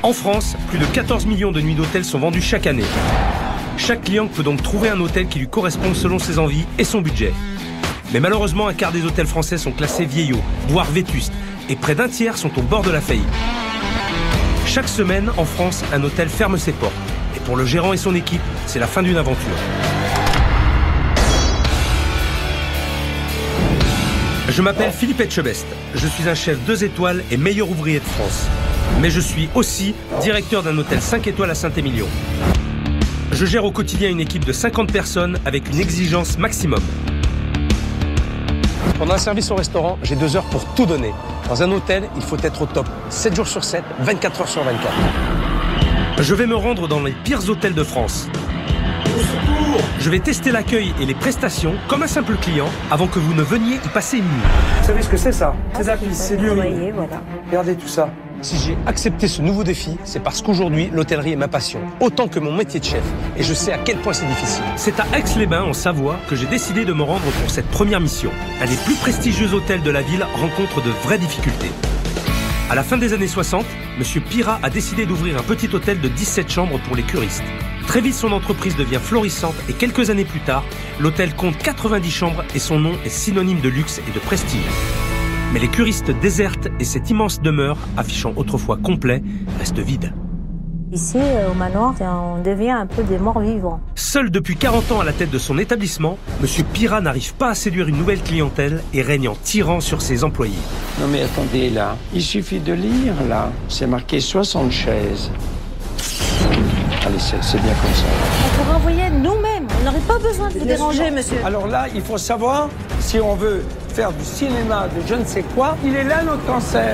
En France, plus de 14 millions de nuits d'hôtel sont vendues chaque année. Chaque client peut donc trouver un hôtel qui lui correspond selon ses envies et son budget. Mais malheureusement, un quart des hôtels français sont classés vieillots, voire vétustes, et près d'un tiers sont au bord de la faillite. Chaque semaine, en France, un hôtel ferme ses portes. Et pour le gérant et son équipe, c'est la fin d'une aventure. Je m'appelle Philippe Etchebest. Je suis un chef 2 étoiles et meilleur ouvrier de France. Mais je suis aussi directeur d'un hôtel 5 étoiles à Saint-Émilion. Je gère au quotidien une équipe de 50 personnes avec une exigence maximum. Pendant un service au restaurant, j'ai 2 heures pour tout donner. Dans un hôtel, il faut être au top 7 jours sur 7, 24 heures sur 24. Je vais me rendre dans les pires hôtels de France. Je vais tester l'accueil et les prestations comme un simple client avant que vous ne veniez y passer une nuit. Vous savez ce que c'est ça? C'est la piste, c'est dur. Voilà. Regardez tout ça. Si j'ai accepté ce nouveau défi, c'est parce qu'aujourd'hui, l'hôtellerie est ma passion, autant que mon métier de chef. Et je sais à quel point c'est difficile. C'est à Aix-les-Bains, en Savoie, que j'ai décidé de me rendre pour cette première mission. Un des plus prestigieux hôtels de la ville rencontre de vraies difficultés. À la fin des années 60, M. Pirat a décidé d'ouvrir un petit hôtel de 17 chambres pour les curistes. Très vite, son entreprise devient florissante et quelques années plus tard, l'hôtel compte 90 chambres et son nom est synonyme de luxe et de prestige. Mais les curistes désertent et cette immense demeure, affichant autrefois complet, reste vide. Ici, au manoir, on devient un peu des morts vivants. Seul depuis 40 ans à la tête de son établissement, M. Pirat n'arrive pas à séduire une nouvelle clientèle et règne en tyran sur ses employés. Non mais attendez là, il suffit de lire là, c'est marqué 60 chaises. Allez, c'est bien comme ça. On pourrait envoyer nous-mêmes, on n'aurait pas besoin de vous déranger, monsieur. Alors là, il faut savoir, si on veut faire du cinéma, de je ne sais quoi, il est là notre cancer.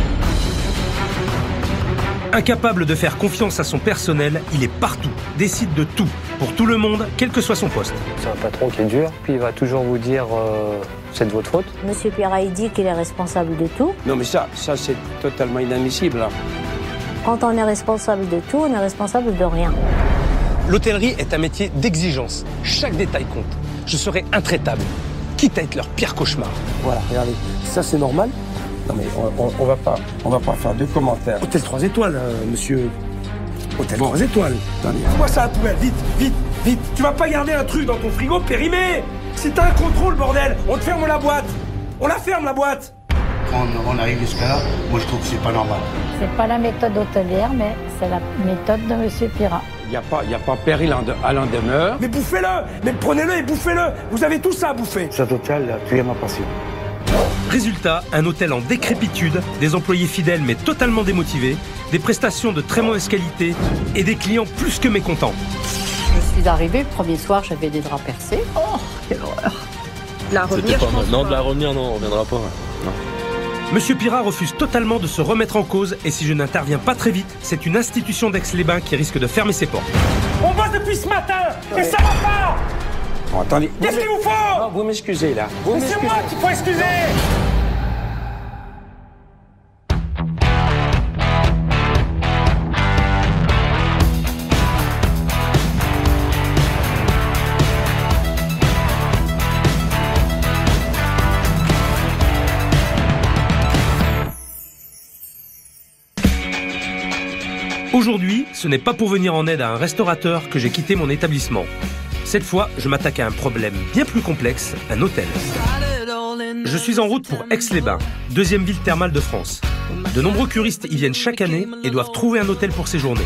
Incapable de faire confiance à son personnel, il est partout, décide de tout, pour tout le monde, quel que soit son poste. C'est un patron qui est dur, puis il va toujours vous dire c'est de votre faute. Monsieur Pirat, il dit qu'il est responsable de tout. Non mais ça c'est totalement inadmissible là. Quand on est responsable de tout, on est responsable de rien. L'hôtellerie est un métier d'exigence. Chaque détail compte. Je serai intraitable, quitte à être leur pire cauchemar. Voilà, regardez, ça c'est normal. Non mais on va pas faire de commentaires. Hôtel 3 étoiles, monsieur. Hôtel 3 étoiles. Attendez. Moi ça à la poubelle, vite, vite, vite. Tu vas pas garder un truc dans ton frigo périmé. Si t'as un contrôle, bordel, on te ferme la boîte. On la ferme, la boîte. Quand on arrive jusqu'à là, moi je trouve que c'est pas normal. C'est pas la méthode hôtelière, mais c'est la méthode de M. Pirat. Il n'y a pas péril à l'en demeure. Mais bouffez-le. Mais prenez-le et bouffez-le. Vous avez tout ça à bouffer. Cet hôtel a tué ma passion. Résultat, un hôtel en décrépitude, des employés fidèles mais totalement démotivés, des prestations de très mauvaise qualité et des clients plus que mécontents. Je suis arrivée, le premier soir, j'avais des draps percés. Oh, quelle horreur. De la revenir, je pense Non, pas. de la revenir, non, on reviendra pas. Non. Monsieur Pirat refuse totalement de se remettre en cause et si je n'interviens pas très vite, c'est une institution d'Aix-les-Bains qui risque de fermer ses portes. On bosse depuis ce matin et ça va pas. Bon, attendez. Qu'est-ce qu'il vous faut? Non, vous m'excusez là. Vous Mais c'est m'excusez. moi qu'il faut excuser. Aujourd'hui, ce n'est pas pour venir en aide à un restaurateur que j'ai quitté mon établissement. Cette fois, je m'attaque à un problème bien plus complexe, un hôtel. Je suis en route pour Aix-les-Bains, deuxième ville thermale de France. De nombreux curistes y viennent chaque année et doivent trouver un hôtel pour séjourner.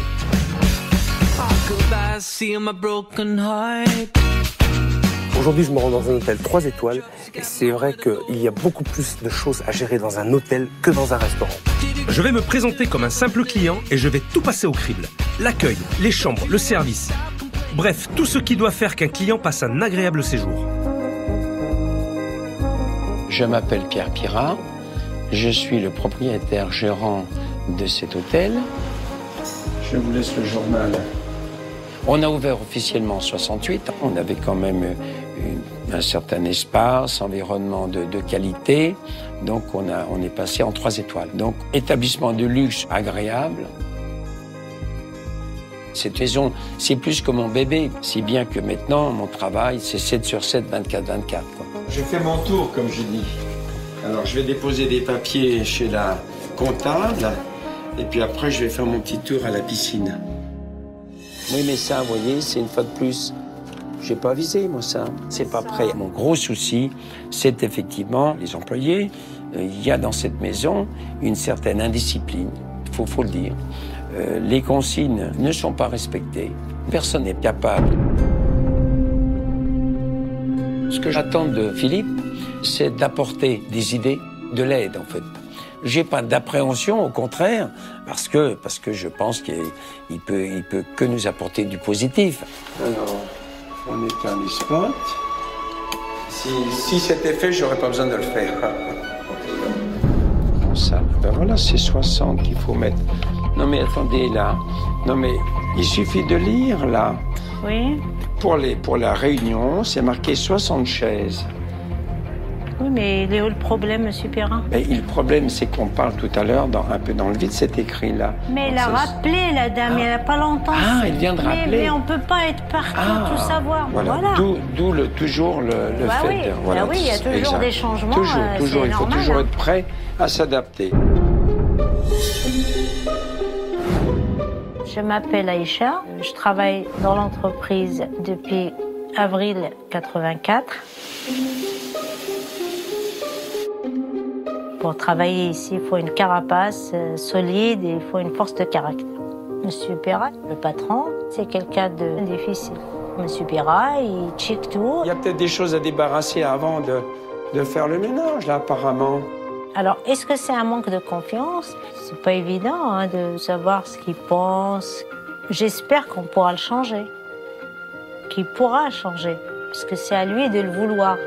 Aujourd'hui, je me rends dans un hôtel 3 étoiles et c'est vrai qu'il y a beaucoup plus de choses à gérer dans un hôtel que dans un restaurant. Je vais me présenter comme un simple client et je vais tout passer au crible. L'accueil, les chambres, le service. Bref, tout ce qui doit faire qu'un client passe un agréable séjour. Je m'appelle Pierre Pirat, je suis le propriétaire gérant de cet hôtel. Je vous laisse le journal. On a ouvert officiellement en 68, on avait quand même un certain espace, environnement de qualité, donc on est passé en 3 étoiles. Donc établissement de luxe agréable. Cette maison, c'est plus que mon bébé, si bien que maintenant mon travail c'est 7 sur 7, 24/24. Quoi. Je fais mon tour comme je dis. Alors je vais déposer des papiers chez la comptable. Et puis après, je vais faire mon petit tour à la piscine. Oui, mais ça, vous voyez, c'est une fois de plus. J'ai pas avisé, moi, ça. C'est pas prêt. Mon gros souci, c'est effectivement les employés. Il y a dans cette maison une certaine indiscipline, faut le dire. Les consignes ne sont pas respectées. Personne n'est capable. Ce que j'attends de Philippe, c'est d'apporter des idées, de l'aide, en fait. J'ai pas d'appréhension, au contraire, parce que je pense qu'il peut que nous apporter du positif. Alors, on éteint les spots. Si c'était fait, j'aurais pas besoin de le faire. Bon, ça, ben voilà, c'est 60 qu'il faut mettre. Non mais attendez, là. Non mais, il suffit de lire, là. Oui. Pour la réunion, c'est marqué 60 chaises. Oui, mais il est où le problème, monsieur Perrin? Mais le problème, c'est qu'on parle tout à l'heure, un peu dans le vide, c'est écrit là. Mais elle a rappelé, la dame, il n'y a pas longtemps. Ah, elle vient de rappeler. Mais on ne peut pas être partout, tout savoir. Voilà. D'où toujours le fait. Oui. Voilà, oui, il y a toujours des changements. Toujours, il faut toujours être prêt à s'adapter. Je m'appelle Aïcha, je travaille dans l'entreprise depuis avril 84. Pour travailler ici, il faut une carapace solide et il faut une force de caractère. Monsieur Perra, le patron, c'est quelqu'un de difficile. Monsieur Perra, il check tout. Il y a peut-être des choses à débarrasser avant de faire le ménage, là, apparemment. Alors, est-ce que c'est un manque de confiance? C'est pas évident de savoir ce qu'il pense. J'espère qu'on pourra le changer. Qu'il pourra changer. Parce que c'est à lui de le vouloir.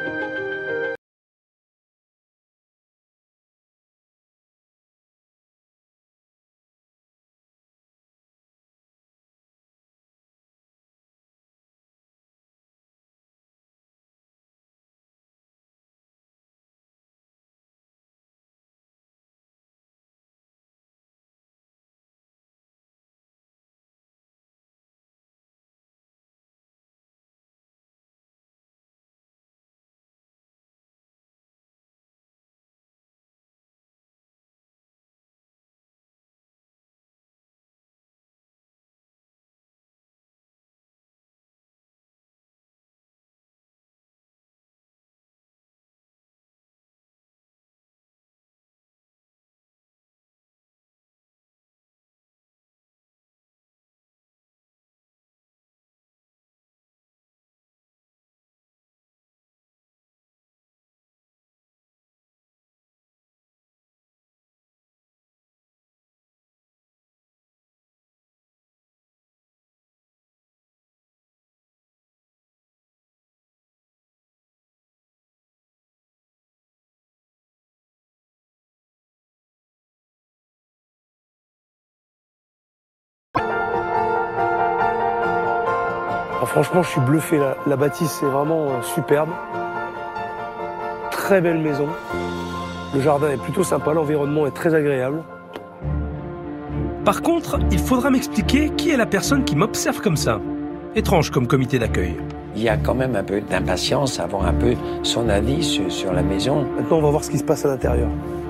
Franchement, je suis bluffé. La bâtisse est vraiment superbe. Très belle maison. Le jardin est plutôt sympa, l'environnement est très agréable. Par contre, il faudra m'expliquer qui est la personne qui m'observe comme ça. Étrange comme comité d'accueil. Il y a quand même un peu d'impatience à avoir un peu son avis sur la maison. Maintenant, on va voir ce qui se passe à l'intérieur.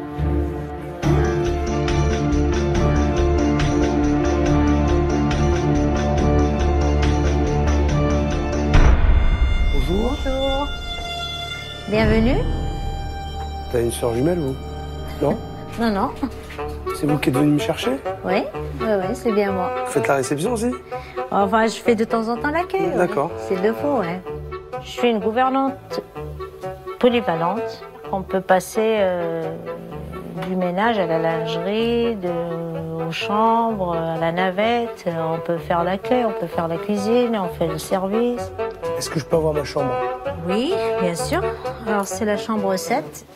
Bonjour. Bienvenue. T'as une sœur jumelle, vous? Non? Non. C'est vous qui êtes venu me chercher? Oui, c'est bien moi. Vous faites la réception aussi? Enfin, je fais de temps en temps l'accueil. D'accord. C'est le faux, ouais. Je suis une gouvernante polyvalente. On peut passer du ménage à la lingerie, aux chambres, à la navette. On peut faire l'accueil, on peut faire la cuisine, on fait le service. Est-ce que je peux avoir ma chambre? Oui, bien sûr. Alors, c'est la chambre 7.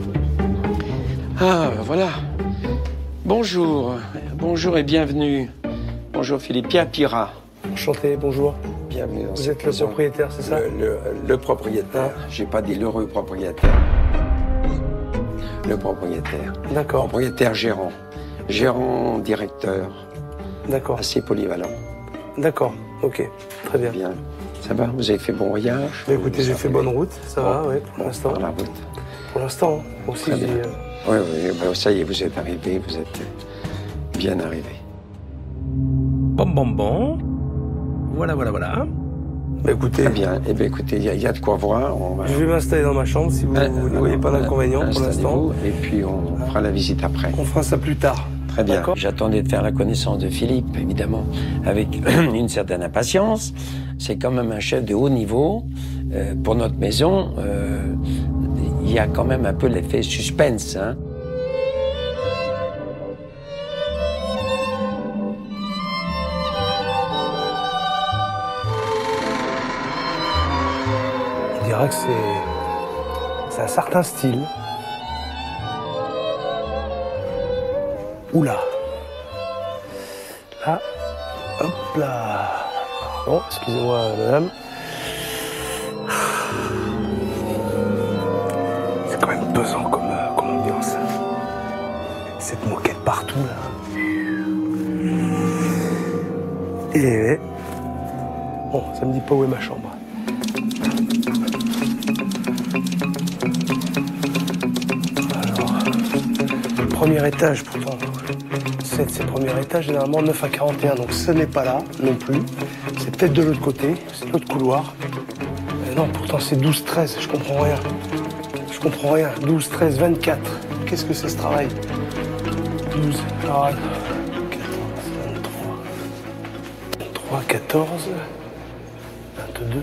Ah, voilà. Bonjour. Bonjour et bienvenue. Bonjour Philippe. Pierre Pirat. Enchanté, bonjour. Bienvenue dans Vous êtes le propriétaire, c'est ça? Le propriétaire. J'ai pas dit l'heureux propriétaire. Le propriétaire. D'accord. Propriétaire gérant. Gérant directeur. D'accord. Assez polyvalent. D'accord, ok. Très bien. Bien. Ça va? Vous avez fait bon voyage? Écoutez, j'ai fait bonne route, ça va, oui, pour l'instant. Pour la route. Pour l'instant, aussi. Oui, bah, ça y est, vous êtes arrivé, vous êtes bien arrivé. Bon. Voilà. Bah, écoutez, Très bien. Eh bien, écoutez, il y a de quoi voir. Je vais m'installer dans ma chambre si vous ne voyez pas d'inconvénient pour l'instant. Et puis, on fera la visite après. On fera ça plus tard. Très bien. J'attendais de faire la connaissance de Philippe, évidemment, avec une certaine impatience. C'est quand même un chef de haut niveau. Pour notre maison, il y a quand même un peu l'effet suspense, hein. Je dirais que c'est un certain style. Oula. Là. Hop là. Pardon, excusez-moi, madame. C'est quand même pesant comme ambiance. Cette moquette partout, là. Et... Bon, ça me dit pas où est ma chambre. Premier étage, pourtant. C'est premier étage, généralement 9 à 41, donc ce n'est pas là non plus. C'est peut-être de l'autre côté, c'est l'autre couloir. Mais non, pourtant c'est 12-13, je comprends rien. 12, 13, 24. Qu'est-ce que c'est ce travail? 12, 14, 23, 14, 22.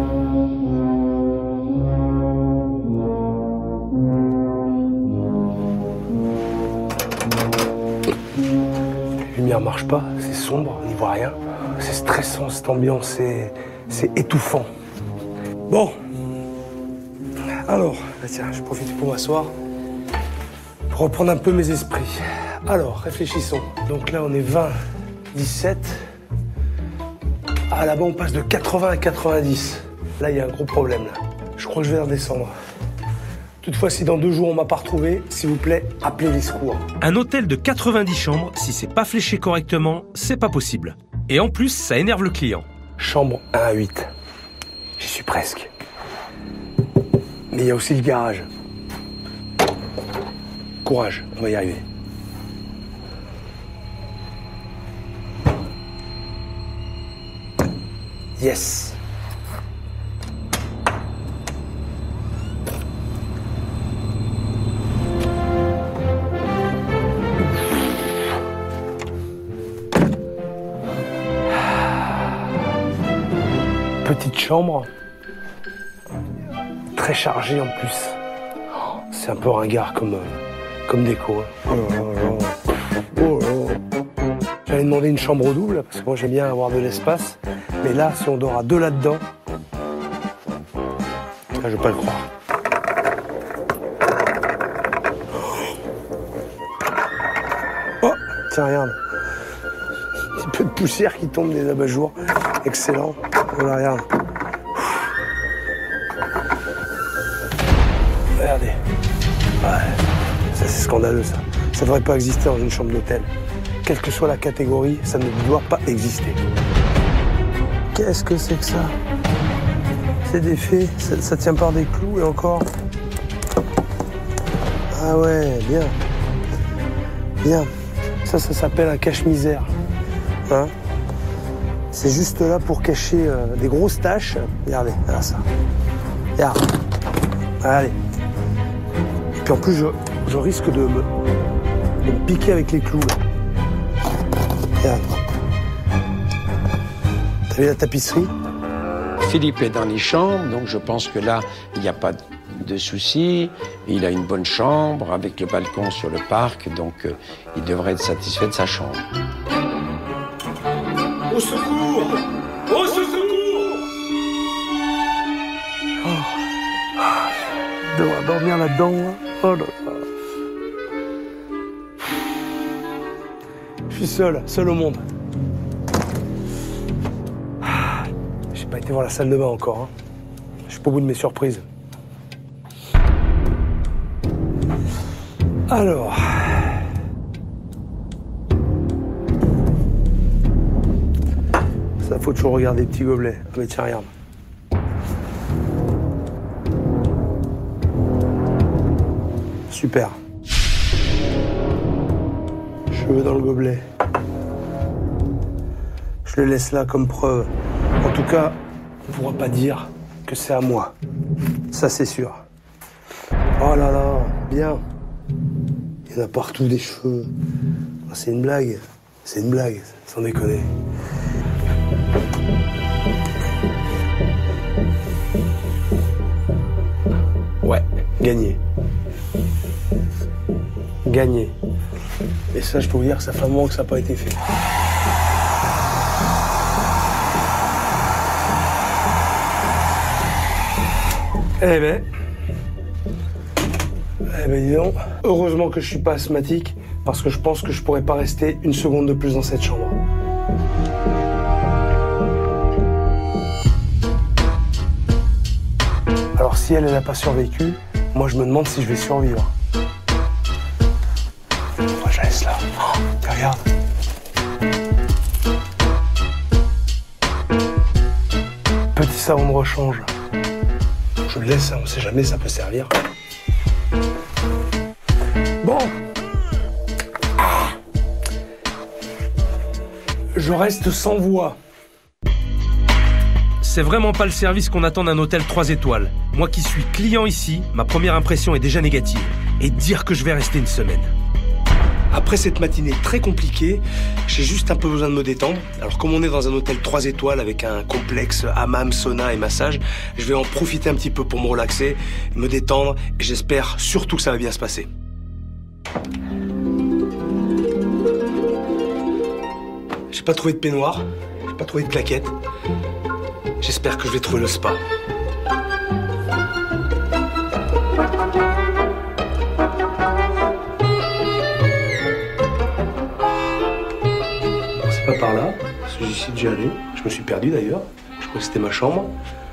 La lumière marche pas, c'est sombre, on n'y voit rien. C'est stressant cette ambiance, c'est étouffant. Bon. Alors, bah tiens, je profite pour m'asseoir, pour reprendre un peu mes esprits. Alors, réfléchissons. Donc là, on est 20, 17. Ah, là-bas, on passe de 80 à 90. Là, il y a un gros problème, là. Je crois que je vais redescendre. Toutefois, si dans 2 jours on m'a pas retrouvé, s'il vous plaît, appelez les secours. Un hôtel de 90 chambres, si c'est pas fléché correctement, c'est pas possible. Et en plus, ça énerve le client. Chambre 1 à 8. J'y suis presque. Mais il y a aussi le garage. Courage, on va y arriver. Yes. Petite chambre, très chargée en plus. C'est un peu ringard comme déco. J'allais demander une chambre double, parce que moi j'aime bien avoir de l'espace. Mais là, si on dort à 2 là-dedans, là, je vais pas le croire. Oh, tiens, regarde. Un petit peu de poussière qui tombe des abat-jours. Excellent. Voilà, regarde. Regardez. Ouais. Ça, c'est scandaleux, ça. Ça devrait pas exister dans une chambre d'hôtel. Quelle que soit la catégorie, ça ne doit pas exister. Qu'est-ce que c'est que ça? C'est des faits, ça tient par des clous et encore. Ah ouais, bien. Bien. Ça s'appelle un cache-misère. Hein? C'est juste là pour cacher des grosses taches. Regardez, regarde ça. Regarde. Allez. Et puis en plus, je risque de me piquer avec les clous. Là. Regarde. T'as vu la tapisserie? Philippe est dans les chambres, donc je pense que là, il n'y a pas de souci. Il a une bonne chambre avec le balcon sur le parc, donc il devrait être satisfait de sa chambre. Au secours! Au secours! Je devoir dormir là-dedans. Hein. Oh là là. Je suis seul au monde. J'ai pas été voir la salle de bain encore. Hein. Je suis pas au bout de mes surprises. Alors. Ça, faut toujours regarder les petits gobelets. Ah mais tiens, regarde. Je cheveux dans le gobelet. Je le laisse là comme preuve. En tout cas, on ne pourra pas dire que c'est à moi. Ça, c'est sûr. Oh là là, bien. Il y en a partout des cheveux. C'est une blague. C'est une blague, sans déconner. Ouais, gagné. Gagné. Et ça, je peux vous dire que ça fait un moment que ça n'a pas été fait. Eh ben, dis donc, heureusement que je suis pas asthmatique, parce que je pense que je pourrais pas rester une seconde de plus dans cette chambre. Alors si elle n'a pas survécu, moi je me demande si je vais survivre. Moi je la laisse là. Oh, regarde. Petit savon de rechange. Je le laisse, on sait jamais, ça peut servir. Bon. Je reste sans voix. C'est vraiment pas le service qu'on attend d'un hôtel 3 étoiles. Moi qui suis client ici, ma première impression est déjà négative. Et dire que je vais rester une semaine. Après cette matinée très compliquée, j'ai juste un peu besoin de me détendre. Alors comme on est dans un hôtel 3 étoiles avec un complexe hammam, sauna et massage, je vais en profiter un petit peu pour me relaxer, me détendre et j'espère surtout que ça va bien se passer. J'ai pas trouvé de peignoir, j'ai pas trouvé de claquettes. J'espère que je vais trouver le spa. C'est pas par là, parce que j'y suis déjà allé. Je me suis perdu d'ailleurs. Je crois que c'était ma chambre.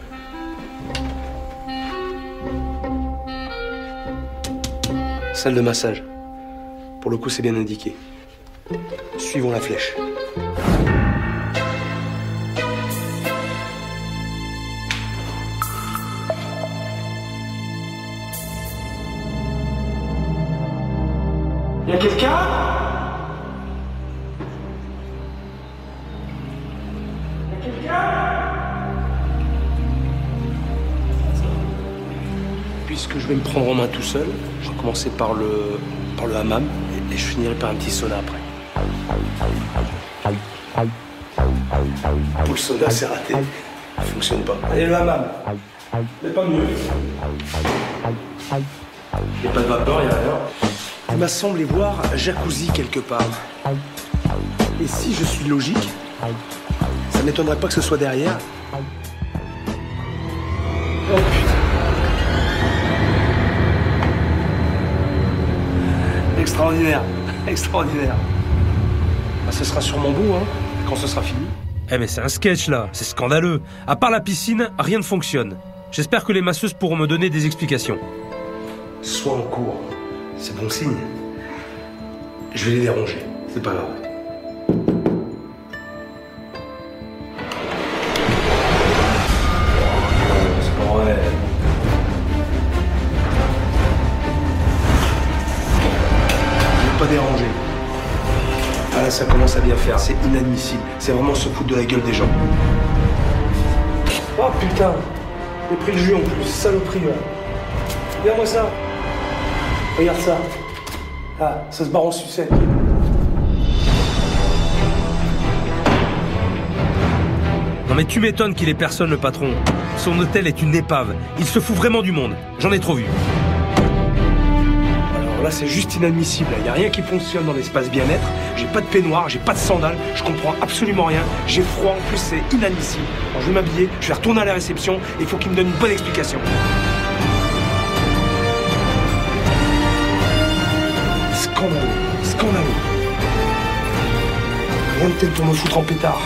Salle de massage. Pour le coup, c'est bien indiqué. Suivons la flèche. Y'a quelqu'un ? Puisque je vais me prendre en main tout seul, je vais commencer par le hammam et je finirai par un petit sauna après. Pour le sauna, c'est raté. Ça fonctionne pas. Allez, le hammam. Mais pas mieux. Il n'y a pas de vapeur, il n'y a rien. Il m'a semblé voir jacuzzi quelque part. Et si je suis logique, ça ne m'étonnerait pas que ce soit derrière. Oh putain. Extraordinaire, extraordinaire. Bah, ce sera sûrement beau, hein, quand ce sera fini. Eh mais c'est un sketch là, c'est scandaleux. À part la piscine, rien ne fonctionne. J'espère que les masseuses pourront me donner des explications. Sois en cours, c'est bon signe. Je vais les déranger, c'est pas grave. C'est pas vrai. Pas déranger. Ah là, ça commence à bien faire, c'est inadmissible. C'est vraiment se foutre de la gueule des gens. Oh putain, j'ai pris le jus en plus, saloperie là. Regarde-moi ça. Regarde ça. Ah, ça se barre en sucette. Non mais tu m'étonnes qu'il ait personne le patron. Son hôtel est une épave. Il se fout vraiment du monde. J'en ai trop vu. Là, c'est juste inadmissible. Il n'y a rien qui fonctionne dans l'espace bien-être. J'ai pas de peignoir, j'ai pas de sandales, je comprends absolument rien. J'ai froid, en plus, c'est inadmissible. Alors, je vais m'habiller, je vais retourner à la réception et il faut qu'il me donne une bonne explication. Scandaleux, scandaleux. Rien de tel pour me foutre en pétard.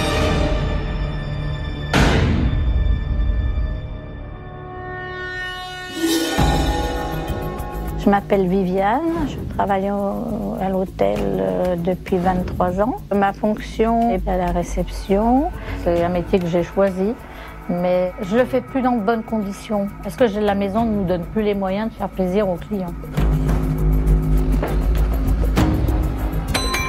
Je m'appelle Viviane, je travaille à l'hôtel depuis 23 ans. Ma fonction est à la réception, c'est un métier que j'ai choisi, mais je le fais plus dans de bonnes conditions, parce que la maison ne nous donne plus les moyens de faire plaisir aux clients.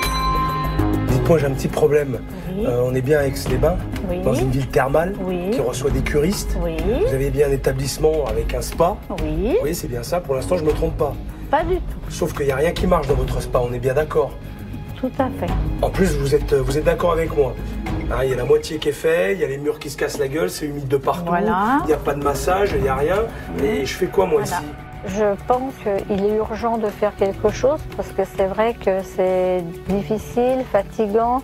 Dites-moi, j'ai un petit problème. Oui. On est bien à Aix-les-Bains, Oui. dans une ville thermale Oui. qui reçoit des curistes. Oui. Vous avez bien un établissement avec un spa. Oui. Oui, c'est bien ça. Pour l'instant, je ne me trompe pas. Pas du tout. Sauf qu'il n'y a rien qui marche dans votre spa, on est bien d'accord. Tout à fait. En plus, vous êtes d'accord avec moi. Hein, il y a la moitié qui est fait, il y a les murs qui se cassent la gueule, c'est humide de partout. Voilà. Il n'y a pas de massage, il n'y a rien. Et je fais quoi, moi, Voilà. ici? Je pense qu'il est urgent de faire quelque chose parce que c'est vrai que c'est difficile, fatigant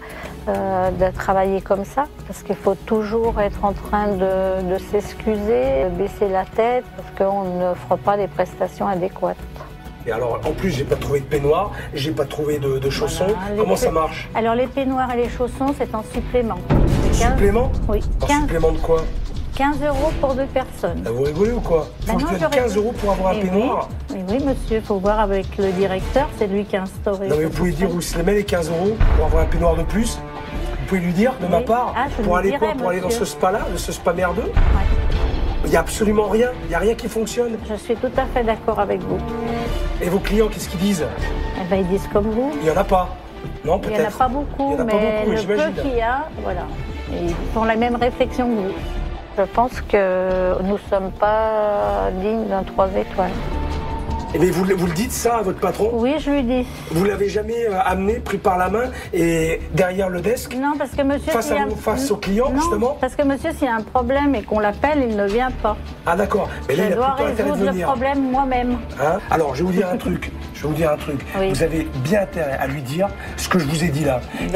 de travailler comme ça parce qu'il faut toujours être en train de s'excuser, de baisser la tête parce qu'on n'offre pas les prestations adéquates. Et alors, en plus, j'ai pas trouvé de peignoir, j'ai pas trouvé de chaussons. Voilà. Comment ça marche? Alors les peignoirs et les chaussons, c'est en supplément. Supplément? Oui, En 15, supplément de quoi? 15 € pour 2 personnes. Là, vous rigolez ou quoi? Faut que je donne 15 € pour avoir un peignoir? Oui, monsieur, il faut voir avec le directeur, c'est lui qui a instauré. Non, mais vous pouvez dire où se les met les 15 € pour avoir un peignoir de plus? Vous pouvez lui dire de ma part? Ah, je pour lui aller dirai, quoi? Pour aller dans monsieur. ce spa-là, de ce spa merdeux? Ouais. Il n'y a absolument rien, il n'y a rien qui fonctionne. Je suis tout à fait d'accord avec vous. Et vos clients, qu'est-ce qu'ils disent? Eh ben, ils disent comme vous. Il n'y en a pas. Non, Il peut-être. n'y en a pas beaucoup, Il y en a pas mais beaucoup, le j'imagine. peu qu'il y a, voilà. Et ils font la même réflexion que vous. Je pense que nous ne sommes pas dignes d'un 3 étoiles. Mais vous le dites ça à votre patron? Oui, je lui dis. Vous l'avez jamais amené, pris par la main et derrière le desk? Non, parce que monsieur... Face s'il y a- face aux clients, Non, justement? parce que monsieur, s'il y a un problème et qu'on l'appelle, il ne vient pas. Ah d'accord, mais là Je il a dois plutôt intérêt de résoudre le venir. problème moi-même. Hein? Alors, je vais vous dire un truc. Oui. Vous avez bien intérêt à lui dire ce que je vous ai dit là. D'accord.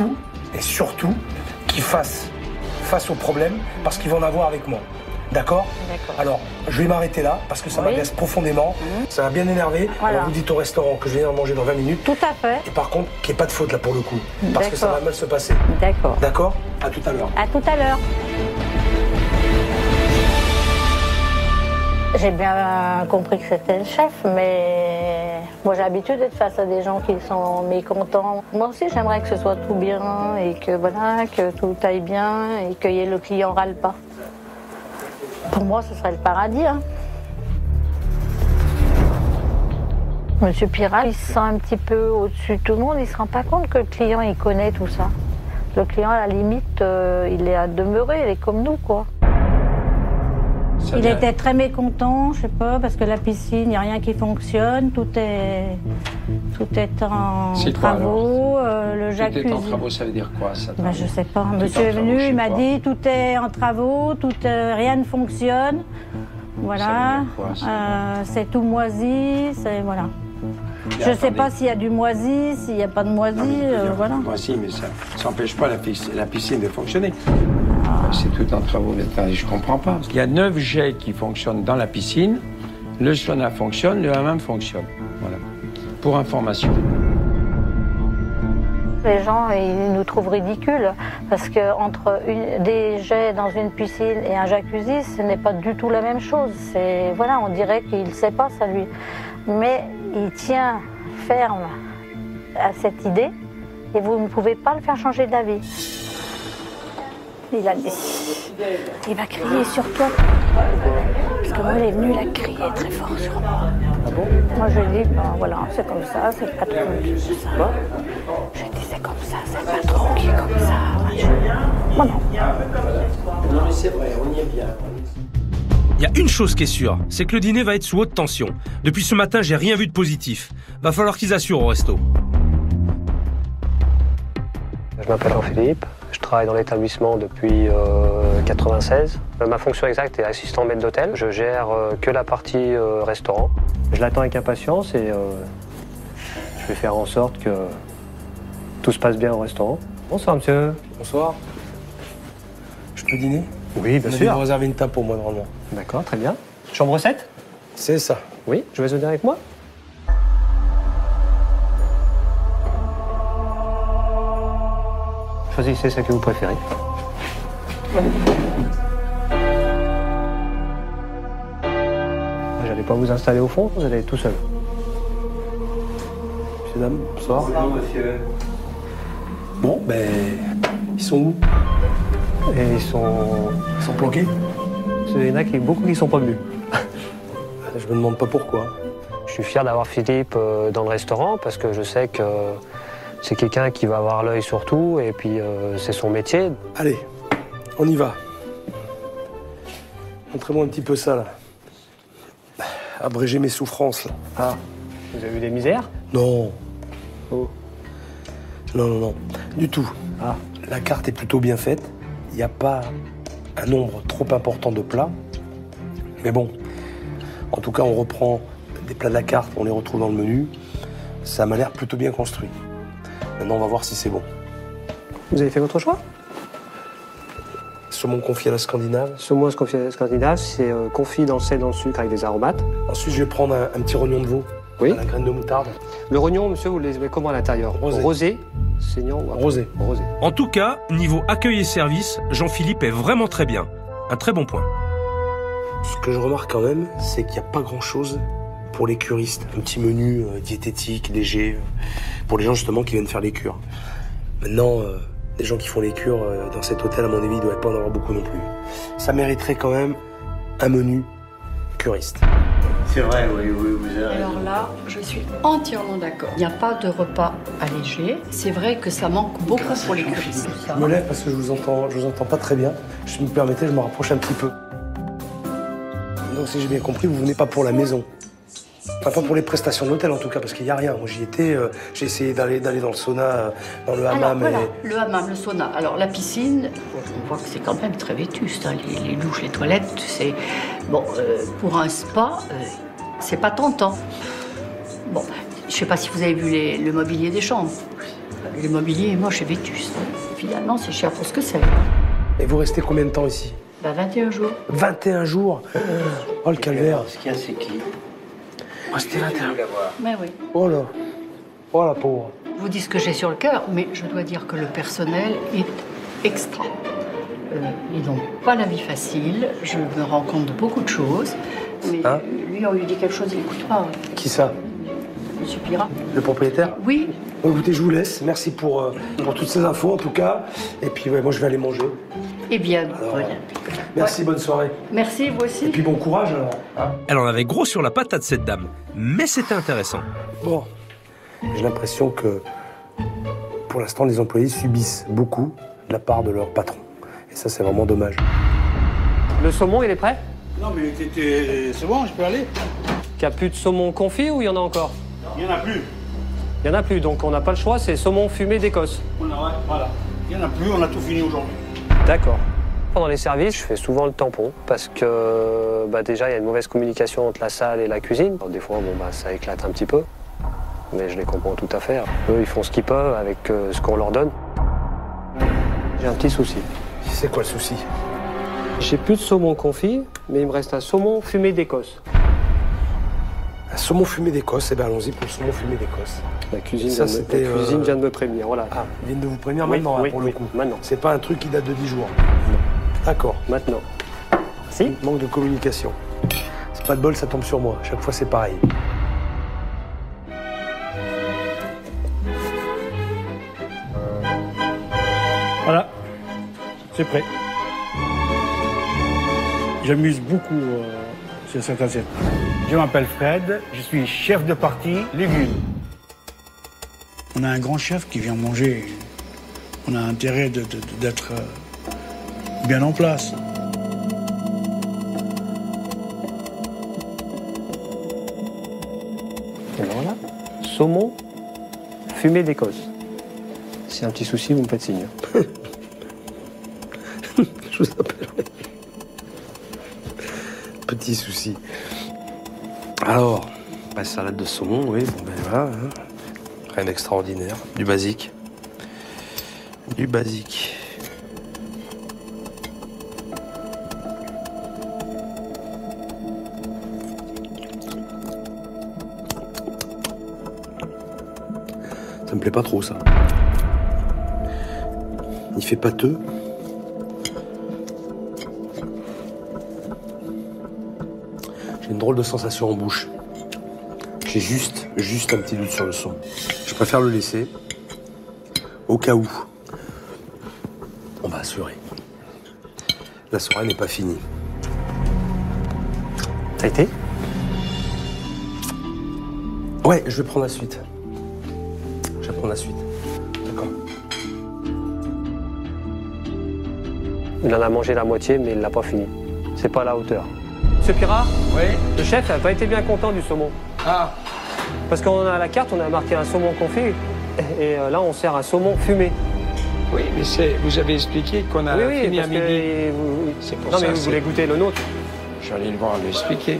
Et surtout, qu'il fasse face au problème, parce qu'il va en avoir avec moi. D'accord? D'accord. Alors, je vais m'arrêter là, parce que ça Oui. m'agace profondément. Ça m'a bien énervé. Voilà. Alors, vous dites au restaurant que je vais venir manger dans 20 minutes. Tout à fait. Et par contre, qu'il n'y ait pas de faute là pour le coup. Parce que ça D'accord. va mal se passer. D'accord. D'accord? À tout à l'heure. À tout à l'heure. J'ai bien compris que c'était le chef, mais moi j'ai l'habitude d'être face à des gens qui sont mécontents. Moi aussi j'aimerais que ce soit tout bien et que voilà, que tout aille bien et que le client râle pas. Pour moi ce serait le paradis. Hein. Monsieur Pirat, il se sent un petit peu au-dessus de tout le monde, il se rend pas compte que le client il connaît tout ça. Le client à la limite, il est à demeurer, il est comme nous quoi. Il était très mécontent, je sais pas, parce que la piscine, il n'y a rien qui fonctionne, tout est en C'est quoi, travaux, le Tout jacuzzi. est en travaux, ça veut dire quoi ça? Ben, je sais pas. Tout Monsieur en est travaux, venu, je sais il m'a pas. dit tout est en travaux, rien ne fonctionne. Voilà, Ça veut dire quoi, ça c'est tout moisi, c'est voilà. Mais Je sais attendez. pas s'il y a du moisi, s'il n'y a pas de moisi, Non, mais je veux dire, voilà. Moi si, mais ça n'empêche pas la piscine de fonctionner. C'est tout en travaux. Attendez, je comprends pas. Il y a 9 jets qui fonctionnent dans la piscine. Le sauna fonctionne, le hammam fonctionne. Voilà. Pour information. Les gens, ils nous trouvent ridicules parce que entre des jets dans une piscine et un jacuzzi, ce n'est pas du tout la même chose. C'est voilà, on dirait qu'il ne sait pas ça lui, mais il tient ferme à cette idée et vous ne pouvez pas le faire changer d'avis. Il a dit, il va crier sur toi parce que moi il est venu, il a crié très fort sur moi. Moi je lui ai dit, ben voilà, c'est comme ça, c'est le patron qui est comme ça. J'ai dit c'est comme ça, c'est le patron qui est comme ça. Moi non. Non mais c'est vrai, on y est bien. Il y a une chose qui est sûre, c'est que le dîner va être sous haute tension. Depuis ce matin, j'ai rien vu de positif. Va falloir qu'ils assurent au resto. Je m'appelle Jean-Philippe, je travaille dans l'établissement depuis 96. Ma fonction exacte est assistant maître d'hôtel. Je gère que la partie restaurant. Je l'attends avec impatience et je vais faire en sorte que tout se passe bien au restaurant. Bonsoir monsieur. Bonsoir. Je peux dîner? Oui, bien On a sûr. réservé une table pour moi normalement. D'accord, très bien. Chambre 7? C'est ça. Oui, je vais venir avec moi. Choisissez celle que vous préférez. J'allais pas vous installer au fond, vous allez être tout seul. Monsieur, dame, bonsoir. Bonjour monsieur. Bon, ben, ils sont où? Et ils sont planqués? Il y en a beaucoup qui sont pas venus. Je me demande pas pourquoi. Je suis fier d'avoir Philippe dans le restaurant parce que je sais que C'est quelqu'un qui va avoir l'œil sur tout et puis c'est son métier. Allez, on y va. Montrez-moi un petit peu ça, là. Abréger mes souffrances, là. Ah, vous avez eu des misères? Non. Oh. Non, non, non. Du tout. Ah. La carte est plutôt bien faite. Il n'y a pas un nombre trop important de plats. Mais bon, en tout cas, on reprend des plats de la carte, on les retrouve dans le menu. Ça m'a l'air plutôt bien construit. Maintenant, on va voir si c'est bon. Vous avez fait votre choix? Saumon confit à la scandinave. Saumon confit à la scandinave, c'est confit dans le sel, dans le sucre avec des aromates. Ensuite, je vais prendre un petit rognon de veau. Oui. À la graine de moutarde. Le rognon, monsieur, vous le mettez comment à l'intérieur? Rosé. Rosé, saignant ou Rosé. Rosé. En tout cas, niveau accueil et service, Jean-Philippe est vraiment très bien. Un très bon point. Ce que je remarque quand même, c'est qu'il n'y a pas grand-chose pour les curistes. Un petit menu diététique, léger, pour les gens justement qui viennent faire les cures. Maintenant, les gens qui font les cures dans cet hôtel, à mon avis, il ne doit pas en avoir beaucoup non plus. Ça mériterait quand même un menu curiste. C'est vrai, oui, vous avez raison. Alors là, je suis entièrement d'accord. Il n'y a pas de repas allégé. C'est vrai que ça manque beaucoup pour les curistes. Je me lève parce que je vous entends pas très bien. Si vous me permettez, je me rapproche un petit peu. Donc si j'ai bien compris, vous venez pas pour la maison. Enfin, pas pour les prestations de l'hôtel en tout cas, parce qu'il n'y a rien. Moi j'y étais, j'ai essayé d'aller dans le sauna, dans le hammam. Alors, voilà, le hammam, le sauna. Alors la piscine, on voit que c'est quand même très vétuste. Hein. Les douches, les toilettes, c'est... Bon, pour un spa, c'est pas tentant. Bon, je sais pas si vous avez vu le mobilier des chambres. Le mobilier est moche et vétuste. Finalement, c'est cher pour ce que c'est. Et vous restez combien de temps ici? 21 jours. 21 jours. Oh le calvaire. Ce qu'il y a, c'est qui? Restez 21. Mais oui. Oh là. Oh la pauvre. Je vous dis ce que j'ai sur le cœur, mais je dois dire que le personnel est extra. Ils n'ont pas la vie facile. Je me rends compte de beaucoup de choses. Mais Hein? lui, on lui dit quelque chose, il n'écoute pas. Qui ça? Monsieur Pirat. Le propriétaire? Oui. Bon, écoutez, je vous laisse. Merci pour toutes ces infos en tout cas. Et puis ouais, moi je vais aller manger. Eh bien, Alors, voilà. Merci, bonne soirée. Merci, vous aussi. Et puis bon courage alors. Hein. Elle en avait gros sur la patate, cette dame. Mais c'était intéressant. Bon, j'ai l'impression que pour l'instant les employés subissent beaucoup de la part de leur patron. Et ça c'est vraiment dommage. Le saumon, il est prêt? Non, mais c'est bon, je peux aller? Il n'y a plus de saumon confit ou il y en a encore? Il n'y en a plus. Il n'y en a plus, donc on n'a pas le choix, c'est saumon fumé d'Écosse. Voilà. Il n'y en a plus, on a tout fini aujourd'hui. D'accord. Pendant les services, je fais souvent le tampon parce que déjà il y a une mauvaise communication entre la salle et la cuisine. Alors, des fois, ça éclate un petit peu, mais je les comprends tout à fait. Eux, ils font ce qu'ils peuvent avec ce qu'on leur donne. J'ai un petit souci. C'est quoi le souci? J'ai plus de saumon confit, mais il me reste un saumon fumé d'Écosse. Un saumon fumé d'Écosse, eh bien allons-y pour le saumon fumé d'Écosse. La cuisine, Ça, vient, c'était, la cuisine vient de me prévenir, voilà. Ah, ils viennent de vous prévenir Oui, maintenant, oui, pour le oui, coup. maintenant. C'est pas un truc qui date de 10 jours. D'accord. Maintenant. Si? Manque de communication. C'est pas de bol, ça tombe sur moi. Chaque fois, c'est pareil. Voilà, c'est prêt. J'amuse beaucoup sur cette assiette. Je m'appelle Fred, je suis chef de partie légumes. On a un grand chef qui vient manger. On a intérêt d'être bien en place. Et ben voilà. Saumon fumé d'Écosse. Si y a un petit souci, vous me faites signe. Je vous appellerai. Petit souci. Alors, salade de saumon, oui, bon ben voilà. Hein. Rien d'extraordinaire. Du basique. Du basique. Ça me plaît pas trop, ça. Il fait pâteux. J'ai une drôle de sensation en bouche. J'ai juste un petit doute sur le son. Je préfère le laisser. Au cas où. On va assurer. La soirée n'est pas finie. Ça a été? Ouais, je vais prendre la suite. Je vais prendre la suite. Il en a mangé la moitié, mais il l'a pas fini. C'est pas à la hauteur. Monsieur Pirat, Oui. le chef n'a pas été bien content du saumon. Ah, Parce qu'on a à la carte, on a marqué un saumon confit. Et là, on sert un saumon fumé. oui, mais vous avez expliqué qu'on a fini à parce midi. que C'est pour non, ça mais que vous voulez goûter le nôtre. J'allais le voir lui expliquer.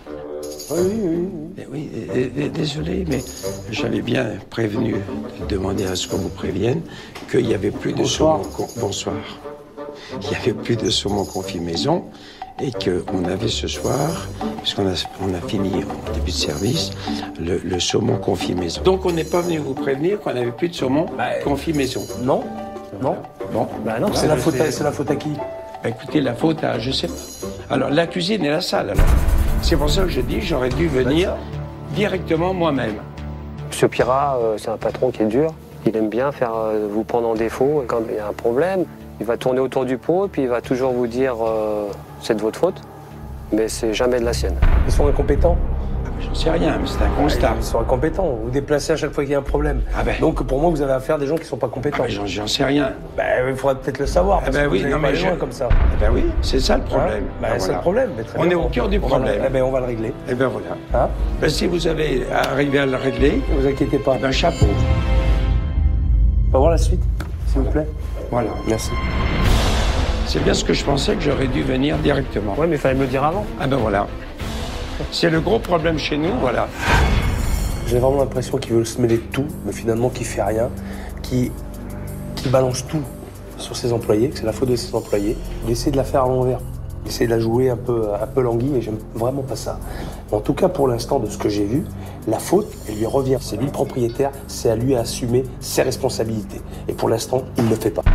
Mais oui, désolé, mais j'avais bien prévenu, demandé à ce qu'on vous prévienne, qu'il n'y avait plus de saumon. Bonsoir. Il n'y avait plus de saumon confit maison et qu'on avait ce soir, puisqu'on a fini en début de service, le saumon confit maison. Donc on n'est pas venu vous prévenir qu'on n'avait plus de saumon confit maison. Non. Non. Bon, Bah non, C'est la faute à qui? bah, écoutez, la faute à, je sais pas. Alors la cuisine et la salle, alors. C'est pour ça que je dis, j'aurais dû venir directement moi-même. Monsieur Pirat, c'est un patron qui est dur. Il aime bien faire vous prendre en défaut. Et quand il y a un problème, il va tourner autour du pot et puis il va toujours vous dire c'est de votre faute, mais c'est jamais de la sienne. Ils sont incompétents. Je ne sais rien, mais c'est un constat. Ils sont incompétents. Vous déplacez à chaque fois qu'il y a un problème. Ah ben. Donc pour moi, vous avez affaire à des gens qui ne sont pas compétents. Ah ben, j'en sais rien. Il faudrait peut-être le savoir. Parce que oui, vous n'allez non, pas mais loin comme ça. Eh ben oui, c'est ça le problème. Hein? C'est le problème. Mais très On bien. est au cœur du problème. On va le régler. Eh ben voilà. Hein? Ben, si vous avez arrivé à le régler, Ne vous inquiétez pas. ben chapeau. On va voir la suite, s'il vous plaît. Voilà. Merci. C'est bien ce que je pensais que j'aurais dû venir directement. Ouais, mais il fallait me le dire avant. Ah ben voilà. C'est le gros problème chez nous, voilà. J'ai vraiment l'impression qu'il veut se mêler de tout, mais finalement qu'il fait rien, qui balance tout sur ses employés, que c'est la faute de ses employés. Il essaie de la faire à l'envers. Il essaie de la jouer un peu languille et j'aime vraiment pas ça. En tout cas, pour l'instant, de ce que j'ai vu, la faute, elle lui revient. C'est lui le propriétaire, c'est à lui à assumer ses responsabilités. Et pour l'instant, il ne le fait pas.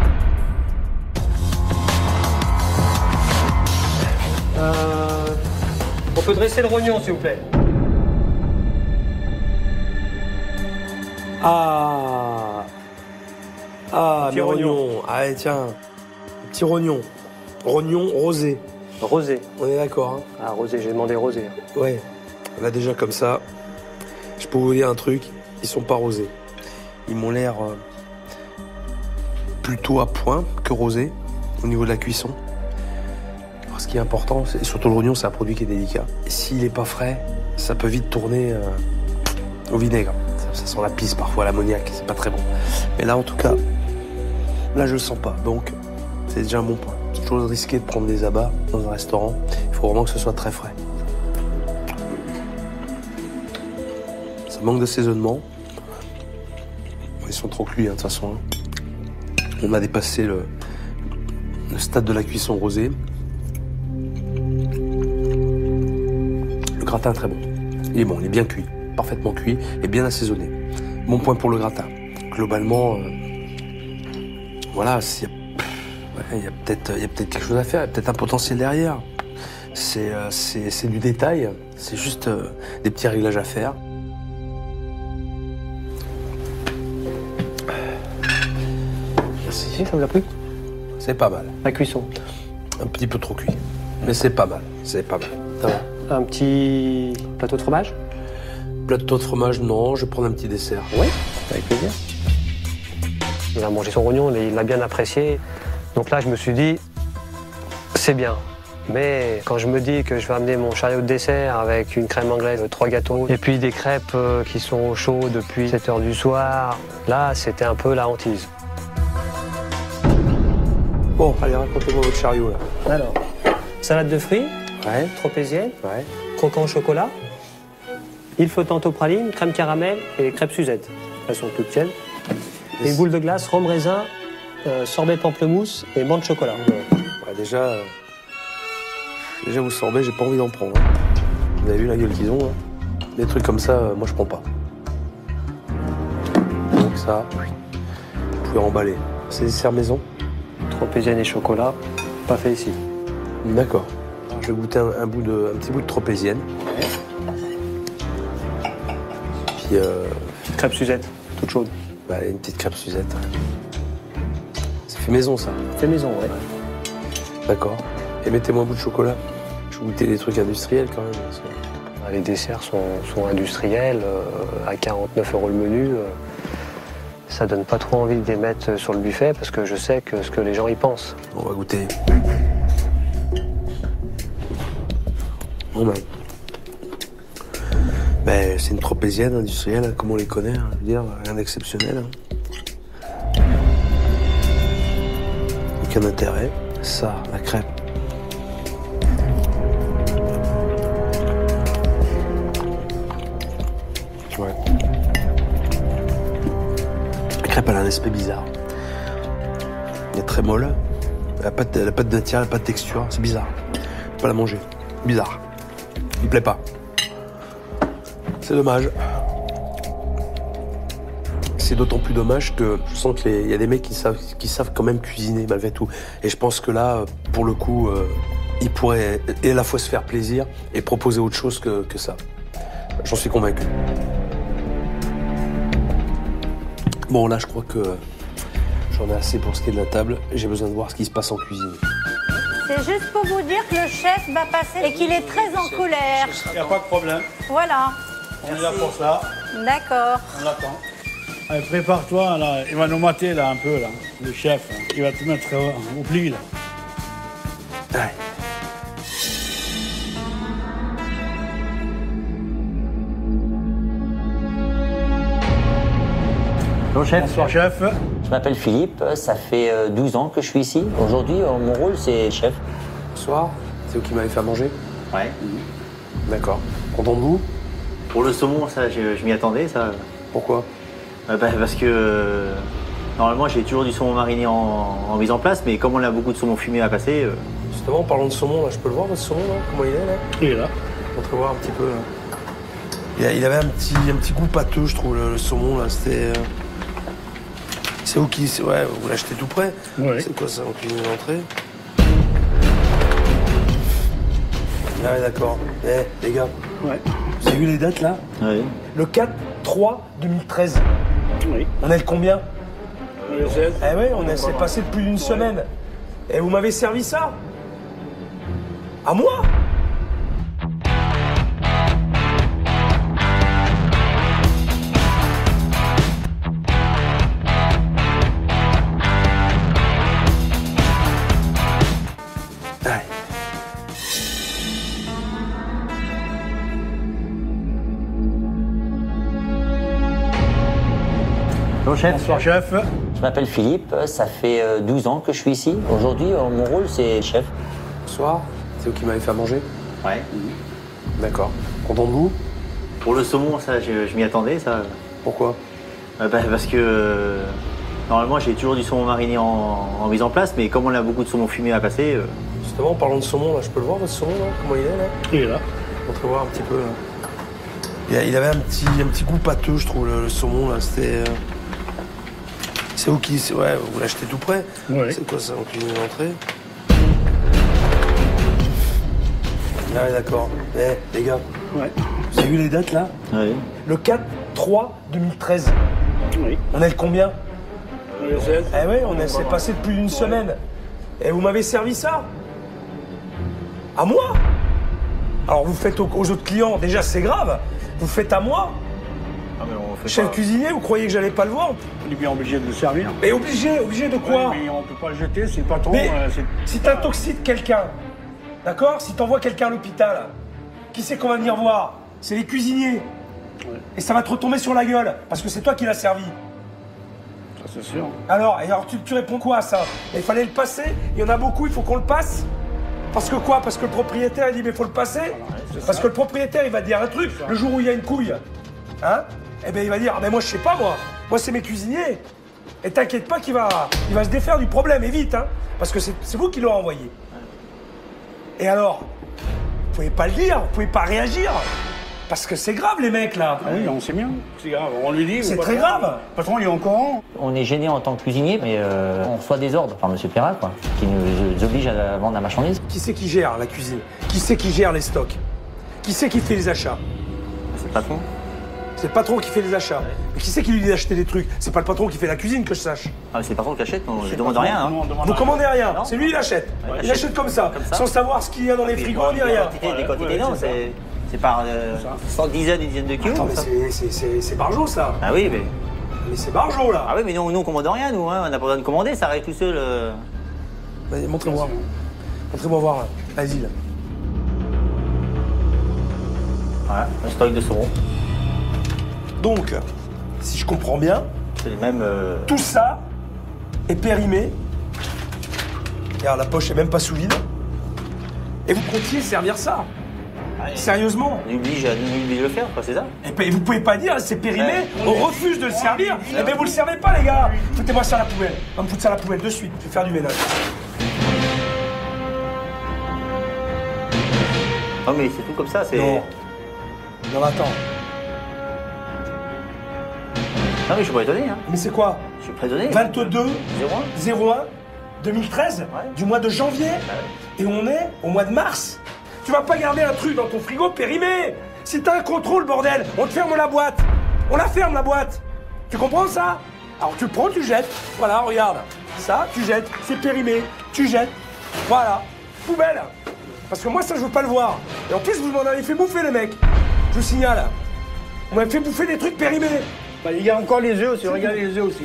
On peut dresser le rognon, s'il vous plaît. Ah, Petit mes rognon. rognons. Allez, tiens. Petit rognon. Rognon rosé. Rosé. On est d'accord, hein? Ah, rosé, j'ai demandé rosé. Ouais. Là, déjà, comme ça, je peux vous dire un truc. Ils sont pas rosés. Ils m'ont l'air plutôt à point que rosés au niveau de la cuisson. Alors, ce qui est important, c'est surtout le rognon, c'est un produit qui est délicat. Et s'il est pas frais, ça peut vite tourner au vinaigre. Ça sent la pisse parfois, l'ammoniac, c'est pas très bon. Mais là, en tout cas, là, je le sens pas. Donc, c'est déjà un bon point. C'est toujours risqué de prendre des abats dans un restaurant. Il faut vraiment que ce soit très frais. Ça manque d'assaisonnement. Ils sont trop cuits, hein, de toute façon. On a dépassé le stade de la cuisson rosée. Le gratin est très bon. Il est bon, il est bien cuit. Parfaitement cuit et bien assaisonné. Bon point pour le gratin. Globalement, voilà, il y a peut-être quelque chose à faire, il y a peut-être un potentiel derrière. C'est du détail, c'est juste des petits réglages à faire. Merci. Ça vous a plu? C'est pas mal. La cuisson. Un petit peu trop cuit. Mais c'est pas mal. C'est pas mal. Ça va. Un petit plateau de fromage? Plateau de fromage, non. Je vais prendre un petit dessert. Oui, avec plaisir. Il a mangé son rognon, il l'a bien apprécié. Donc là, je me suis dit, c'est bien. Mais quand je me dis que je vais amener mon chariot de dessert avec une crème anglaise, 3 gâteaux, et puis des crêpes qui sont au chaud depuis 7 h du soir, là, c'était un peu la hantise. Bon, allez, racontez-moi votre chariot, là. Alors, salade de fruits, Ouais. tropézienne, Ouais. croquant au chocolat, île flottante aux pralines, crème caramel et crêpes Suzette. Elles sont toutes tiennes. Et une boule de glace, rhum raisin, sorbet pamplemousse et menthe chocolat. Ouais, déjà, vous sorbet, j'ai pas envie d'en prendre. Hein. Vous avez vu la gueule qu'ils ont, hein. Des trucs comme ça, moi, je prends pas. Donc ça, vous pouvez emballer. C'est dessert maison? Tropézienne et chocolat, pas fait ici. D'accord. Alors, je vais goûter un petit bout de tropézienne. Puis, Crêpes Suzette, toute chaude. une petite crêpe Suzette. C'est fait maison, ça. Fait maison, ouais. D'accord. Et mettez-moi un bout de chocolat. Je vais goûter des trucs industriels, quand même. Parce que... Les desserts sont industriels, à 49 € le menu. ça donne pas trop envie de les mettre sur le buffet parce que je sais que ce que les gens y pensent. On va goûter. Bon ben, c'est une tropézienne industrielle, hein, comme on les connaît, hein, je veux dire, rien d'exceptionnel. Hein. Aucun intérêt. Ça, la crêpe. Ouais. La crêpe, elle a un aspect bizarre. Elle est très molle. Elle n'a pas de matière, elle n'a pas de texture. C'est bizarre. Je peux pas la manger. Bizarre. Il me plaît pas. C'est dommage. C'est d'autant plus dommage que je sens qu'il y a des mecs qui savent quand même cuisiner malgré tout. Et je pense que là, pour le coup, ils pourraient à la fois se faire plaisir et proposer autre chose que ça. J'en suis convaincu. Bon, là, je crois que j'en ai assez pour ce qui est de la table. J'ai besoin de voir ce qui se passe en cuisine. C'est juste pour vous dire que le chef va passer et qu'il est très en colère. Il n'y a pas de problème. Voilà. On est là pour ça. D'accord. On l'attend. Allez, prépare-toi, là. Il va nous mater, là, un peu, là. Le chef, là. Il va te mettre au pli, là. Ouais. Bonjour chef. Bonsoir chef. Je m'appelle Philippe, ça fait 12 ans que je suis ici. Aujourd'hui, mon rôle, c'est chef. Bonsoir, c'est vous qui m'avez fait à manger? Ouais. D'accord. Content de vous? Pour le saumon, ça, je m'y attendais, ça. Pourquoi? Parce que normalement, j'ai toujours du saumon mariné en mise en place, mais comme on a beaucoup de saumon fumé à passer... Justement, en parlant de saumon, là, je peux le voir, votre saumon, là? Comment il est, là? Il est là. Montrez voir un petit peu, là. Il avait un petit goût pâteux, je trouve, le saumon, là. C'était... C'est où qui... Ouais, vous l'achetez tout près? Oui. C'est quoi ça, en cuisine d'entrée? Ah ouais, d'accord. Eh, les gars, Ouais. vous avez vu les dates, là? Oui. Le 4-3-2013. Oui. On est le combien? Le 16. Eh ouais, s'est passé depuis une semaine. Et vous m'avez servi ça? À moi? Ouais. Bonjour chef. Bonsoir chef. Je m'appelle Philippe, ça fait 12 ans que je suis ici. Aujourd'hui, mon rôle, c'est chef. Bonsoir, c'est vous qui m'avez fait à manger? Ouais. D'accord. Content de vous? Pour le saumon, ça, je m'y attendais, ça. Pourquoi? Parce que normalement, j'ai toujours du saumon mariné en mise en place, mais comme on a beaucoup de saumon fumé à passer... Justement, en parlant de saumon, là, je peux le voir, votre saumon, là? Comment il est, là? Il est là. Montrez voir un petit peu, là. Il avait un petit goût pâteux, je trouve, le saumon, là. C'était... C'est où qui... Ouais, vous l'achetez tout près? Oui. C'est quoi ça, en cuisine d'entrée? Ah ouais, d'accord. Eh, les gars, Ouais. vous avez vu les dates, là? Oui. Le 4-3-2013. Oui. On est le combien? Le 16. Eh ouais, s'est passé depuis une semaine. Et vous m'avez servi ça? À moi? Alors vous faites aux autres clients, déjà c'est grave. Vous faites à moi? Ah, mais on fait Chef pas... cuisinier, vous croyez que j'allais pas le voir? On est bien obligé de le servir. Mais obligé de quoi? Ouais, mais on peut pas le jeter, c'est pas trop. Mais si t'intoxiques quelqu'un, d'accord? Si t'envoies quelqu'un à l'hôpital, qui c'est qu'on va venir voir? C'est les cuisiniers. Ouais. Et ça va te retomber sur la gueule, parce que c'est toi qui l'as servi. Ça c'est sûr. Alors tu réponds quoi à ça? Il fallait le passer, il y en a beaucoup, il faut qu'on le passe? Parce que quoi? Parce que le propriétaire il dit mais faut le passer? c'est Parce ça. que le propriétaire il va dire un truc, le jour où il y a une couille, hein? Eh bien il va dire, ah, mais moi je sais pas moi c'est mes cuisiniers. Et t'inquiète pas il va se défaire du problème, et vite, hein? Parce que c'est vous qui l'avez envoyé. Et alors? Vous pouvez pas le dire, vous pouvez pas réagir? Parce que c'est grave les mecs là. Ah oui, on sait bien. C'est grave. On lui dit. C'est ou très patron, grave. Patron, il est encore. On est gêné en tant que cuisinier, mais on reçoit des ordres par Monsieur Perrat, quoi, qui nous oblige à vendre la marchandise. Qui c'est qui gère la cuisine? Qui c'est qui gère les stocks? Qui c'est qui fait les achats? C'est le patron. C'est le patron qui fait les achats. Mais qui c'est qui lui dit d'acheter des trucs? C'est pas le patron qui fait la cuisine, que je sache. Ah, mais c'est le patron qui achète, on ne C'est demande patron, rien. Hein. nous, on demande Vous commandez rien, Non. c'est lui il achète. Ouais, Il achète comme ça, Comme ça. sans savoir ce qu'il y a dans les frigos ni rien. Des quantités, Ouais, non, c'est ça. c'est par ça. sans dizaines et dizaines de kilos. Attends, mais ça. c'est barjot ça. Ah oui, mais Mais c'est Barjo, là. Ah oui, mais nous on commande rien, nous, hein. On n'a pas besoin de commander, ça arrive tout seul. Vas-y, montrez-moi. Montrez-moi voir, là. Vas-y, là. Voilà, un stock de saumon. Donc, si je comprends bien, c'est les mêmes. Tout ça est périmé. Regarde, la poche est même pas sous vide. Et vous comptiez servir ça. Sérieusement. On oblige à le faire, quoi, c'est ça. Et vous pouvez pas dire, c'est périmé, on refuse de le servir. Eh bien, vous le servez pas, les gars. Foutez-moi ça à la poubelle. On va me foutre ça à la poubelle de suite. Je vais faire du ménage. Non, mais c'est tout comme ça, c'est. Non. Non, attends. Non, mais je suis pas étonné, hein. Mais c'est quoi? Je suis pas étonné. 22 01 2013, Ouais. du mois de janvier. Et on est au mois de mars. Tu vas pas garder un truc dans ton frigo périmé. Si t'as un contrôle, bordel, on te ferme la boîte. On la ferme, la boîte. Tu comprends ça? Alors tu le prends, tu jettes. Voilà, regarde. Ça, tu jettes. C'est périmé. Tu jettes. Voilà. Poubelle. Parce que moi, ça, je veux pas le voir. Et en plus, vous m'en avez fait bouffer, les mecs. Je vous signale. On m'a fait bouffer des trucs périmés. Bah, il y a encore les œufs aussi, regardez les œufs aussi.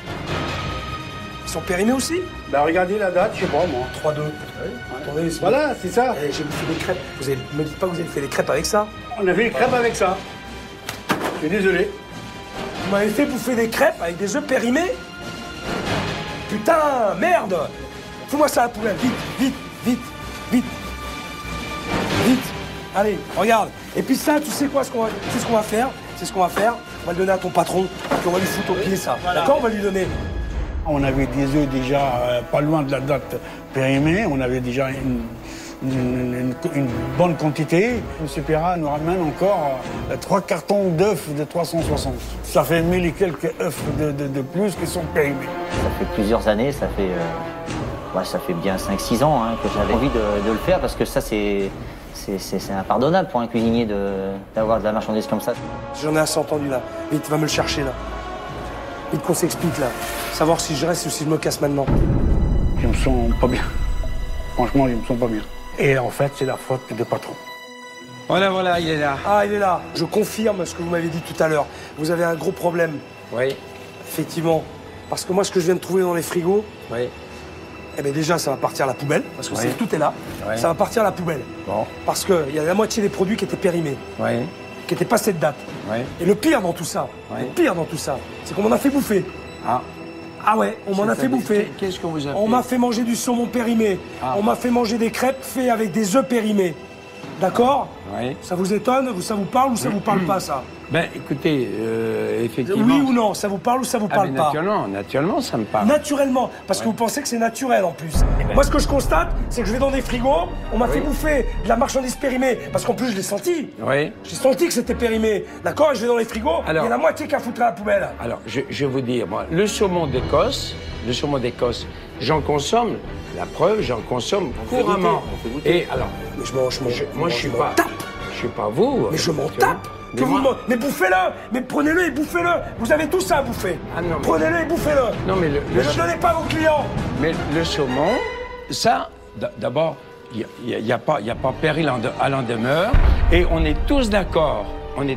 Ils sont périmés aussi? Bah regardez la date, je sais pas moi. 3-2. Attendez, Voilà, c'est ça. J'ai bouffé des crêpes. Me dites pas que vous avez fait des crêpes avec ça. On a fait les crêpes avec ça. Je suis désolé. Vous m'avez fait bouffer des crêpes avec des œufs périmés? Putain, merde! Fous-moi ça à la poubelle, vite, vite, vite, vite. Vite. Allez, regarde. Et puis ça, tu sais quoi, ce qu'on va faire? C'est ce qu'on va faire. On va le donner à ton patron, puis on va lui foutre au pied ça. Voilà. D'accord, on va lui donner. On avait des œufs déjà pas loin de la date périmée. On avait déjà une bonne quantité. M. Pirra nous ramène encore 3 cartons d'œufs de 360. Ça fait 1000 et quelques œufs de plus qui sont périmés. Ça fait plusieurs années, ça fait bien 5-6 ans hein, que j'avais envie de le faire parce que ça c'est impardonnable pour un cuisinier d'avoir de la marchandise comme ça. J'en ai assez entendu là. Vite, va me le chercher là. Vite qu'on s'explique là. Savoir si je reste ou si je me casse maintenant. Je me sens pas bien. Franchement, je me sens pas bien. Et en fait, c'est la faute du patron. Voilà, il est là. Ah, il est là. Je confirme ce que vous m'avez dit tout à l'heure. Vous avez un gros problème. Oui. Effectivement. Parce que moi, ce que je viens de trouver dans les frigos, Oui. eh bien déjà, ça va partir à la poubelle, parce que Oui. tout est là. Oui. Ça va partir à la poubelle. Bon. Parce qu'il y a la moitié des produits qui étaient périmés, Oui. qui n'étaient pas cette date. Oui. Et le pire dans tout ça, c'est qu'on m'en a fait bouffer. Ah. Ah ouais, on m'en a fait bouffer. Qu'est-ce qu'on vous a fait? On m'a fait manger du saumon périmé. Ah. On m'a fait manger des crêpes faites avec des œufs périmés. D'accord? Oui. Ça vous étonne? Ça vous parle ou ça vous parle pas, ça? Ben, écoutez, effectivement... Oui ou non? Ça vous parle ou ça vous parle pas? Naturellement, ça me parle. Naturellement, parce que vous pensez que c'est naturel en plus. Moi, ce que je constate, c'est que je vais dans des frigos, on m'a fait bouffer de la marchandise périmée, parce qu'en plus, je l'ai senti. Oui. J'ai senti que c'était périmé. D'accord? Et je vais dans les frigos, il y a la moitié qui a foutu à la poubelle. Alors, je vais vous dire, moi, le saumon d'Écosse, j'en consomme, la preuve, j'en consomme couramment. Et alors, mais je suis pas vous. Mais je m'en tape. Mais bouffez-le. Mais prenez-le et bouffez-le. Vous avez tout ça à bouffer. Ah non, mais... Prenez-le et bouffez-le. Non, mais ne le donnez pas à vos clients. Mais le saumon, ça, d'abord, il n'y a pas péril à l'en demeure. Et on est tous d'accord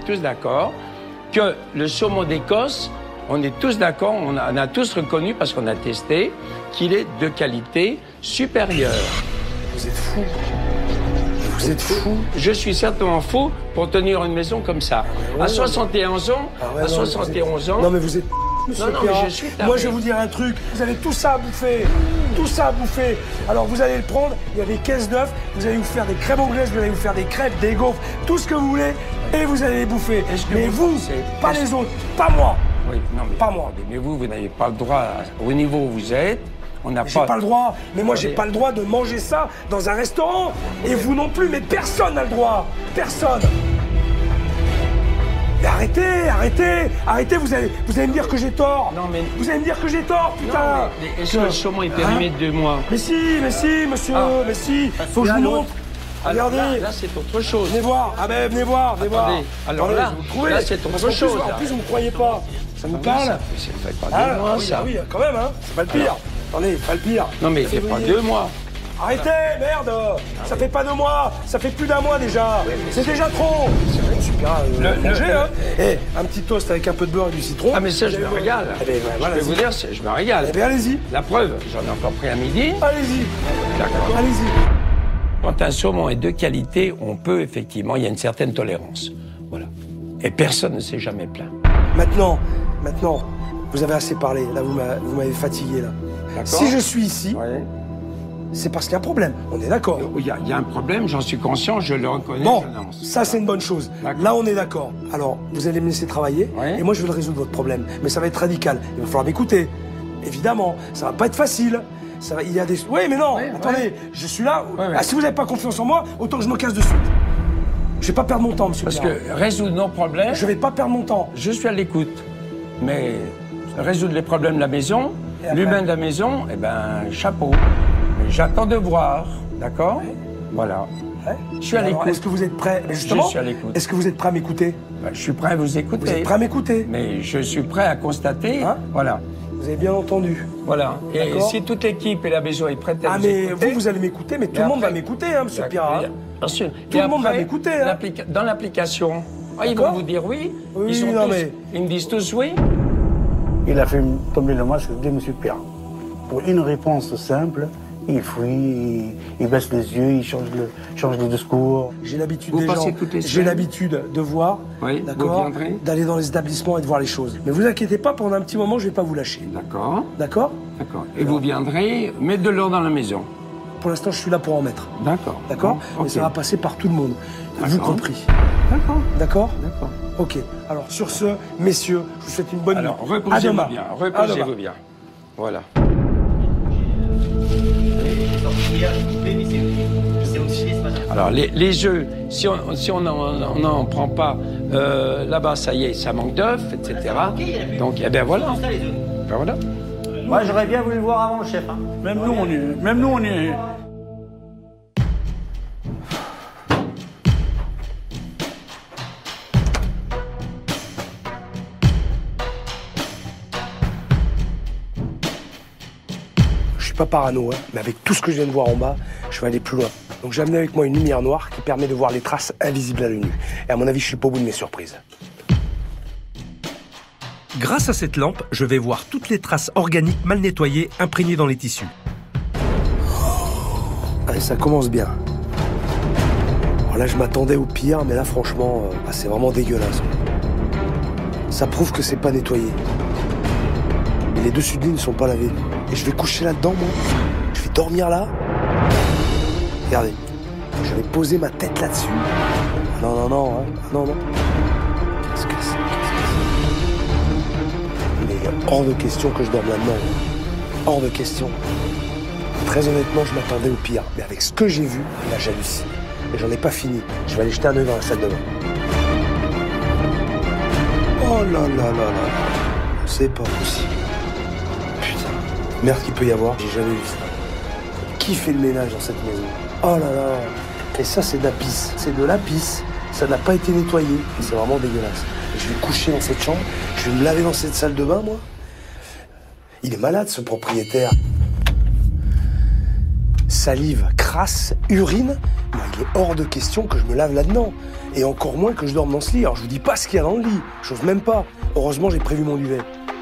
que le saumon d'Écosse, on est tous d'accord, on a tous reconnu, parce qu'on a testé, qu'il est de qualité supérieure. Vous êtes fous. Vous êtes fou. Je suis certainement fou pour tenir une maison comme ça. À 71 ans, ans. Non mais vous êtes monsieur Pirra. Mais je suis taré. Moi je vais vous dire un truc, vous avez tout ça à bouffer. Tout ça à bouffer. Alors vous allez le prendre, il y a des caisses d'œufs, vous allez vous faire des crèmes anglaises, vous allez vous faire des crêpes, des gaufres, tout ce que vous voulez, et vous allez les bouffer. Mais vous, pas les autres, pas moi. Oui, non mais pas moi. Mais vous n'avez pas le droit, au niveau où vous êtes. J'ai pas le droit, mais moi j'ai pas le droit de manger ça dans un restaurant. Et vous non plus, mais personne n'a le droit. Personne. Mais arrêtez, vous allez me dire que j'ai tort. Non mais... Vous allez me dire que j'ai tort, putain. Non, mais est-ce que le saumon est périmé de 2 mois? Mais si, monsieur, mais si. Faut que je vous montre. Regardez. Là c'est autre chose. Venez voir, venez voir. Alors là, c'est autre chose. En plus, vous me croyez pas. Ça vous parle? Ça fait pas 2 mois, ça. Oui, quand même, hein. C'est pas le pire. Attendez, pas le pire. Non mais c'est pas 2 mois. Arrêtez, merde. Ça fait pas 2 mois, ça fait plus d'1 mois déjà. C'est déjà trop. Monsieur Pirat, mangez, hein. Eh, un petit toast avec un peu de beurre et du citron. Ah mais ça, je me régale. Eh ben, voilà, je vais vous dire, je me régale. Eh bien, allez-y. La preuve, j'en ai encore pris à midi. Allez-y. D'accord. Allez-y. Quand un saumon est de qualité, on peut effectivement, il y a une certaine tolérance. Voilà. Et personne ne s'est jamais plaint. Maintenant, vous avez assez parlé. Là, vous m'avez fatigué, là. Si je suis ici, c'est parce qu'il y a un problème. On est d'accord. Il y a un problème, j'en suis conscient, je le reconnais. Bon, ça c'est une bonne chose. Là, on est d'accord. Alors, vous allez me laisser travailler, et moi je vais résoudre votre problème. Mais ça va être radical. Il va falloir m'écouter. Évidemment, ça va pas être facile. Il y a des... Oui, mais non, attendez, je suis là. Ah, si vous n'avez pas confiance en moi, autant que je me casse de suite. Je vais pas perdre mon temps, monsieur Parce Pirat. que résoudre nos problèmes... Je vais pas perdre mon temps. Je suis à l'écoute. Mais résoudre les problèmes de la maison, l'humain de la maison, eh ben, chapeau. Mais j'attends de voir, d'accord? Voilà. Je suis à l'écoute. Est-ce que vous êtes prêt? Justement, je suis à l'écoute. Est-ce que vous êtes prêt à m'écouter? Je suis prêt à vous écouter. Vous êtes prêt à m'écouter? Mais je suis prêt à constater, voilà. Vous avez bien entendu. Voilà. Et si toute l'équipe et la maison est prête à vous écouter... Ah, mais vous allez m'écouter, mais tout le monde va m'écouter, hein, monsieur Pirat. Bien sûr. Tout le monde va m'écouter, hein. Dans l'application, ils vont vous dire oui. Ils me disent tous oui. Il a fait tomber le masque de M. Pirat. Pour une réponse simple, il fuit, il baisse les yeux, il change de discours. J'ai l'habitude des gens, j'ai l'habitude de voir, d'accord, d'aller dans les établissements et de voir les choses. Mais vous inquiétez pas, pendant un petit moment, je vais pas vous lâcher. D'accord. D'accord? D'accord. Et vous viendrez mettre de l'ordre dans la maison. Pour l'instant, je suis là pour en mettre. D'accord. D'accord? Bon, Mais ça va passer par tout le monde, vous compris. D'accord. D'accord? D'accord. Ok. Alors, sur ce, messieurs, je vous souhaite une bonne nuit. Alors, reposez-vous bien. Reposez-vous bien. Voilà. Alors, les œufs, si on n'en prend pas, là-bas, ça y est, ça manque d'œufs, etc. Donc, eh bien voilà. Ben voilà. Moi, j'aurais bien voulu le voir avant, le chef. Hein. Même nous, on est... Je suis pas parano, hein, mais avec tout ce que je viens de voir en bas, je vais aller plus loin. Donc j'ai amené avec moi une lumière noire qui permet de voir les traces invisibles à l'œil nu. Et à mon avis, je suis pas au bout de mes surprises. Grâce à cette lampe, je vais voir toutes les traces organiques mal nettoyées imprégnées dans les tissus. Allez, ça commence bien. Alors là, je m'attendais au pire, mais là, franchement, c'est vraiment dégueulasse. Ça prouve que c'est pas nettoyé. Et les dessus de lit ne sont pas lavés. Et je vais coucher là-dedans, moi. Je vais dormir là. Regardez. Je vais poser ma tête là-dessus. Non, hein. Non. Qu'est-ce que c'est? Mais hors de question que je dorme là-dedans. Hors de question. Très honnêtement, je m'attendais au pire. Mais avec ce que j'ai vu, là, j'hallucine. Et j'en ai pas fini. Je vais aller jeter un œil dans la salle de bain. Oh là. C'est pas possible. Putain. Merde qu'il peut y avoir, j'ai jamais vu ça. Qui fait le ménage dans cette maison? Oh là là. Et ça, c'est de la pisse. C'est de la pisse. Ça n'a pas été nettoyé. Et c'est vraiment dégueulasse. Et je vais coucher dans cette chambre. Je vais me laver dans cette salle de bain, moi. Il est malade, ce propriétaire. Salive, crasse, urine. Mais il est hors de question que je me lave là-dedans. Et encore moins que je dorme dans ce lit. Alors je vous dis pas ce qu'il y a dans le lit. J'ose même pas. Heureusement, j'ai prévu mon duvet.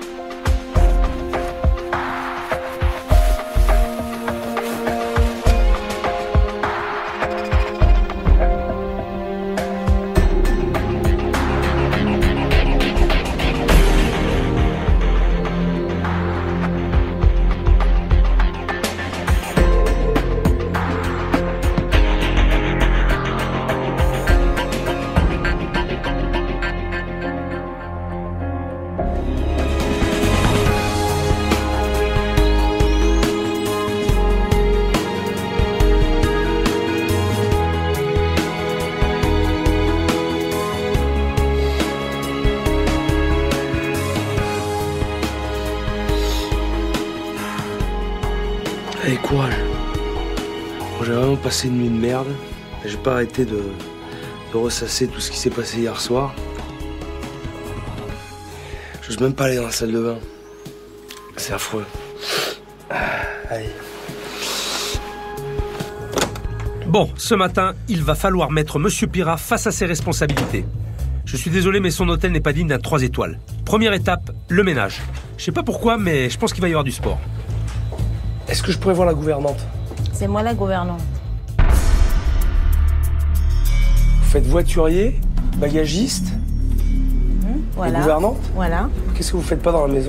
Allez, courage. J'ai vraiment passé une nuit de merde. J'ai pas arrêté de ressasser tout ce qui s'est passé hier soir. J'ose même pas aller dans la salle de bain. C'est affreux. Allez. Bon, ce matin, il va falloir mettre Monsieur Pirat face à ses responsabilités. Je suis désolé, mais son hôtel n'est pas digne d'un 3 étoiles. Première étape, le ménage. Je sais pas pourquoi, mais je pense qu'il va y avoir du sport. Est-ce que je pourrais voir la gouvernante? C'est moi la gouvernante. Vous faites voiturier, bagagiste, Voilà. et gouvernante? Voilà. Qu'est-ce que vous faites pas dans la maison?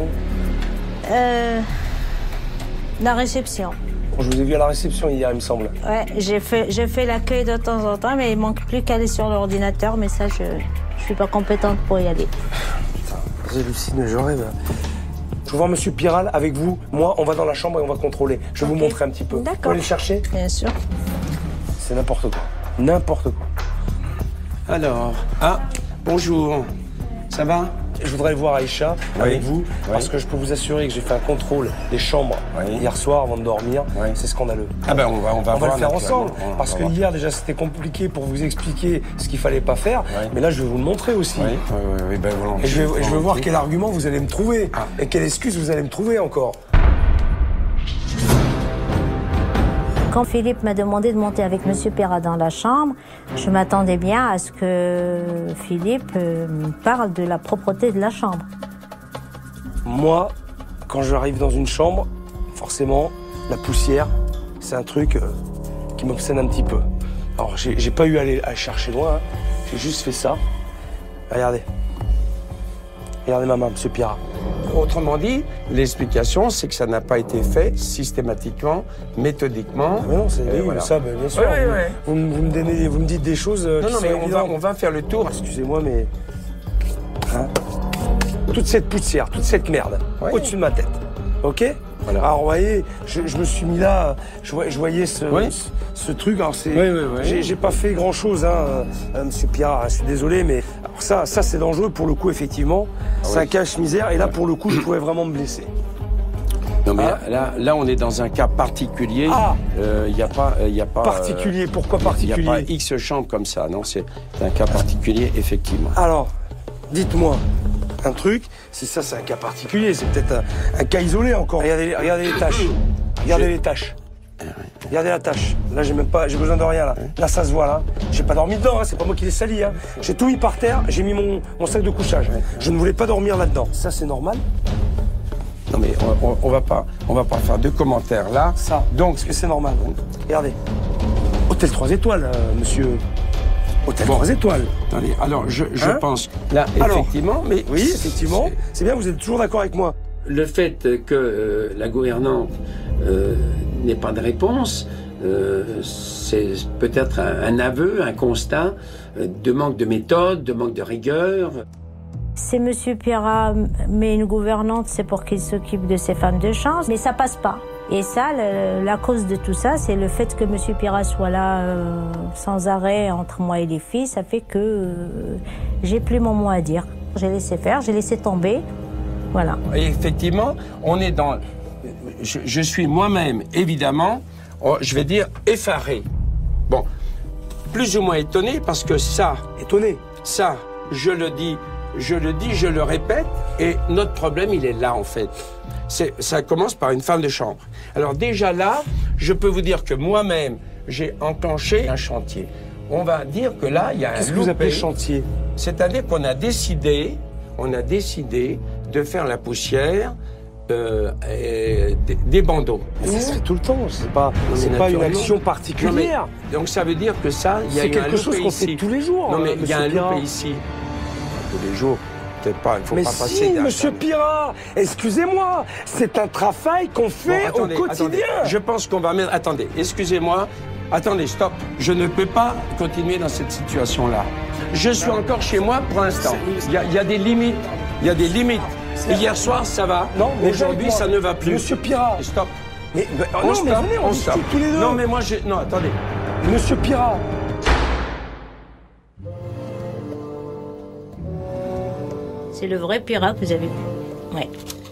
La réception. Je vous ai vu à la réception hier, il me semble. Ouais, j'ai fait l'accueil de temps en temps, mais il manque plus qu'à aller sur l'ordinateur, mais ça, je suis pas compétente pour y aller. Putain, j'hallucine, je rêve. Je veux voir Monsieur Piral avec vous. Moi, on va dans la chambre et on va contrôler. Je vais vous montrer un petit peu. D'accord. Vous pouvez aller le chercher? Bien sûr. C'est n'importe quoi. N'importe quoi. Alors, bonjour. Ça va? Je voudrais voir Aïcha avec vous, parce que je peux vous assurer que j'ai fait un contrôle des chambres hier soir avant de dormir. C'est scandaleux. Ah ben on va le faire ensemble, on parce que va hier déjà c'était compliqué pour vous expliquer ce qu'il fallait pas faire, mais là je vais vous le montrer aussi. Oui, ben voilà. Et je vais voir quel argument vous allez me trouver, et quelle excuse vous allez me trouver encore. Quand Philippe m'a demandé de monter avec Monsieur Pirat dans la chambre, je m'attendais bien à ce que Philippe me parle de la propreté de la chambre. Moi, quand j'arrive dans une chambre, forcément, la poussière, c'est un truc qui m'obsède un petit peu. Alors, j'ai pas eu à aller chercher loin, j'ai juste fait ça. Regardez. Regardez ma main, Monsieur Pirat. Autrement dit, l'explication, c'est que ça n'a pas été fait systématiquement, méthodiquement. Ah mais non, c'est voilà. ça, bien sûr. Vous me dites des choses qui sont évidentes. On va faire le tour. Excusez-moi, mais... toute cette poussière, toute cette merde, au-dessus de ma tête, ok? Voilà. Alors, vous voyez, je me suis mis là, je voyais ce truc, alors c'est... J'ai pas fait grand-chose, Monsieur Pirat, je suis désolé, mais... Alors ça c'est dangereux pour le coup, effectivement. C'est un cache-misère, et là, pour le coup, je pouvais vraiment me blesser. Non, mais là, on est dans un cas particulier. Il n'y a pas... Particulier, pourquoi particulier? Il n'y a pas X chambres comme ça, non, c'est un cas particulier, effectivement. Alors, dites-moi un truc, c'est un cas particulier, c'est peut-être un cas isolé encore. Regardez les tâches. Regardez les tâches. Regardez la tâche. Là, j'ai besoin de rien, là. Là, ça se voit, là. J'ai pas dormi dedans, c'est pas moi qui l'ai sali, J'ai tout mis par terre, j'ai mis mon sac de couchage. Je ne voulais pas dormir là-dedans. Ça, c'est normal? Non, mais on va pas faire de commentaires, là. Ça, donc, est-ce que c'est normal? Regardez. Hôtel 3 étoiles, monsieur. Hôtel 3 étoiles. Attendez, alors, je pense, là, effectivement, mais... Oui, effectivement. C'est bien, vous êtes toujours d'accord avec moi. Le fait que la gouvernante n'ait pas de réponse, c'est peut-être un aveu, un constat de manque de méthode, de manque de rigueur. Si Monsieur Pirat met une gouvernante, c'est pour qu'il s'occupe de ses femmes de chambre, mais ça passe pas. Et ça, la cause de tout ça, c'est le fait que Monsieur Pirat soit là sans arrêt entre moi et les filles, ça fait que j'ai plus mon mot à dire. J'ai laissé faire, j'ai laissé tomber, voilà. Et effectivement, on est dans... Je suis moi-même, évidemment, je vais dire effaré. Bon, plus ou moins étonné, parce que ça... Étonné? Ça, je le dis, je le répète, et notre problème, il est là, en fait. Ça commence par une femme de chambre. Alors déjà là, je peux vous dire que moi-même, j'ai enclenché un chantier. On va dire que là, il y a un loupé. Qu'est-ce que vous appelez chantier? C'est-à-dire qu'on a décidé de faire la poussière des bandeaux. Ça se fait tout le temps, c'est pas une action particulière. Non, donc ça veut dire que ça, il y a un loupé ici. C'est quelque chose qu'on fait tous les jours. Non mais il y a un loupé ici. Tous les jours. Peut-être pas, il faut pas passer. Mais Monsieur Pirat, excusez-moi, c'est un travail qu'on fait au quotidien. Attendez, je pense qu'on va mettre... Attendez, excusez-moi. Attendez, stop. Je ne peux pas continuer dans cette situation-là. Je suis encore chez moi pour l'instant. Il y a des limites. Il y a des limites. Hier soir, ça va. Non, mais aujourd'hui, ça ne va plus. Monsieur Pirat. Stop. Mais venez, on discute tous les deux. Non, mais moi, non, attendez. Monsieur Pirat. C'est le vrai Pirat que vous avez vu. Ouais.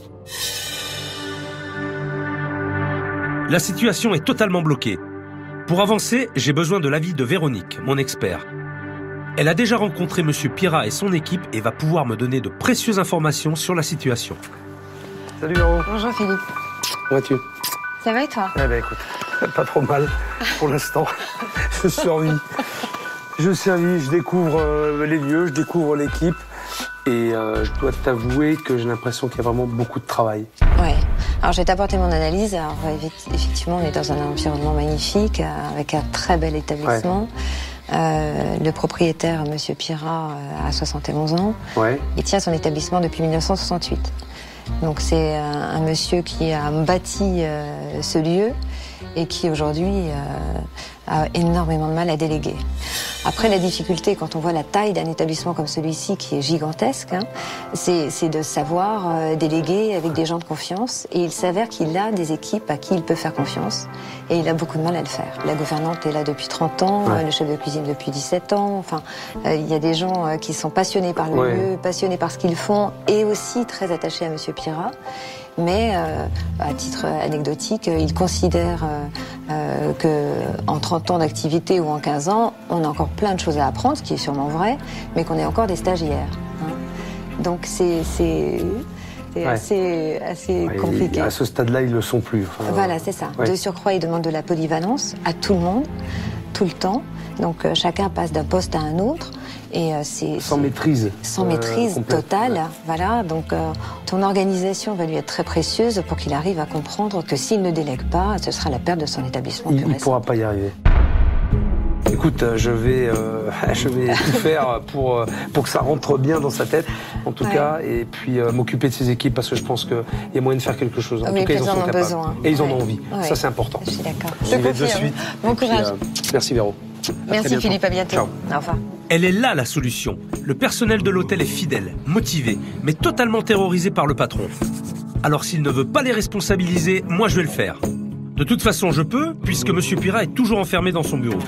La situation est totalement bloquée. Pour avancer, j'ai besoin de l'avis de Véronique, mon expert. Elle a déjà rencontré Monsieur Pirat et son équipe et va pouvoir me donner de précieuses informations sur la situation. Salut Véro. Bonjour Philippe. Comment vas-tu? Ça va et toi? Eh ben écoute, Pas trop mal pour l'instant. Je survis. Je découvre les lieux, je découvre l'équipe. Et je dois t'avouer que j'ai l'impression qu'il y a vraiment beaucoup de travail. Ouais. Alors je vais t'apporter mon analyse. Alors effectivement, on est dans un environnement magnifique, avec un très bel établissement. Ouais. Le propriétaire, Monsieur Pirat, a 71 ans. Ouais. Il tient son établissement depuis 1968. Donc c'est un monsieur qui a bâti ce lieu et qui aujourd'hui a énormément de mal à déléguer. Après, la difficulté, quand on voit la taille d'un établissement comme celui-ci, qui est gigantesque, hein, c'est de savoir déléguer avec des gens de confiance. Et il s'avère qu'il a des équipes à qui il peut faire confiance. Et il a beaucoup de mal à le faire. La gouvernante est là depuis 30 ans, le chef de cuisine depuis 17 ans. Enfin, il y a des gens qui sont passionnés par le lieu, passionnés par ce qu'ils font, et aussi très attachés à Monsieur Pirat. Mais à titre anecdotique, il considère qu'en 30 ans d'activité ou en 15 ans, on a encore plein de choses à apprendre, ce qui est sûrement vrai, mais qu'on est encore des stagiaires. Hein. Donc c'est assez compliqué. À ce stade-là, ils ne le sont plus. Enfin, voilà, c'est ça. Ouais. De surcroît, il demande de la polyvalence à tout le monde, tout le temps. Donc chacun passe d'un poste à un autre. Et c'est sans maîtrise. Sans maîtrise totale, voilà. Donc ton organisation va lui être très précieuse pour qu'il arrive à comprendre que s'il ne délègue pas, ce sera la perte de son établissement. Il ne pourra pas y arriver. Écoute, je vais tout faire pour que ça rentre bien dans sa tête, en tout cas, et puis m'occuper de ses équipes parce que je pense qu'il y a moyen de faire quelque chose. En tout cas, ils en sont capables. Besoin. Et ils en ont envie. Ça, c'est important. Je suis d'accord. Je vais de suite. Bon courage. Merci Véro. Merci Philippe, à bientôt. Ciao. Au revoir. Elle est là la solution. Le personnel de l'hôtel est fidèle, motivé, mais totalement terrorisé par le patron. Alors s'il ne veut pas les responsabiliser, moi je vais le faire. De toute façon, je peux, puisque Monsieur Pirat est toujours enfermé dans son bureau.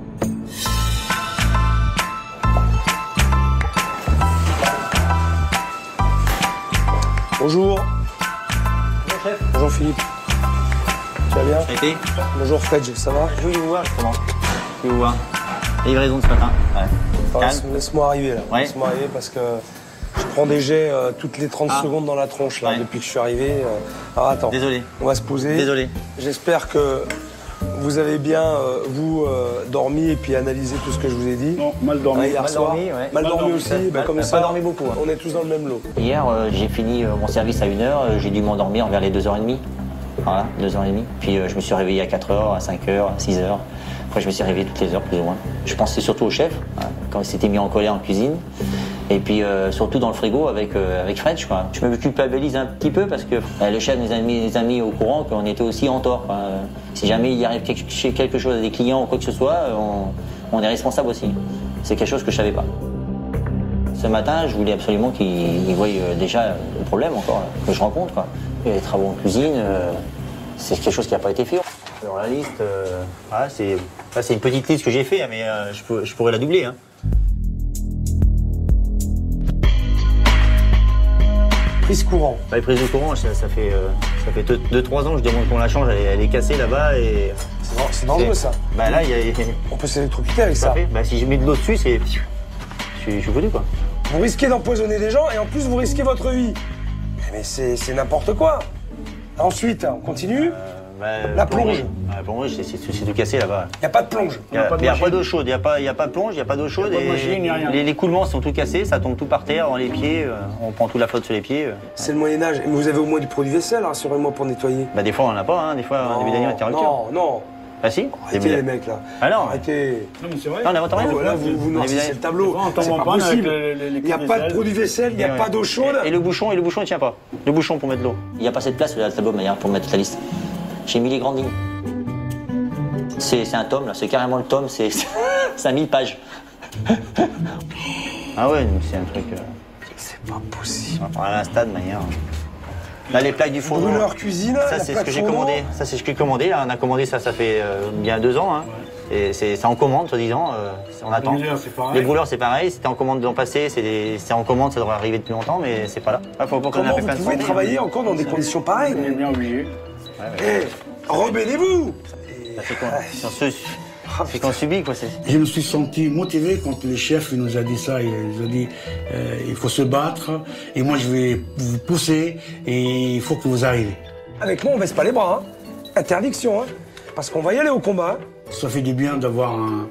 Bonjour. Bonjour chef. Bonjour Philippe. Tu vas bien? Été. Bonjour Fred, ça va? Je voulais vous voir justement. Je voulais vous voir. Livraison de ce matin. Ouais. Laisse-moi arriver là. Ouais. Laisse-moi arriver parce que je prends des jets toutes les 30 secondes dans la tronche là depuis que je suis arrivé. Alors attends. Désolé. On va se poser. Désolé. J'espère que vous avez bien dormi et puis analysé tout ce que je vous ai dit. Non, mal dormi. Hier soir. Mal dormi aussi. Comme ça, pas dormi beaucoup. Hein. On est tous dans le même lot. Hier, j'ai fini mon service à 1h. J'ai dû m'endormir vers les 2h30. Voilà, 2h30. Puis je me suis réveillé à 4h, à 5h, à 6h. Après, je me suis réveillé toutes les heures, plus ou moins. Je pensais surtout au chef, quand il s'était mis en colère en cuisine. Et puis, surtout dans le frigo avec Fred, quoi. Je me culpabilise un petit peu parce que le chef nous a mis au courant qu'on était aussi en tort. Quoi. Si jamais il y arrive quelque chose à des clients ou quoi que ce soit, on est responsable aussi. C'est quelque chose que je savais pas. Ce matin, je voulais absolument qu'il voie déjà le problème encore, que je rencontre, quoi. Les travaux en cuisine, c'est quelque chose qui n'a pas été fait. Alors la liste, voilà, c'est une petite liste que j'ai fait, mais je pourrais la doubler. Hein. Prise courant. Les prises de courant, ça fait 2-3 ans que je demande qu'on la change, elle est cassée là-bas et... C'est dangereux ça. Bah là, on peut s'électrocuter avec ça. Bah si je mets de l'eau dessus, je suis foutu quoi. Vous risquez d'empoisonner des gens et en plus vous risquez votre vie. Mais c'est n'importe quoi. Ensuite, on continue. La plonge. La plonge, c'est tout cassé là-bas. Il n'y a pas de plonge. Il n'y a pas d'eau chaude. Il n'y a pas de plonge, il n'y a pas d'eau chaude. Les coulements sont tout cassés, ça tombe tout par terre, dans les pieds. On prend toute la flotte sur les pieds. C'est le Moyen-Âge. Mais vous avez au moins du produit vaisselle, rassurez-moi, pour nettoyer. Bah, des fois, on n'en a pas. Hein. Des fois, on a des derniers interrupteurs. Non. Ah si. Arrêtez les mecs là. Alors. Arrêtez. Non mais c'est vrai. Non, on n'invente rien. Voilà, vous noircissez le tableau. C'est pas possible. Il n'y a pas de produit vaisselle, il n'y a pas d'eau chaude. Et le bouchon, il tient pas. Le bouchon pour mettre l'eau. Il n'y a pas assez de place sur le tableau manière pour mettre toute la liste. J'ai mis les grandes lignes. C'est un tome là, c'est carrément le tome, c'est 1000 pages. Ah ouais, c'est un truc. C'est pas possible. À l'instat de manière. Là, les plaques du fourneau. Brûleur cuisine, ça c'est ce que j'ai commandé. Ça c'est ce que j'ai commandé. Là, on a commandé ça fait bien 2 ans. Hein. Et c'est en commande, soi-disant. On attend. Les brûleurs, c'est pareil. C'était en commande l'an passé. C'est en commande, ça devrait arriver depuis longtemps, mais c'est pas là. Faut pas Comment vous pouvez travailler encore dans des conditions pareilles? On est bien obligé. Rebellez-vous. C'est qu'on subit, quoi. Je me suis senti motivé quand le chef nous a dit ça. Il nous a dit il faut se battre et moi je vais vous pousser et il faut que vous arrivez. Avec moi, on baisse pas les bras. Hein. Interdiction. Hein. parce qu'on va y aller au combat. Ça fait du bien d'avoir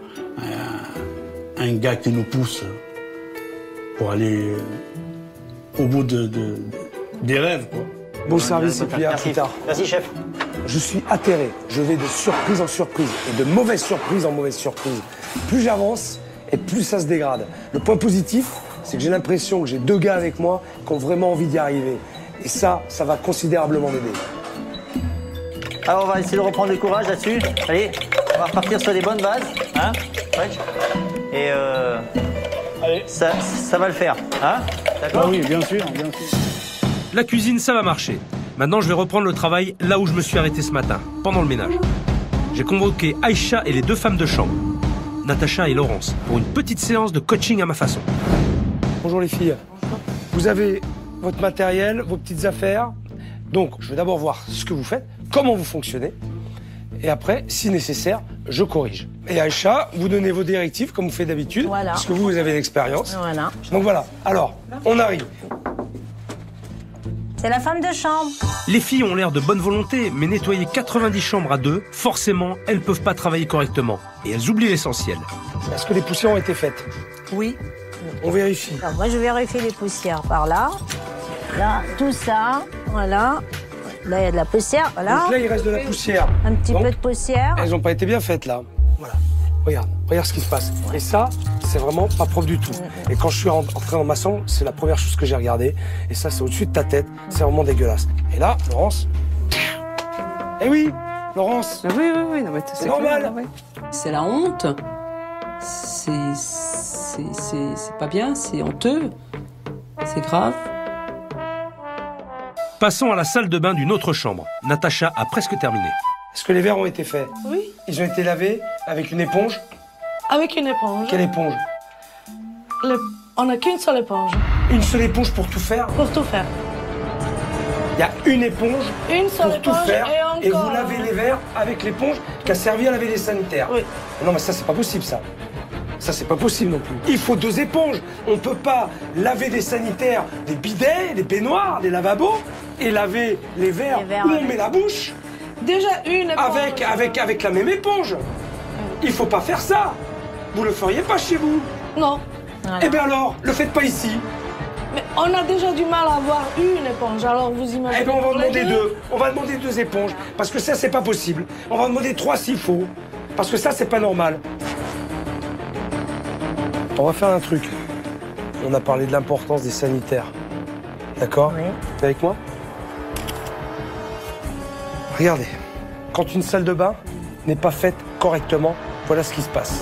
un gars qui nous pousse pour aller au bout des rêves, quoi. Bon service et puis à plus tard. Merci, chef. Je suis atterré. Je vais de surprise en surprise et de mauvaise surprise en mauvaise surprise. Plus j'avance et plus ça se dégrade. Le point positif, c'est que j'ai l'impression que j'ai 2 gars avec moi qui ont vraiment envie d'y arriver. Et ça va considérablement m'aider. Alors on va essayer de reprendre du courage là-dessus. Allez, on va repartir sur des bonnes bases. Hein, ouais. Et allez. Ça va le faire. Hein, d'accord ? Ah oui, bien sûr, bien sûr. La cuisine, ça va marcher. Maintenant, je vais reprendre le travail là où je me suis arrêté ce matin, pendant le ménage. J'ai convoqué Aïcha et les 2 femmes de chambre, Natacha et Laurence, pour une petite séance de coaching à ma façon. Bonjour les filles. Bonjour. Vous avez votre matériel, vos petites affaires. Donc, je vais d'abord voir ce que vous faites, comment vous fonctionnez. Et après, si nécessaire, je corrige. Et Aïcha, vous donnez vos directives comme vous faites d'habitude, voilà. Parce que vous avez l'expérience. Voilà. Donc voilà. Alors, on arrive. C'est la femme de chambre. Les filles ont l'air de bonne volonté, mais nettoyer 90 chambres à 2, forcément, elles peuvent pas travailler correctement. Et elles oublient l'essentiel. Est-ce que les poussières ont été faites? Oui. On vérifie. Alors, moi, je vérifie les poussières par là. Là, tout ça, voilà. Là, il y a de la poussière, voilà. Donc là, il reste de la poussière. Un petit peu de poussière. Elles n'ont pas été bien faites, là. Voilà. Regarde ce qui se passe. Et ça, c'est vraiment pas propre du tout. Et quand je suis entré dans ma chambre, c'est la première chose que j'ai regardée. Et ça, c'est au-dessus de ta tête. C'est vraiment dégueulasse. Et là, Laurence... Eh oui, Laurence. Oui, non, mais c'est normal. Ouais. C'est la honte. C'est pas bien, c'est honteux. C'est grave. Passons à la salle de bain d'une autre chambre. Natacha a presque terminé. Est-ce que les verres ont été faits? Oui. Ils ont été lavés avec une éponge? Avec une éponge. Quelle éponge? On n'a qu'une seule éponge. Une seule éponge pour tout faire? Pour tout faire. Il y a une éponge pour tout faire et vous lavez les verres avec l'éponge qui a servi à laver les sanitaires. Oui. Non mais ça c'est pas possible ça. Ça c'est pas possible non plus. Il faut 2 éponges. On peut pas laver des sanitaires, des bidets, des baignoires, des lavabos et laver les verres où on met la bouche. Déjà une éponge. Avec la même éponge. Il faut pas faire ça. Vous le feriez pas chez vous? Non. Voilà. Eh bien alors, le faites pas ici. Mais on a déjà du mal à avoir une éponge, alors vous imaginez... Eh bien, on va demander 2. On va demander 2 éponges, parce que ça, c'est pas possible. On va demander 3 s'il faut, parce que ça, c'est pas normal. On va faire un truc. On a parlé de l'importance des sanitaires. D'accord? Oui. T'es avec moi? Regardez, quand une salle de bain n'est pas faite correctement, voilà ce qui se passe.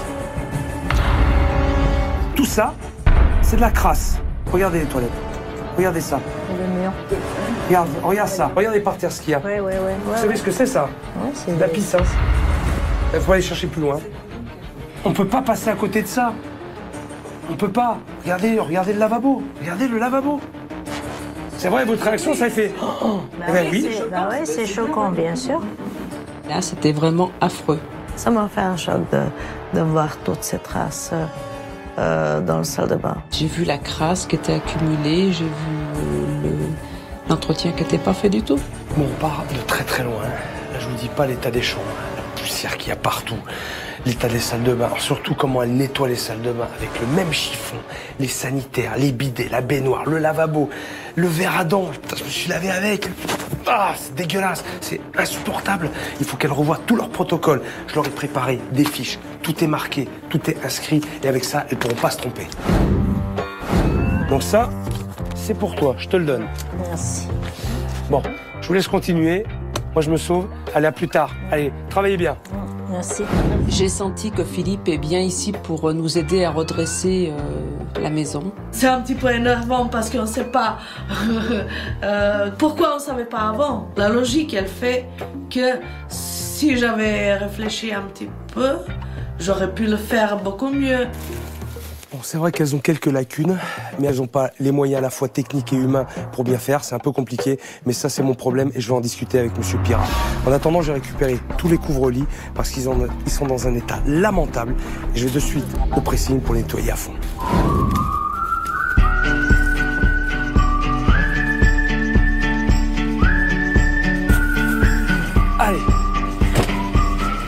Tout ça, c'est de la crasse. Regardez les toilettes. Regardez ça. Le mur. Regarde ça. Regardez par terre ce qu'il y a. Ouais. Vous savez ce que c'est ça? Ouais, c'est de la pisse. Hein. Il faut aller chercher plus loin. On peut pas passer à côté de ça. On peut pas. Regardez le lavabo. Regardez le lavabo. C'est vrai, votre réaction, ça fait... oui. C'est choquant, bien sûr. Là, c'était vraiment affreux. Ça m'a fait un choc de voir toutes ces traces dans la salle de bain. J'ai vu la crasse qui était accumulée, j'ai vu l'entretien qui n'était pas fait du tout. Bon, on part de très très loin. Là, je vous dis pas l'état des chambres, la poussière qu'il y a partout, l'état des salles de bain, alors surtout comment elle nettoie les salles de bain avec le même chiffon, les sanitaires, les bidets, la baignoire, le lavabo, le verre à dents. Putain, je me suis lavé avec. Ah, c'est dégueulasse, c'est insupportable. Il faut qu'elles revoient tout leur protocole. Je leur ai préparé des fiches, tout est marqué, tout est inscrit, et avec ça, elles ne pourront pas se tromper. Donc ça, c'est pour toi, je te le donne. Merci. Bon, je vous laisse continuer. Moi, je me sauve. Allez, à plus tard. Allez, travaillez bien. Merci. J'ai senti que Philippe est bien ici pour nous aider à redresser la maison. C'est un petit peu énervant parce qu'on ne sait pas pourquoi on ne savait pas avant. La logique, elle fait que si j'avais réfléchi un petit peu, j'aurais pu le faire beaucoup mieux. Bon, c'est vrai qu'elles ont quelques lacunes, mais elles n'ont pas les moyens à la fois techniques et humains pour bien faire. C'est un peu compliqué, mais ça, c'est mon problème et je vais en discuter avec Monsieur Pirat. En attendant, j'ai récupéré tous les couvre-lits parce qu'ils sont dans un état lamentable. Et je vais de suite au pressing pour les nettoyer à fond. Allez.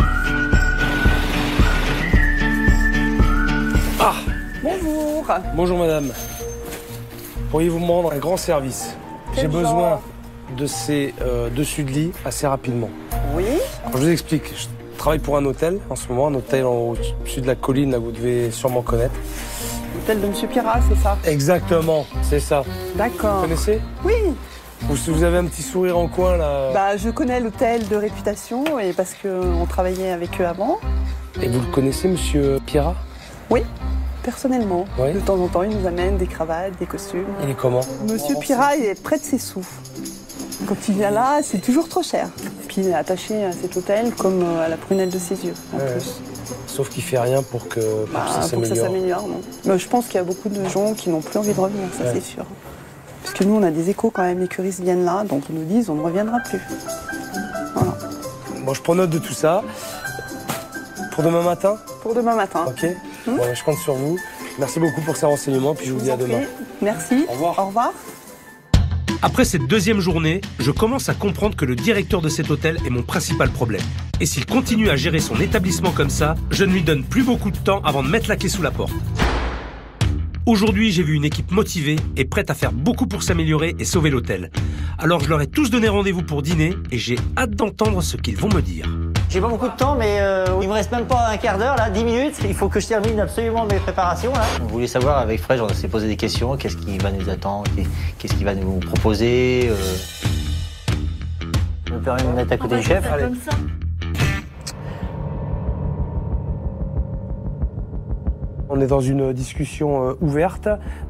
Bonjour. Bonjour madame. Pourriez-vous me rendre un grand service? J'ai besoin de ces dessus de lit assez rapidement. Oui. Alors, je vous explique. Je travaille pour un hôtel en ce moment, un hôtel au-dessus de la colline, là, vous devez sûrement connaître. L'hôtel de Monsieur Pirat, c'est ça? Exactement, c'est ça. D'accord. Vous connaissez? Oui. Vous avez un petit sourire en coin là. Bah, je connais l'hôtel de réputation et parce qu'on travaillait avec eux avant. Et vous le connaissez, Monsieur Pirat? Oui, personnellement. Oui. De temps en temps, il nous amène des cravates, des costumes. Il est comment? Monsieur Pirat, il est près de ses sous. Quand il vient là, c'est toujours trop cher. Puis il est attaché à cet hôtel comme à la prunelle de ses yeux, en plus. Sauf qu'il fait rien pour que ça s'améliore. Pour que ça s'améliore, non. Mais je pense qu'il y a beaucoup de gens qui n'ont plus envie de revenir, ça c'est sûr. Parce que nous, on a des échos quand même, les curistes viennent là, donc ils nous disent on ne reviendra plus. Voilà. Bon, je prends note de tout ça. Pour demain matin? Pour demain matin. Ok. Bon, je compte sur vous. Merci beaucoup pour ces renseignements, puis je vous dis à demain. Merci. Au revoir. Au revoir. Après cette deuxième journée, je commence à comprendre que le directeur de cet hôtel est mon principal problème. Et s'il continue à gérer son établissement comme ça, je ne lui donne plus beaucoup de temps avant de mettre la clé sous la porte. Aujourd'hui, j'ai vu une équipe motivée et prête à faire beaucoup pour s'améliorer et sauver l'hôtel. Alors je leur ai tous donné rendez-vous pour dîner et j'ai hâte d'entendre ce qu'ils vont me dire. J'ai pas beaucoup de temps, mais il me reste même pas un quart d'heure, là, 10 minutes. Il faut que je termine absolument mes préparations, là. On voulait savoir, avec Fred, on s'est posé des questions. Qu'est-ce qui va nous attendre? Qu'est-ce qu'il va nous proposer? Je me permets de me mettre à côté du chef. Allez. Comme ça. On est dans une discussion ouverte.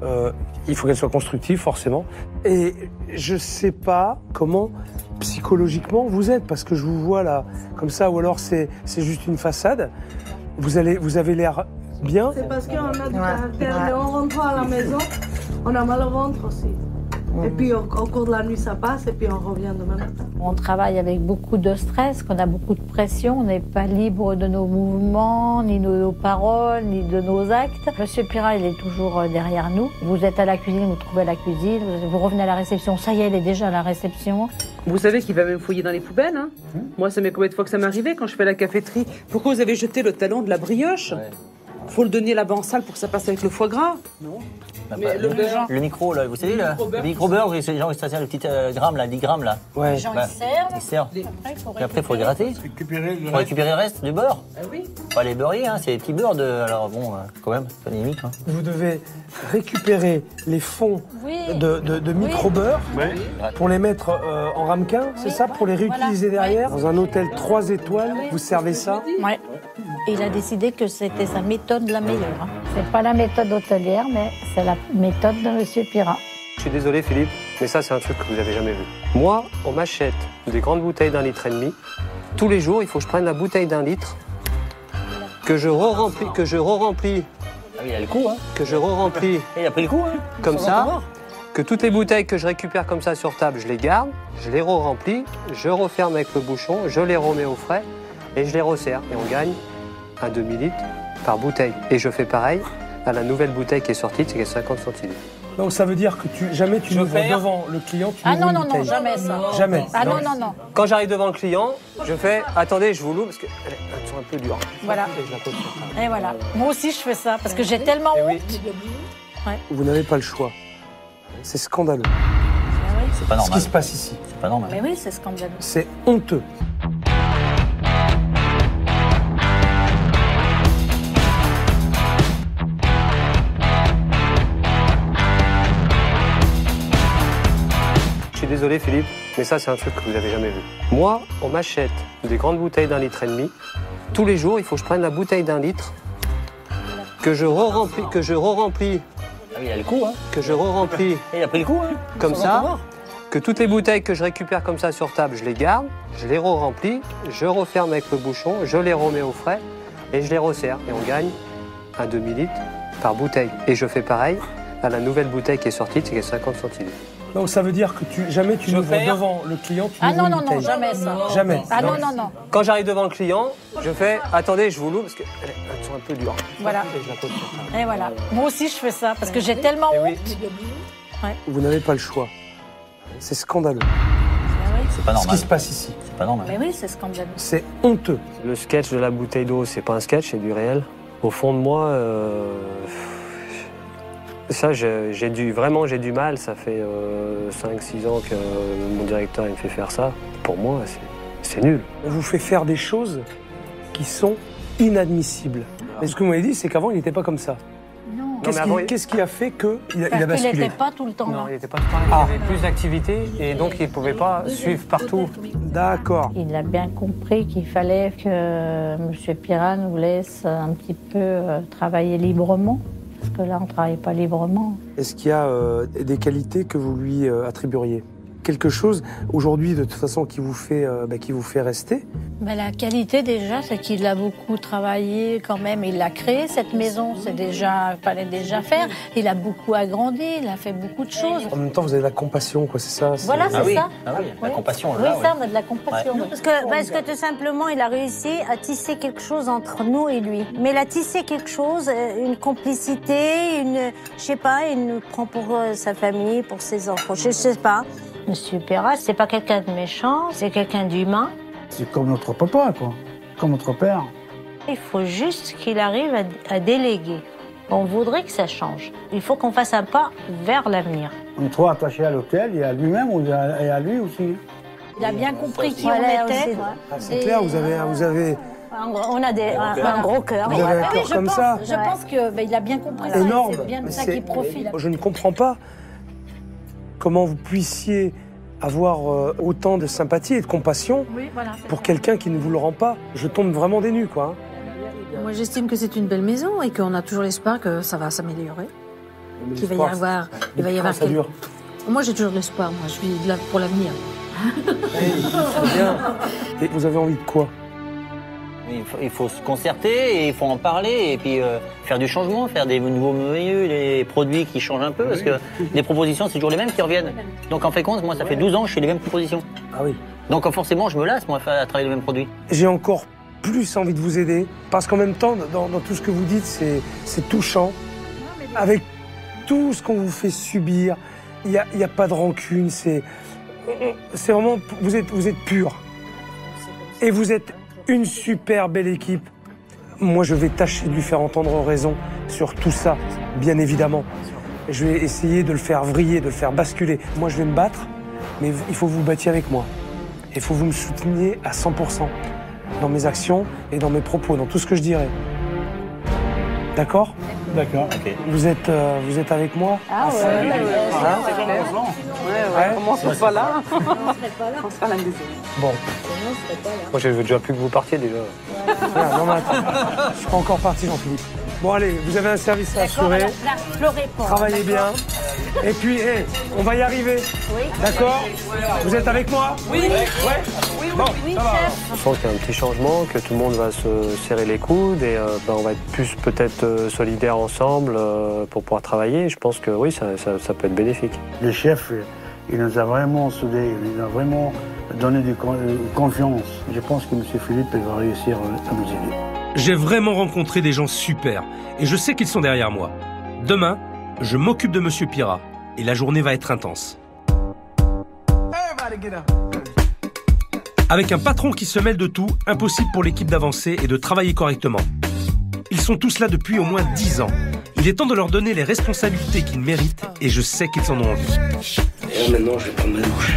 Il faut qu'elle soit constructive, forcément. Et je sais pas comment psychologiquement vous êtes, parce que je vous vois là comme ça, ou alors c'est juste une façade. Vous avez l'air bien. C'est parce qu'on a du caractère, mais en rentrant à la maison, on a mal au ventre aussi. Et puis au cours de la nuit, ça passe, et puis on revient demain matin. On travaille avec beaucoup de stress, qu'on a beaucoup de pression, on n'est pas libre de nos mouvements, ni de nos paroles, ni de nos actes. Monsieur Pirat, il est toujours derrière nous. Vous êtes à la cuisine, vous trouvez la cuisine, vous revenez à la réception, ça y est, elle est déjà à la réception. Vous savez qu'il va même fouiller dans les poubelles, hein. Moi, ça met combien de fois que ça m'est arrivé quand je fais la caféterie? Pourquoi vous avez jeté le talon de la brioche? Faut le donner là-bas en salle pour que ça passe avec le foie gras. Non. Mais le micro, là, vous savez, le micro-beurre, les gens, ils se servent le petit gramme, là, 10 grammes, là. Ouais. Les gens, ils servent. Puis après, il faut gratter. Faut récupérer le reste du beurre. Oui. Pas les beurriers, hein, c'est les petits beurres de... Alors bon, quand même, c'est pas limite. Hein. Vous devez récupérer les fonds de micro-beurre pour les mettre en ramequin, c'est ça? Pour les réutiliser derrière? Dans un hôtel 3 étoiles, vous servez ça? Ouais. Et il a décidé que c'était sa méthode la meilleure. Hein. C'est pas la méthode hôtelière, mais c'est la méthode de Monsieur Pirat. Je suis désolé Philippe, mais ça c'est un truc que vous n'avez jamais vu. Moi, on m'achète des grandes bouteilles d'1,5 litre. Tous les jours, il faut que je prenne la bouteille d'1 litre, que je re-remplis, Ah oui, il a le coup, hein. que je re-remplis Il a pris le coup, hein. comme ça, que toutes les bouteilles que je récupère comme ça sur table, je les garde, je les re-remplis, je referme avec le bouchon, je les remets au frais et je les resserre. Et on gagne un demi-litre par bouteille. Et je fais pareil à la nouvelle bouteille qui est sortie, c'est 50 centilitres. Donc ça veut dire que jamais tu n'ouvres devant le client, tu ouvres une bouteille. Non, jamais ça. Jamais. Ah non. Quand j'arrive devant le client, je fais « Attendez, je vous loue parce qu'elles sont un peu dures. » Voilà. Et je la pose sur table. Et voilà. Moi aussi, je fais ça, parce que j'ai tellement honte. Ouais. Vous n'avez pas le choix. C'est scandaleux. C'est pas Ce normal. qui se passe ici. C'est pas normal. Mais oui, c'est scandaleux. C'est honteux. Je suis désolé Philippe, mais ça c'est un truc que vous n'avez jamais vu. Moi, on m'achète des grandes bouteilles d'1,5 litre. Tous les jours, il faut que je prenne la bouteille d'1 litre, que je re-remplis, Ah oui, il a le coup, hein. que je re-remplis Il a pris le coup, hein. comme ça, que toutes les bouteilles que je récupère comme ça sur table, je les garde, je les re-remplis, je referme avec le bouchon, je les remets au frais et je les resserre. Et on gagne un demi-litre par bouteille. Et je fais pareil à la nouvelle bouteille qui est sortie, c'est 50 centilitres. Donc ça veut dire que jamais tu n'ouvres devant le client, tu ouvres une bouteille. Jamais ça. Jamais. Ah non. Quand j'arrive devant le client, je fais « Attendez, je vous loue parce qu'elles sont un peu dures. » Voilà. Et je la pose sur table. Et voilà. Moi aussi, je fais ça, parce que j'ai tellement honte. Ouais. Vous n'avez pas le choix. C'est scandaleux. C'est pas Ce normal. qui se passe ici. C'est pas normal. Mais oui, c'est scandaleux. C'est honteux. Le sketch de la bouteille d'eau, c'est pas un sketch, c'est du réel. Au fond de moi, Ça, j'ai du mal. Ça fait 5-6 ans que mon directeur il me fait faire ça. Pour moi, c'est nul. On vous fait faire des choses qui sont inadmissibles. Mais ce que vous m'avez dit, c'est qu'avant, il n'était pas comme ça. Non. Qu'est-ce qui a fait qu'il a basculé? Il n'était pas tout le temps là. Non, il n'était pas tout le temps. Il avait plus d'activités et donc il ne pouvait pas suivre partout. D'accord. Il a bien compris qu'il fallait que M. Pirat nous laisse un petit peu travailler librement. Parce que là, on ne travaille pas librement. Est-ce qu'il y a des qualités que vous lui attribueriez? Quelque chose, aujourd'hui, de toute façon, qui vous fait rester? Mais la qualité, déjà, c'est qu'il a beaucoup travaillé quand même. Il a créé cette maison, fallait déjà faire. Il a beaucoup agrandi, il a fait beaucoup de choses. En même temps, vous avez de la compassion, quoi, c'est ça? Voilà, c'est ça. Ah oui, la compassion. Oui, là, ça, on a de la compassion. Ouais. Parce que tout simplement, il a réussi à tisser quelque chose entre nous et lui. Mais il a tissé quelque chose, une complicité, il nous prend pour sa famille, pour ses enfants, je sais pas. Monsieur Pirat, c'est pas quelqu'un de méchant, c'est quelqu'un d'humain. C'est comme notre papa, quoi. Comme notre père. Il faut juste qu'il arrive à déléguer. On voudrait que ça change. Il faut qu'on fasse un pas vers l'avenir. On est trop attachés à l'hôtel et à lui-même et à lui aussi. Il a bien compris qui on était. C'est clair, vous avez... On a un gros cœur. Vous avez un cœur comme ça. Je pense qu'il a bien compris. Énorme. C'est bien de ça qu'il profite. Je ne comprends pas comment vous puissiez avoir autant de sympathie et de compassion pour quelqu'un qui ne vous le rend pas. Je tombe vraiment des nues, quoi. Moi, j'estime que c'est une belle maison et qu'on a toujours l'espoir que ça va s'améliorer. Qu'il va y avoir... Ça dure. Moi, j'ai toujours l'espoir. Moi, je suis là pour l'avenir. Bien. Et vous avez envie de quoi? Il faut se concerter et il faut en parler et puis faire du changement, faire des nouveaux menus, des produits qui changent un peu parce que les propositions, c'est toujours les mêmes qui reviennent. Donc en fréquence, moi, ça fait 12 ans que je fais les mêmes propositions. Ah oui. Donc forcément, je me lasse, moi, à travailler les mêmes produits. J'ai encore plus envie de vous aider parce qu'en même temps, dans tout ce que vous dites, c'est touchant. Avec tout ce qu'on vous fait subir, il n'y a pas de rancune, c'est vraiment... Vous êtes pur. Et vous êtes une super belle équipe. Moi, je vais tâcher de lui faire entendre raison sur tout ça, bien évidemment. Je vais essayer de le faire vriller, de le faire basculer. Moi, je vais me battre, mais il faut que vous vous battiez avec moi. Il faut que vous me souteniez à 100% dans mes actions et dans mes propos, dans tout ce que je dirai. D'accord? D'accord. Okay. Vous êtes avec moi? Ah ouais. On commence pas là. On sera là. Bon. Moi, je veux déjà plus que vous partiez, déjà. Non, mais attends. Je suis pas encore parti, Jean-Philippe. Bon, allez, vous avez un service à assurer. Travaillez bien. Et puis, on va y arriver. Oui. D'accord? Vous êtes avec moi? Oui. Ouais. Bon, ça va. On sent qu'il y a un petit changement, que tout le monde va se serrer les coudes et on va être plus peut-être solidaires ensemble pour pouvoir travailler. Je pense que oui, ça peut être bénéfique. Le chef, il nous a vraiment soudés, il nous a vraiment donné de confiance. Je pense que M. Philippe va réussir à nous aider. J'ai vraiment rencontré des gens super et je sais qu'ils sont derrière moi. Demain, je m'occupe de Monsieur Pirat et la journée va être intense. Avec un patron qui se mêle de tout, impossible pour l'équipe d'avancer et de travailler correctement. Ils sont tous là depuis au moins 10 ans. Il est temps de leur donner les responsabilités qu'ils méritent et je sais qu'ils en ont envie. Et là, maintenant, je vais prendre ma douche.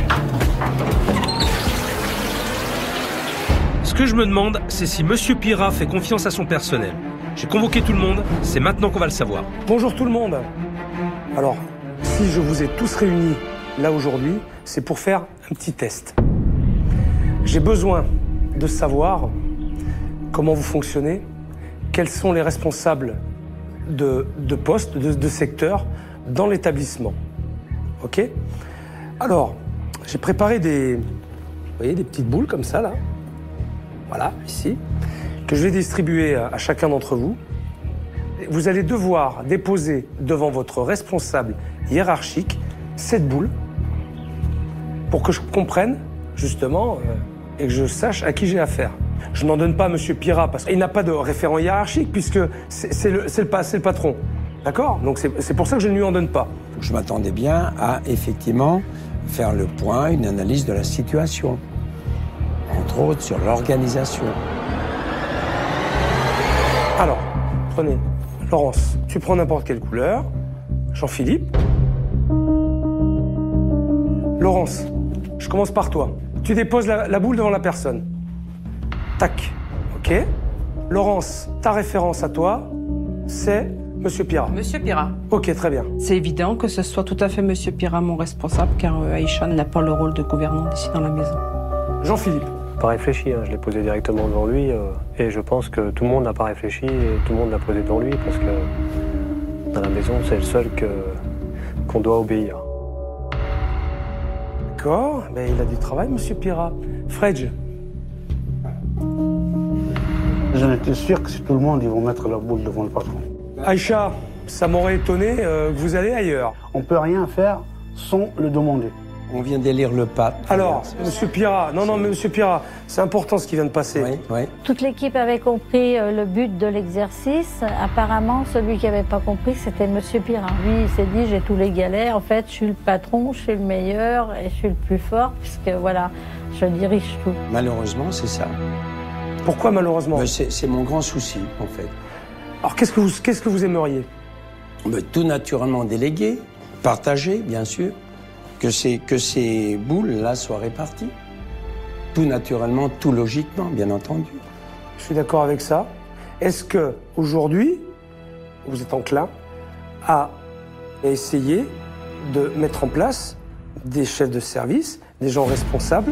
Ce que je me demande, c'est si Monsieur Pirat fait confiance à son personnel. J'ai convoqué tout le monde, c'est maintenant qu'on va le savoir. Bonjour tout le monde. Alors, si je vous ai tous réunis là aujourd'hui, c'est pour faire un petit test. J'ai besoin de savoir comment vous fonctionnez, quels sont les responsables de postes, de secteurs dans l'établissement. Ok? Alors, j'ai préparé vous voyez, des petites boules comme ça, là. Voilà, ici, que je vais distribuer à chacun d'entre vous. Vous allez devoir déposer devant votre responsable hiérarchique cette boule pour que je comprenne, justement, et que je sache à qui j'ai affaire. Je n'en donne pas à M. Pirat parce qu'il n'a pas de référent hiérarchique puisque c'est le patron. D'accord? Donc c'est pour ça que je ne lui en donne pas. Je m'attendais bien à, effectivement, faire le point, une analyse de la situation. Entre autres, sur l'organisation. Alors, prenez. Laurence, tu prends n'importe quelle couleur. Jean-Philippe. Laurence, je commence par toi. Tu déposes la boule devant la personne. Tac. OK. Laurence, ta référence à toi, c'est Monsieur Pira. Monsieur Pira. OK, très bien. C'est évident que ce soit tout à fait Monsieur Pira mon responsable, car Aïcha n'a pas le rôle de gouvernante ici dans la maison. Jean-Philippe. Pas réfléchi, hein. Je l'ai posé directement devant lui et je pense que tout le monde n'a pas réfléchi et tout le monde l'a posé devant lui parce que dans la maison, c'est le seul qu'on doit obéir. D'accord, ben, il a du travail, Monsieur Pira. Fredj. J'en étais sûr que c'est tout le monde, ils vont mettre leur boule devant le patron. Aïcha, ça m'aurait étonné que vous allez ailleurs. On peut rien faire sans le demander. On vient d'élire le pape. Alors, Monsieur Pira, non, mais Monsieur Pira, c'est important ce qui vient de passer. Oui. Toute l'équipe avait compris le but de l'exercice. Apparemment, celui qui n'avait pas compris, c'était Monsieur Pira. Lui, il s'est dit, j'ai tous les galets. En fait, je suis le patron, je suis le meilleur et je suis le plus fort, puisque voilà, je dirige tout. Malheureusement, c'est ça. Pourquoi malheureusement? C'est mon grand souci, en fait. Alors, qu'est-ce que vous aimeriez? Tout naturellement délégué, partagé, bien sûr. Que ces boules-là soient réparties. Tout naturellement, tout logiquement, bien entendu. Je suis d'accord avec ça. Est-ce que aujourd'hui, vous êtes enclin à essayer de mettre en place des chefs de service, des gens responsables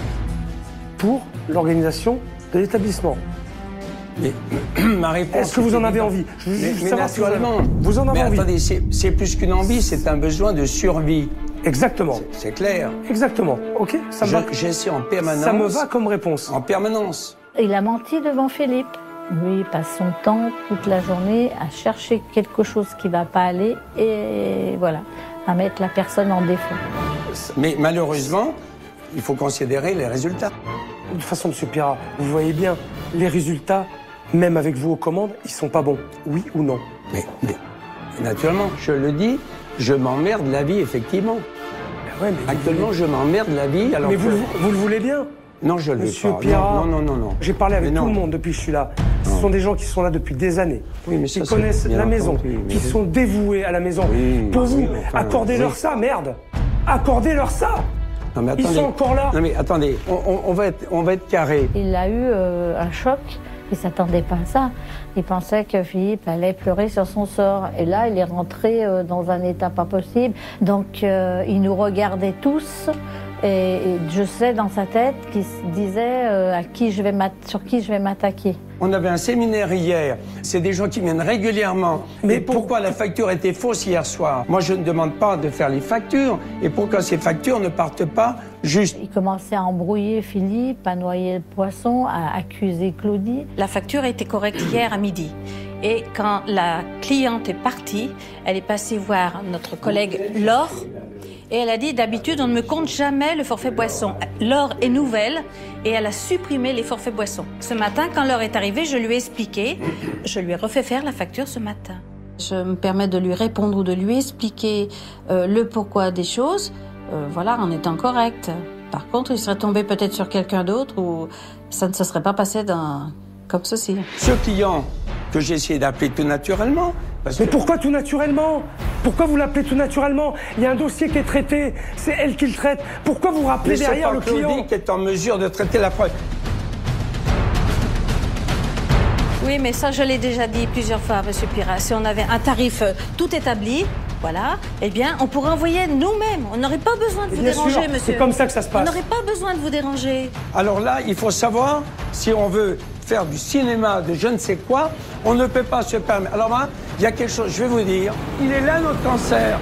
pour l'organisation de l'établissement? Mais ma réponse. Est-ce que vous en avez envie? Mais naturellement. Vous en avez envie? Attendez, c'est plus qu'une envie, c'est un besoin de survie. Exactement. C'est clair. Exactement. OK, ça me va. J'essaie en permanence. Ça me va comme réponse. En permanence. Il a menti devant Philippe. Lui, il passe son temps toute la journée à chercher quelque chose qui ne va pas aller et voilà, à mettre la personne en défaut. Mais malheureusement, il faut considérer les résultats. De toute façon, Monsieur Pira, vous voyez bien, les résultats, même avec vous aux commandes, ils sont pas bons. Oui ou non? Mais naturellement, je le dis, je m'emmerde la vie, effectivement. Ouais, mais actuellement, je m'emmerde la vie. Alors mais vous le voulez bien? Non, je le veux pas. Monsieur Pira, non. J'ai parlé avec tout le monde depuis que je suis là. Ce sont des gens qui sont là depuis des années, qui connaissent la maison, qui sont dévoués à la maison. Pour vous, accordez-leur ça, merde. Accordez-leur ça. Non, mais attendez. Ils sont encore là. Non mais attendez, on va être carré. Il a eu un choc. Il ne s'attendait pas à ça. Il pensait que Philippe allait pleurer sur son sort. Et là, il est rentré dans un état pas possible. Donc, il nous regardait tous. Et je sais dans sa tête qu'il se disait sur qui je vais m'attaquer. On avait un séminaire hier. C'est des gens qui viennent régulièrement. Mais pourquoi la facture était fausse hier soir? Moi, je ne demande pas de faire les factures. Et pourquoi ces factures ne partent pas juste? Il commençait à embrouiller Philippe, à noyer le poisson, à accuser Claudie. La facture a été correcte hier à midi. Et quand la cliente est partie, elle est passée voir notre collègue Laure. Et elle a dit, d'habitude, on ne me compte jamais le forfait boisson. Laure est nouvelle et elle a supprimé les forfaits boissons. Ce matin, quand Laure est arrivée, je lui ai expliqué. Je lui ai refait faire la facture ce matin. Je me permets de lui répondre ou de lui expliquer le pourquoi des choses, voilà, en étant correct. Par contre, il serait tombé peut-être sur quelqu'un d'autre ou ça ne se serait pas passé comme ceci. Ce client que j'ai essayé d'appeler tout naturellement. Mais pourquoi tout naturellement? Pourquoi vous l'appelez tout naturellement? Il y a un dossier qui est traité, c'est elle qui le traite. Pourquoi vous rappelez derrière le client? C'est Claudie qui est en mesure de traiter la preuve. Oui, mais ça, je l'ai déjà dit plusieurs fois, Monsieur Pira. Si on avait un tarif tout établi, voilà, eh bien, on pourrait envoyer nous-mêmes. On n'aurait pas besoin de vous déranger, monsieur. C'est comme ça que ça se passe. On n'aurait pas besoin de vous déranger. Alors là, il faut savoir, si on veut faire du cinéma, de je ne sais quoi, on ne peut pas se permettre. Alors là, il y a quelque chose, je vais vous dire, il est là notre cancer.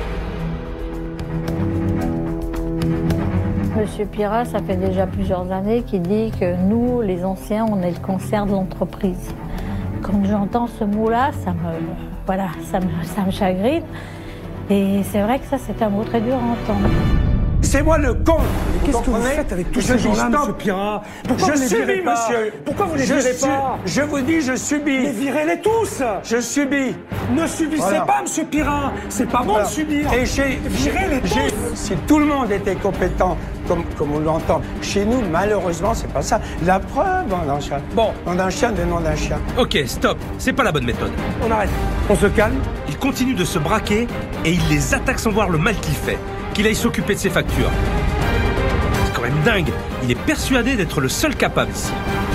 Monsieur Pira, ça fait déjà plusieurs années qu'il dit que nous, les anciens, on est le cancer de l'entreprise. Quand j'entends ce mot-là, ça me chagrine. Et c'est vrai que ça, c'est un mot très dur à entendre. C'est moi le con. Qu'est-ce que vous faites avec tous ces gens-là, monsieur Pirat? Pourquoi vous les virez pas, monsieur? Pourquoi vous les virez pas? Je vous dis, je subis. Mais virez-les tous. Je subis. Ne subissez pas, monsieur Pirat. C'est pas bon de subir. Et virez-les tous. Si tout le monde était compétent, comme on l'entend, chez nous, malheureusement, c'est pas ça. La preuve, on enchaîne. Bon, on enchaîne le nom d'un chien. Ok, stop, c'est pas la bonne méthode. On arrête. On se calme. Il continue de se braquer et il les attaque sans voir le mal qu'il fait. Qu'il aille s'occuper de ses factures. C'est quand même dingue. Il est persuadé d'être le seul capable ici.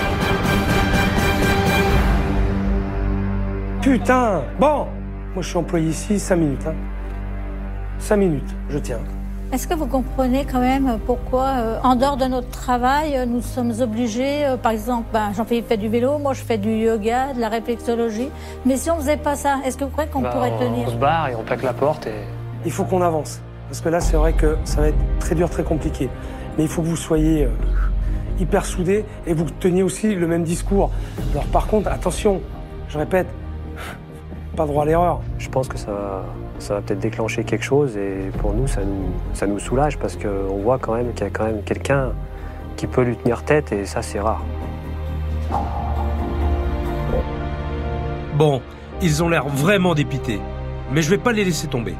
Putain. Bon. Moi, je suis employé ici 5 minutes. 5 minutes, je tiens. Est-ce que vous comprenez quand même pourquoi, en dehors de notre travail, nous sommes obligés, par exemple, Jean-Philippe fait du vélo, moi je fais du yoga, de la réflexologie, mais si on faisait pas ça, est-ce que vous croyez qu'on pourrait tenir? On se barre et on plaque la porte et... Il faut qu'on avance, parce que là c'est vrai que ça va être très dur, très compliqué, mais il faut que vous soyez hyper soudés et vous teniez aussi le même discours. Alors par contre, attention, je répète, pas droit à l'erreur. Je pense que ça va peut-être déclencher quelque chose et pour nous, ça nous soulage parce qu'on voit quand même qu'il y a quand même quelqu'un qui peut lui tenir tête et ça, c'est rare. Bon, ils ont l'air vraiment dépités, mais je vais pas les laisser tomber.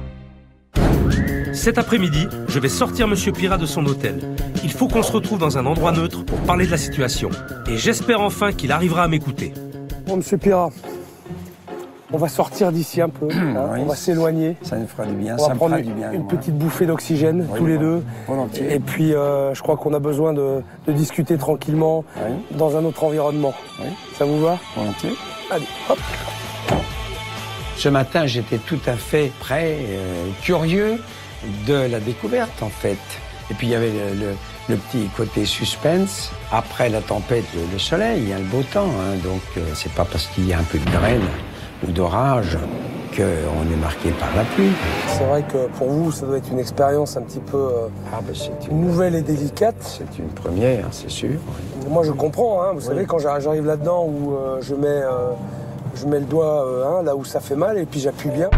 Cet après-midi, je vais sortir Monsieur Pirat de son hôtel. Il faut qu'on se retrouve dans un endroit neutre pour parler de la situation. Et j'espère enfin qu'il arrivera à m'écouter. Bon, Monsieur Pirat, on va sortir d'ici un peu, Oui, on va s'éloigner. Ça nous fera du bien, on va ça me prendre fera du bien. une petite bouffée d'oxygène, tous les deux. Volontiers. Et puis, je crois qu'on a besoin de discuter tranquillement dans un autre environnement. Oui. Ça vous va? Volontiers. Allez, hop. Ce matin, j'étais tout à fait prêt, curieux de la découverte, en fait. Et puis, il y avait le petit côté suspense. Après la tempête, le soleil, il y a le beau temps. Donc, c'est pas parce qu'il y a un peu de grêle ou d'orage qu'on est marqué par la pluie. C'est vrai que pour vous, ça doit être une expérience un petit peu nouvelle et délicate. C'est une première, c'est sûr. Moi, je comprends. Vous savez, quand j'arrive là-dedans où je mets le doigt là où ça fait mal et puis j'appuie bien.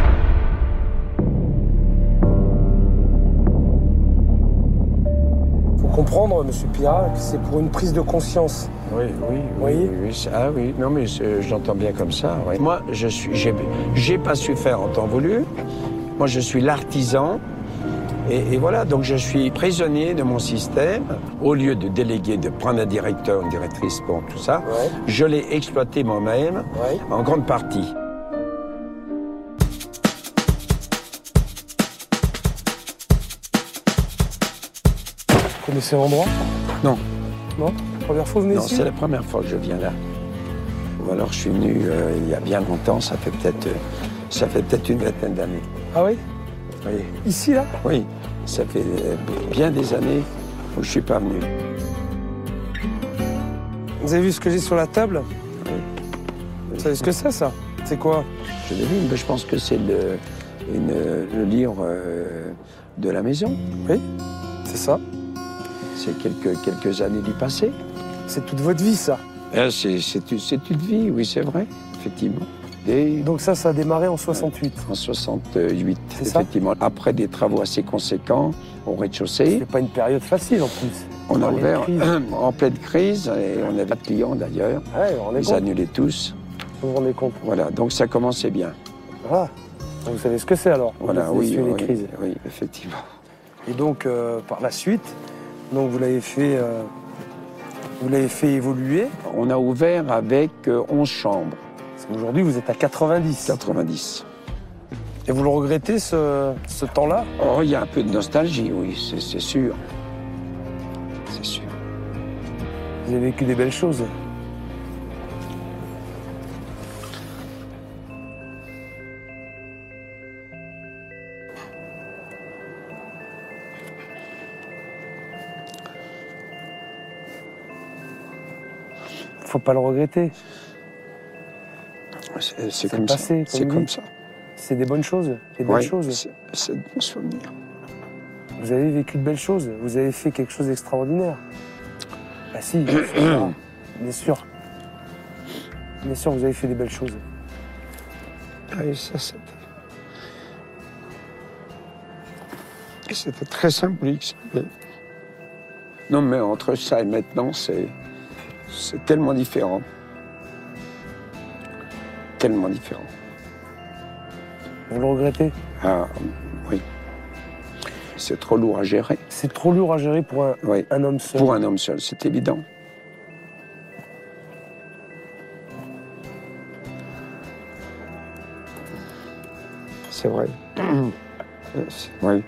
Comprendre, Monsieur Pirat, que c'est pour une prise de conscience. Oui. Ah oui, non mais j'entends bien comme ça. Oui. Moi, j'ai pas su faire en temps voulu. Moi, je suis l'artisan. Et voilà, donc je suis prisonnier de mon système. Au lieu de déléguer, de prendre un directeur, une directrice pour tout ça, je l'ai exploité moi-même en grande partie. Vous connaissez l'endroit? Non. Non? Première fois que vous venez ici? Non, c'est la première fois que je viens là. Ou alors je suis venu il y a bien longtemps, ça fait peut-être une vingtaine d'années. Ah oui? Oui. Ici, là? Oui, ça fait bien des années où je suis pas venu. Vous avez vu ce que j'ai sur la table? Oui. Vous savez ce que c'est, ça? C'est quoi? Je l'ai vu, mais je pense que c'est le livre de la maison. Oui, c'est ça. C'est quelques années du passé. C'est toute votre vie, ça? C'est une vie, oui, c'est vrai, effectivement. Donc ça a démarré en 68? En 68, Ça effectivement. Après des travaux assez conséquents au rez-de-chaussée. C'est pas une période facile, en plus. On a ouvert en pleine crise, et on avait pas de clients, d'ailleurs. Ils annulaient tous. Vous vous rendez compte? Voilà, donc ça commençait bien. Ah, vous savez ce que c'est, alors? Voilà, les crises. Oui, effectivement. Et donc, par la suite, donc vous l'avez fait évoluer. On a ouvert avec 11 chambres. Aujourd'hui, vous êtes à 90. 90. Et vous le regrettez, ce temps-là? Oh, il y a un peu de nostalgie, oui, c'est sûr. C'est sûr. Vous avez vécu des belles choses. Faut pas le regretter. C'est comme ça. C'est comme ça. C'est des bonnes choses. Des belles choses. C'est de bons souvenirs. Vous avez vécu de belles choses. Vous avez fait quelque chose d'extraordinaire. Ah si, bien sûr. Bien sûr, vous avez fait des belles choses. Ah, et ça, c'était... C'était très symbolique. Non, mais entre ça et maintenant, c'est tellement différent. Tellement différent. Vous le regrettez? Ah, oui. C'est trop lourd à gérer. C'est trop lourd à gérer pour un homme seul. Pour un homme seul, c'est évident. C'est vrai. Oui.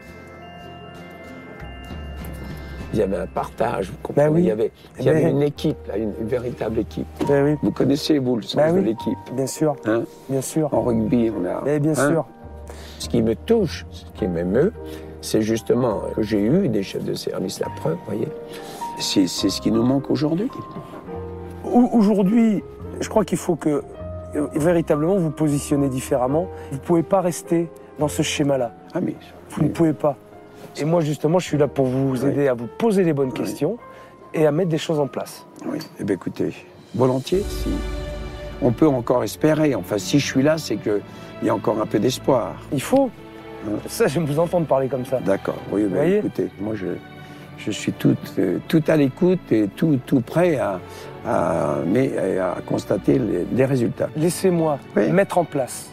Il y avait un partage, vous comprenez. Oui. Il y avait une équipe, là, une véritable équipe. Oui. Vous connaissez, vous, le sens de l'équipe. Bien sûr. Hein? Bien sûr. En rugby, on a... Mais bien sûr. Ce qui me touche, ce qui m'émeut, c'est justement que j'ai eu des chefs de service, la preuve, vous voyez. C'est ce qui nous manque aujourd'hui. Aujourd'hui, je crois qu'il faut que, véritablement, vous positionnez différemment. Vous ne pouvez pas rester dans ce schéma-là. Ah mais... Vous ne pouvez pas. Et moi, justement, je suis là pour vous aider à vous poser les bonnes questions et à mettre des choses en place. Oui, eh bien écoutez, volontiers, si on peut encore espérer. Enfin, si je suis là, c'est qu'il y a encore un peu d'espoir. Il faut. Ça, j'aime vous entendre parler comme ça. D'accord, oui, ben, écoutez, moi je suis tout à l'écoute et tout prêt à constater les résultats. Laissez-moi mettre en place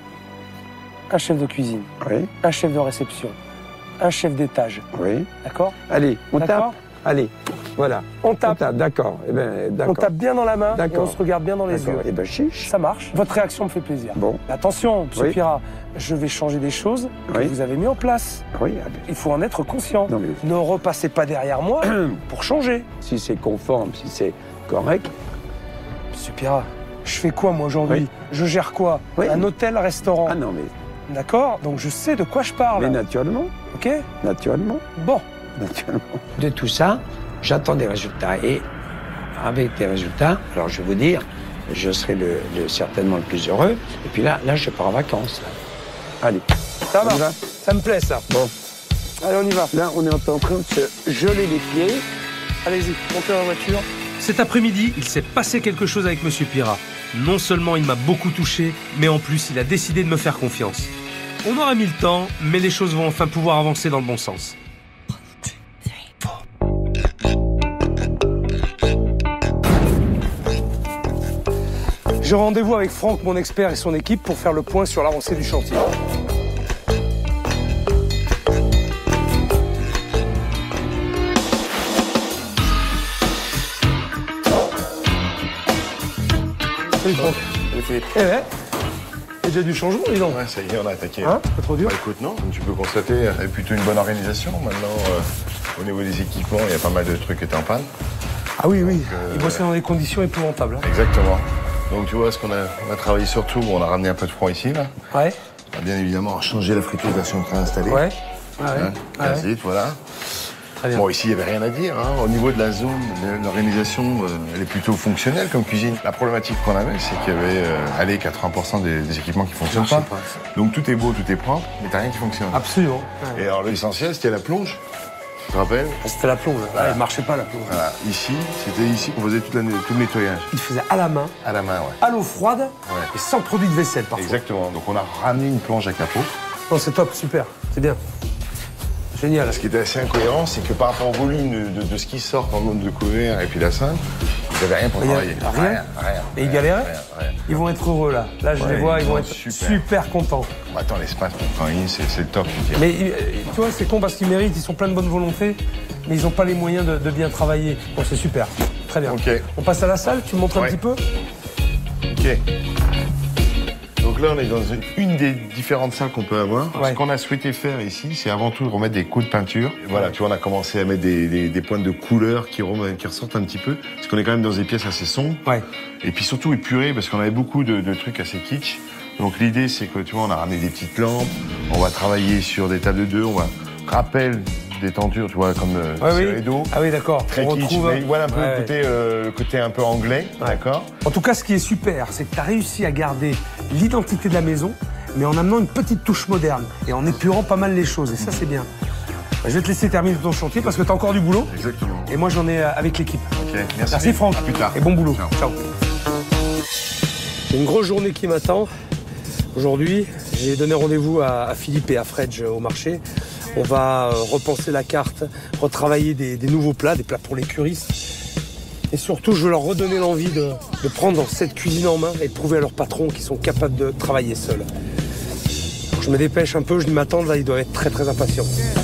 un chef de cuisine, un chef de réception, un chef d'étage. Oui. D'accord? Allez, on tape. Allez, voilà. On tape. D'accord. Eh ben, d'accord. On tape bien dans la main et on se regarde bien dans les yeux. Eh ben, chiche. Ça marche. Votre réaction me fait plaisir. Bon. Attention, M. Pirat, je vais changer des choses que vous avez mis en place. Oui. Il faut en être conscient. Non, mais... Ne repassez pas derrière moi pour changer. Si c'est conforme, si c'est correct. M. Pirat, je fais quoi moi aujourd'hui? Je gère quoi? Un hôtel-restaurant. Ah non, mais... D'accord? Donc je sais de quoi je parle. Mais naturellement. Ok? Naturellement. Bon. Naturellement. De tout ça, j'attends des résultats. Et avec des résultats, alors je vais vous dire, je serai certainement le plus heureux. Et puis là je pars en vacances. Là. Allez. Ça va. Ça me plaît, ça. Bon. Allez, on y va. Là, on est en train de se geler les pieds. Allez-y, montez dans la voiture. Cet après-midi, il s'est passé quelque chose avec Monsieur Pirat. Non seulement il m'a beaucoup touché, mais en plus, il a décidé de me faire confiance. On aura mis le temps, mais les choses vont enfin pouvoir avancer dans le bon sens. J'ai rendez-vous avec Franck, mon expert, et son équipe pour faire le point sur l'avancée du chantier. Salut Franck. Salut Philippe. Eh ouais. Il y a déjà du changement, dis donc. Ouais, ça y est, on a attaqué. Hein? Pas trop dur? Bah, écoute, non, comme tu peux constater, il y a plutôt une bonne organisation. Maintenant, au niveau des équipements, il y a pas mal de trucs qui étaient en panne. Ah oui, oui. Ils bossaient dans des conditions épouvantables. Hein. Exactement. Donc tu vois, on a travaillé sur tout. On a ramené un peu de froid ici, là. Ouais. On a bien évidemment changé la friteuse préinstallée. Ouais. Gazite, voilà. Très bien. Bon, ici, il n'y avait rien à dire. Hein. Au niveau de la zone, l'organisation, elle est plutôt fonctionnelle comme cuisine. La problématique qu'on avait, c'est qu'il y avait 80% des équipements qui ne fonctionnent pas. Donc tout est beau, tout est propre, mais t'as rien qui fonctionne. Absolument. Et alors l'essentiel, c'était la plonge. Tu te rappelles? C'était la plonge. Voilà. Elle ne marchait pas, la plonge. Voilà. Ici, c'était ici qu'on faisait tout le nettoyage. Il faisait à la main. À la main, ouais. À l'eau froide et sans produit de vaisselle, parfois. Exactement. Donc on a ramené une plonge à capot. Non, c'est top, super. C'est bien. Génial. Ce qui était assez incohérent, c'est que par rapport au volume de ce qui sort en mode de couvert et puis la salle, ils n'avaient rien pour travailler. Rien. Et ils galéraient? Rien. Ils vont être heureux, là. Là, je les vois, ils vont être super contents. Bah, attends, l'espace pour travailler, c'est le top. Mais tu vois, c'est con parce qu'ils méritent, ils sont pleins de bonne volonté, mais ils n'ont pas les moyens de bien travailler. Bon, c'est super. Très bien. Okay. On passe à la salle, tu me montres un petit peu? Ok. Donc là, on est dans une des différentes salles qu'on peut avoir. Ce qu'on a souhaité faire ici, c'est avant tout remettre des coups de peinture. Et voilà, tu vois, on a commencé à mettre des pointes de couleur qui ressortent un petit peu. Parce qu'on est quand même dans des pièces assez sombres. Ouais. Et puis surtout épurer, parce qu'on avait beaucoup de trucs assez kitsch. Donc l'idée, c'est que, tu vois, on a ramené des petites lampes. On va travailler sur des tables de deux. On va rappel des tentures, tu vois, comme rideau. Ah oui, d'accord. Très kitsch, mais voilà un peu le côté un peu anglais, d'accord. En tout cas, ce qui est super, c'est que tu as réussi à garder l'identité de la maison, mais en amenant une petite touche moderne et en épurant pas mal les choses. Et ça, c'est bien. Je vais te laisser terminer ton chantier parce que tu as encore du boulot. Exactement. Et moi, j'en ai avec l'équipe. Ok, merci Franck. À plus tard. Et bon boulot. Ciao. J'ai une grosse journée qui m'attend. Aujourd'hui, j'ai donné rendez-vous à Philippe et à Fredge au marché. On va repenser la carte, retravailler des nouveaux plats, des plats pour les curistes. Et surtout, je veux leur redonner l'envie de prendre cette cuisine en main et de prouver à leurs patrons qu'ils sont capables de travailler seuls. Je me dépêche un peu, je dis m'attendre, là, ils doivent être très très impatients.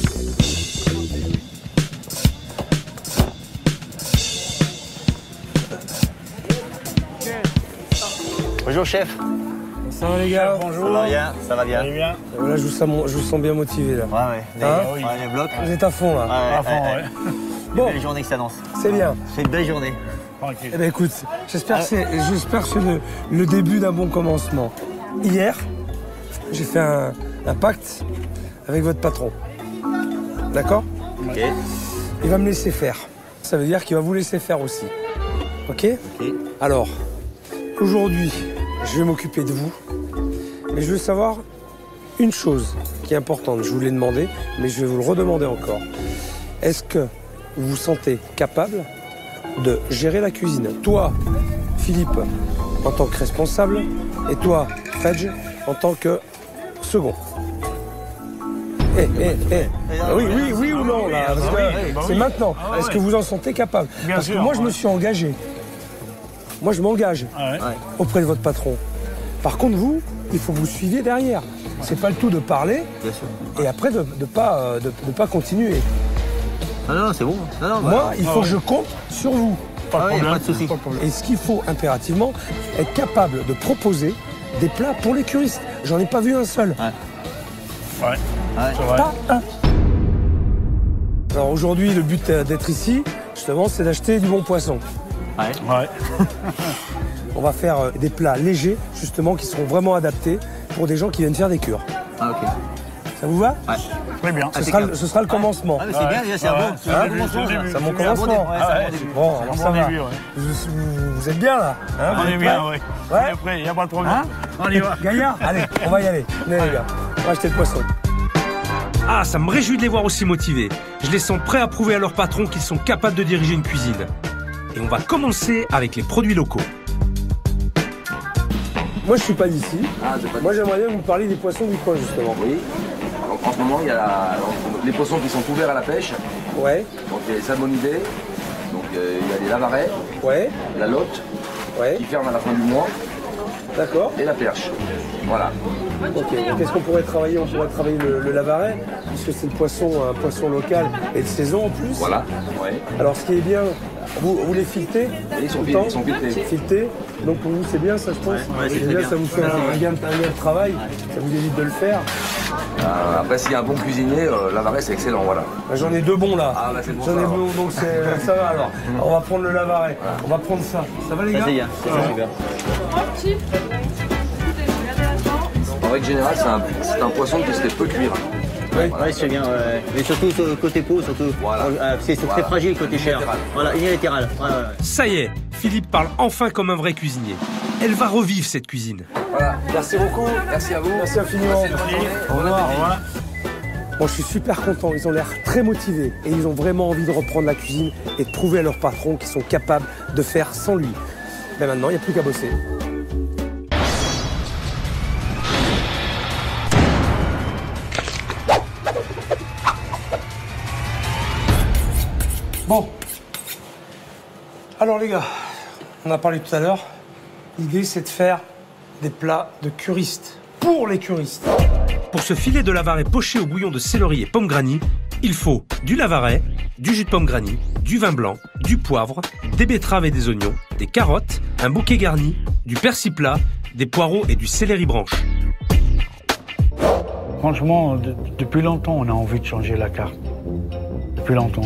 Bonjour chef. Ça va les gars? Bonjour. Ça va bien, ça va bien. Là, je vous sens bien motivé là. Ouais. Les blocs. Vous êtes à fond là. À fond, ouais. Une belle journée qui s'annonce. C'est bien. C'est une belle journée. Tranquille. Eh ben écoute, j'espère que c'est le début d'un bon commencement. Hier, j'ai fait un pacte avec votre patron. D'accord? Ok. Il va me laisser faire. Ça veut dire qu'il va vous laisser faire aussi. Ok? Alors, aujourd'hui, je vais m'occuper de vous. Mais je veux savoir une chose qui est importante. Je vous l'ai demandé, mais je vais vous le redemander encore. Est-ce que vous vous sentez capable de gérer la cuisine? Toi, Philippe, en tant que responsable, et toi, Fredge, en tant que second. Oui ou non, là, parce que c'est maintenant. Est-ce que vous en sentez capable? Parce que moi, je me suis engagé. Moi, je m'engage auprès de votre patron. Par contre, vous, il faut que vous suiviez derrière. C'est pas le tout de parler et après de pas continuer. Non, c'est bon. Moi, il faut que je compte sur vous. Pas de souci. Et ce qu'il faut impérativement, être capable de proposer des plats pour les curistes. J'en ai pas vu un seul. Pas un. Alors aujourd'hui, le but d'être ici, justement, c'est d'acheter du bon poisson. On va faire des plats légers, justement, qui seront vraiment adaptés pour des gens qui viennent faire des cures. Ok. Ça vous va? Très bien. Ce sera le commencement. Mais c'est bien, c'est un bon commencement. C'est mon commencement. Bon, alors ça va. Vous êtes bien là? On est bien, oui. Après, il n'y a pas de problème. On y va. Gaillard, allez, on va y aller. Venez les gars, on va acheter le poisson. Ah, ça me réjouit de les voir aussi motivés. Je les sens prêts à prouver à leur patron qu'ils sont capables de diriger une cuisine. Et on va commencer avec les produits locaux. Moi, je suis pas d'ici. Moi, j'aimerais bien que vous parliez des poissons du coin, justement. Oui. Alors, en ce moment, il y a les poissons qui sont ouverts à la pêche. Ouais. Donc, il y a les salmonidés. Donc, il y a les lavarets. Ouais. La lotte. Ouais. Qui ferme à la fin du mois. D'accord. Et la perche. Voilà. Ok. Qu'est-ce qu'on pourrait travailler? On pourrait travailler le lavaret, puisque c'est un poisson local et de saison en plus. Voilà. Ouais. Alors, ce qui est bien, vous les filtrez? Ils sont filtrés. Donc pour vous, c'est bien ça, je pense. C'est bien, ça vous fait un gain de travail, ça vous évite de le faire. Après, s'il y a un bon cuisinier, lavaret, c'est excellent, voilà. J'en ai 2 bons là. Ah, bah, c'est bon. J'en ai 2 bons, donc ça va alors. On va prendre le lavaret. Voilà. On va prendre ça. Ça va les gars? C'est bien, c'est super. En règle générale, c'est un poisson qui se fait peu cuire. Oui, c'est bien. Mais surtout côté peau, surtout. Voilà. C'est très fragile côté chair. Voilà, unilatéral. Ça y est, Philippe parle enfin comme un vrai cuisinier. Elle va revivre cette cuisine. Voilà. Merci beaucoup. Merci à vous. Merci infiniment. Au revoir. Bon, je suis super content. Ils ont l'air très motivés et ils ont vraiment envie de reprendre la cuisine et de prouver à leur patron qu'ils sont capables de faire sans lui. Ben maintenant, il n'y a plus qu'à bosser. Bon. Alors les gars, on a parlé tout à l'heure. L'idée, c'est de faire des plats de curistes. Pour les curistes. Pour ce filet de lavaret poché au bouillon de céleri et pomme granny, il faut du lavaret, du jus de pomme granny, du vin blanc, du poivre, des betteraves et des oignons, des carottes, un bouquet garni, du persil plat, des poireaux et du céleri branche. Franchement, depuis longtemps, on a envie de changer la carte. Depuis longtemps.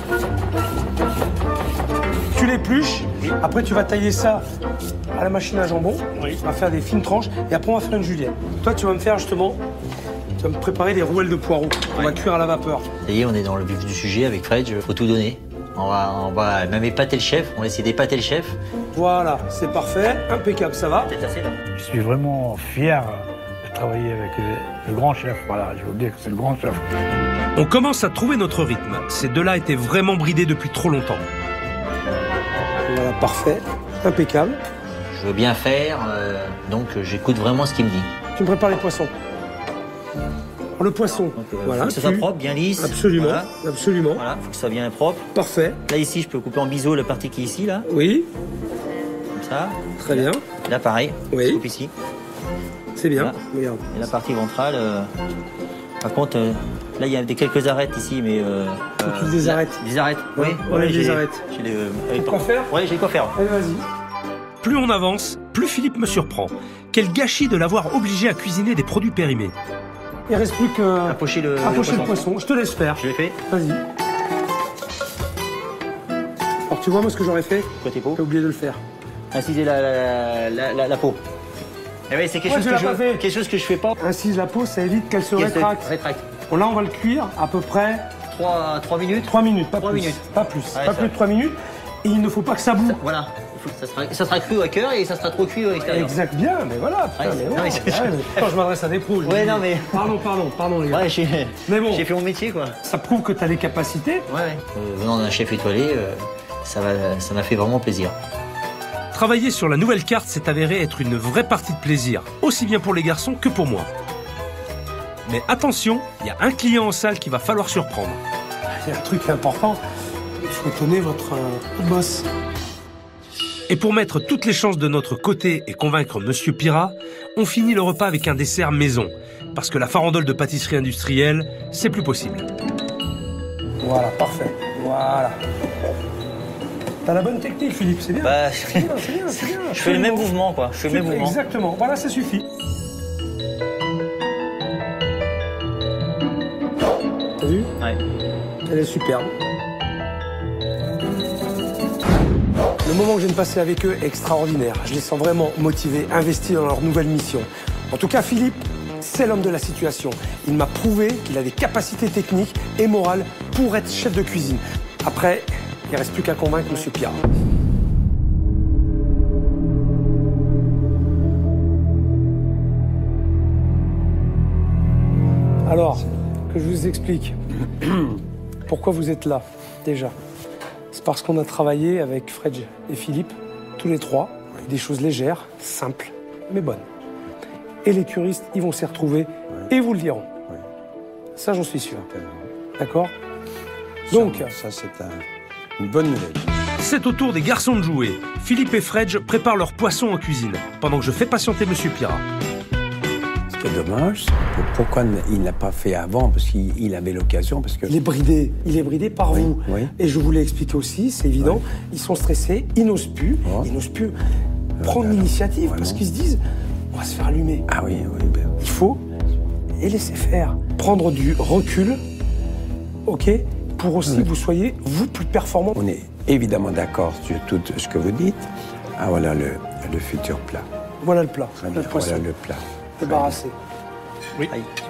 Tu l'épluches, après tu vas tailler ça à la machine à jambon, on va faire des fines tranches et après on va faire une julienne. Toi tu vas me faire justement, tu vas me préparer des rouelles de poireaux, on va cuire à la vapeur. Ça y est, on est dans le vif du sujet avec Fred, il faut tout donner. On va même épater le chef, on va essayer d'épater le chef. Voilà, c'est parfait, impeccable, ça va. Je suis vraiment fier de travailler avec le grand chef, voilà, je veux dire que c'est le grand chef. On commence à trouver notre rythme, ces deux-là étaient vraiment bridés depuis trop longtemps. Voilà, parfait, impeccable. Je veux bien faire, donc j'écoute vraiment ce qu'il me dit. Tu me prépares les poissons. Le poisson. Donc, voilà. faut que ça soit propre, bien lisse. Absolument. Voilà. Absolument. Voilà, faut que ça soit bien propre. Parfait. Là, ici, je peux couper en biseau la partie qui est ici, là. Oui. Comme ça. Très bien. Là, pareil. Oui. Je coupe ici. C'est bien. Voilà. Regarde. Et la partie ventrale, par contre, là, il y a quelques arêtes ici, mais... des arêtes. Des arêtes, oui. Ouais, des arêtes. J'ai quoi faire? Oui, j'ai quoi faire. Allez, vas-y. Plus on avance, plus Philippe me surprend. Quel gâchis de l'avoir obligé à cuisiner des produits périmés. Il reste plus que... Approcher le poisson. Je te laisse faire. Je l'ai fait. Vas-y. Alors tu vois moi ce que j'aurais fait? Côté peau. J'ai oublié de le faire. Inciser la peau. Eh oui, c'est quelque chose que je fais pas. Incise la peau, ça évite qu'elle se rétracte. Bon, là on va le cuire à peu près... 3 minutes. 3 minutes, pas 3 plus. minutes. Pas plus. Ouais, pas plus de 3 minutes. Et il ne faut pas que ça boue. Voilà. Ça sera cru à cœur et ça sera trop cuit à l'extérieur. Exact, bien, mais voilà. Putain, quand je m'adresse à des pros, non mais... Pardon les gars. Ouais, mais bon, j'ai fait mon métier, quoi. Ça prouve que tu as les capacités. Ouais. Venant d'un chef étoilé, ça m'a fait vraiment plaisir. Travailler sur la nouvelle carte s'est avéré être une vraie partie de plaisir, aussi bien pour les garçons que pour moi. Mais attention, il y a un client en salle qu'il va falloir surprendre. Il y a un truc important, il faut étonner votre boss. Et pour mettre toutes les chances de notre côté et convaincre Monsieur Pirat, on finit le repas avec un dessert maison. Parce que la farandole de pâtisserie industrielle, c'est plus possible. Voilà, parfait. Voilà. T'as la bonne technique, Philippe, c'est bien. Bah, c'est bien. Je fais le même mouvement, quoi. Je fais le même mouvement. Exactement. Voilà, ça suffit. T'as vu? Ouais. Elle est superbe. Le moment que je viens de passer avec eux est extraordinaire. Je les sens vraiment motivés, investis dans leur nouvelle mission. En tout cas, Philippe, c'est l'homme de la situation. Il m'a prouvé qu'il a des capacités techniques et morales pour être chef de cuisine. Après, il ne reste plus qu'à convaincre Monsieur Pirat. Alors, que je vous explique pourquoi vous êtes là, déjà. C'est parce qu'on a travaillé avec Fred et Philippe, tous les trois, des choses légères, simples, mais bonnes. Et les curistes, ils vont s'y retrouver et vous le diront. Ça, j'en suis sûr. D'accord? Donc, ça c'est une bonne nouvelle. C'est au tour des garçons de jouer. Philippe et Fred préparent leur poisson en cuisine, pendant que je fais patienter Monsieur Pirat. Ce qui est dommage, pourquoi il n'a pas fait avant? Parce qu'il avait l'occasion, parce que... Il est bridé par vous. Oui. Et je vous l'ai expliqué aussi, c'est évident. Oui. Ils sont stressés, ils n'osent plus prendre l'initiative, parce qu'ils se disent, on va se faire allumer. Ah oui. Il faut et laisser faire. Prendre du recul, ok, pour aussi que vous soyez, vous, plus performant. On est évidemment d'accord sur tout ce que vous dites. Ah voilà le futur plat. Voilà le plat, le poisson. Voilà le plat. Débarrassé. Oui.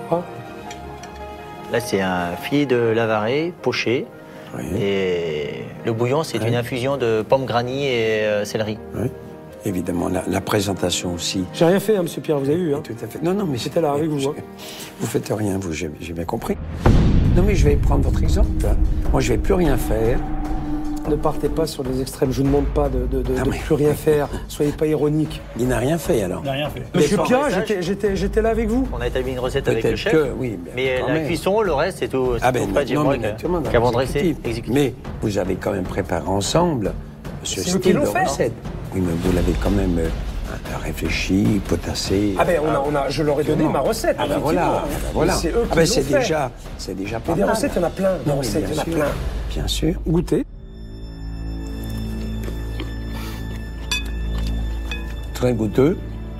Là, c'est un filet de lavaret poché. Oui. Et le bouillon, c'est une infusion de pommes granny et céleri. Oui. Évidemment, la présentation aussi. J'ai rien fait, Monsieur Pierre, vous avez vu. Hein. Tout à fait. Non, mais j'étais là avec vous. Vous faites rien, vous, j'ai bien compris. Non, mais je vais prendre votre exemple. Moi, je vais plus rien faire. Ne partez pas sur les extrêmes. Je vous demande pas de plus rien faire. Soyez pas ironique. Il n'a rien fait, alors. Il n'a rien fait. Monsieur Pierre, j'étais là avec vous. On a établi une recette avec le chef. Oui, mais la cuisson, le reste, c'est tout. Qui avons dressé. Mais vous avez quand même préparé ensemble ce style de recette. Oui, mais vous l'avez quand même réfléchi, potassé. Ah ben, je leur ai donné ma recette. Ah ben voilà. C'est eux qui l'ont fait. C'est déjà pas mal. Des recettes, il y en a plein. Des recettes, il y en a plein. Bien sûr. Goûtez. Très goûteux.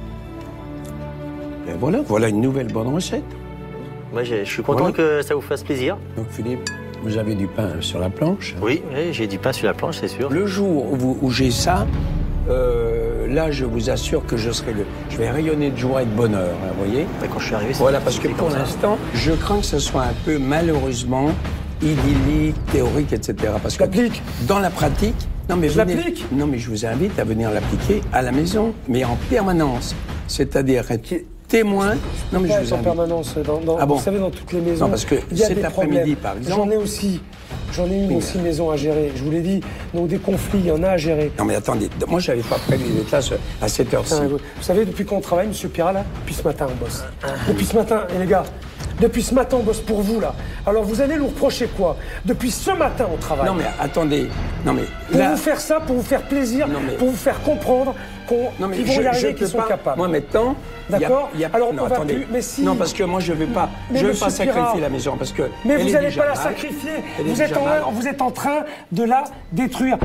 Et voilà une nouvelle bonne recette. Moi, je suis content que ça vous fasse plaisir. Donc Philippe, vous avez du pain sur la planche? Oui, j'ai du pain sur la planche, c'est sûr. Le jour où j'ai ça, là, je vous assure que je vais rayonner de joie et de bonheur, hein, vous voyez? Quand je suis arrivé, voilà, parce que pour l'instant, je crains que ce soit un peu, malheureusement, idyllique, théorique, etc. Parce que dans la pratique, non mais je vous invite à venir l'appliquer à la maison, mais en permanence. C'est-à-dire être témoin. Non mais je vous invite. En permanence, vous savez, dans toutes les maisons. Non, parce que cet après-midi, par exemple. J'en ai une aussi maison à gérer. Je vous l'ai dit, donc des conflits, il y en a à gérer. Non mais attendez, moi j'avais pas prévu d'être là à cette heure-ci. Vous savez, depuis qu'on travaille, Monsieur Pirat, là, depuis ce matin, on bosse. Depuis ce matin, et les gars, Depuis ce matin, on bosse pour vous, là. Alors vous allez nous reprocher quoi? Depuis ce matin, on travaille. Non mais attendez, non mais... Pour vous faire ça, pour vous faire plaisir, pour vous faire comprendre qu'ils vont y arriver, qu'ils sont capables. Moi maintenant... D'accord. Alors on va plus... Mais si... Non, parce que moi je ne veux pas, sacrifier la maison, parce que... Mais vous n'allez pas la sacrifier. Vous êtes en train de la détruire.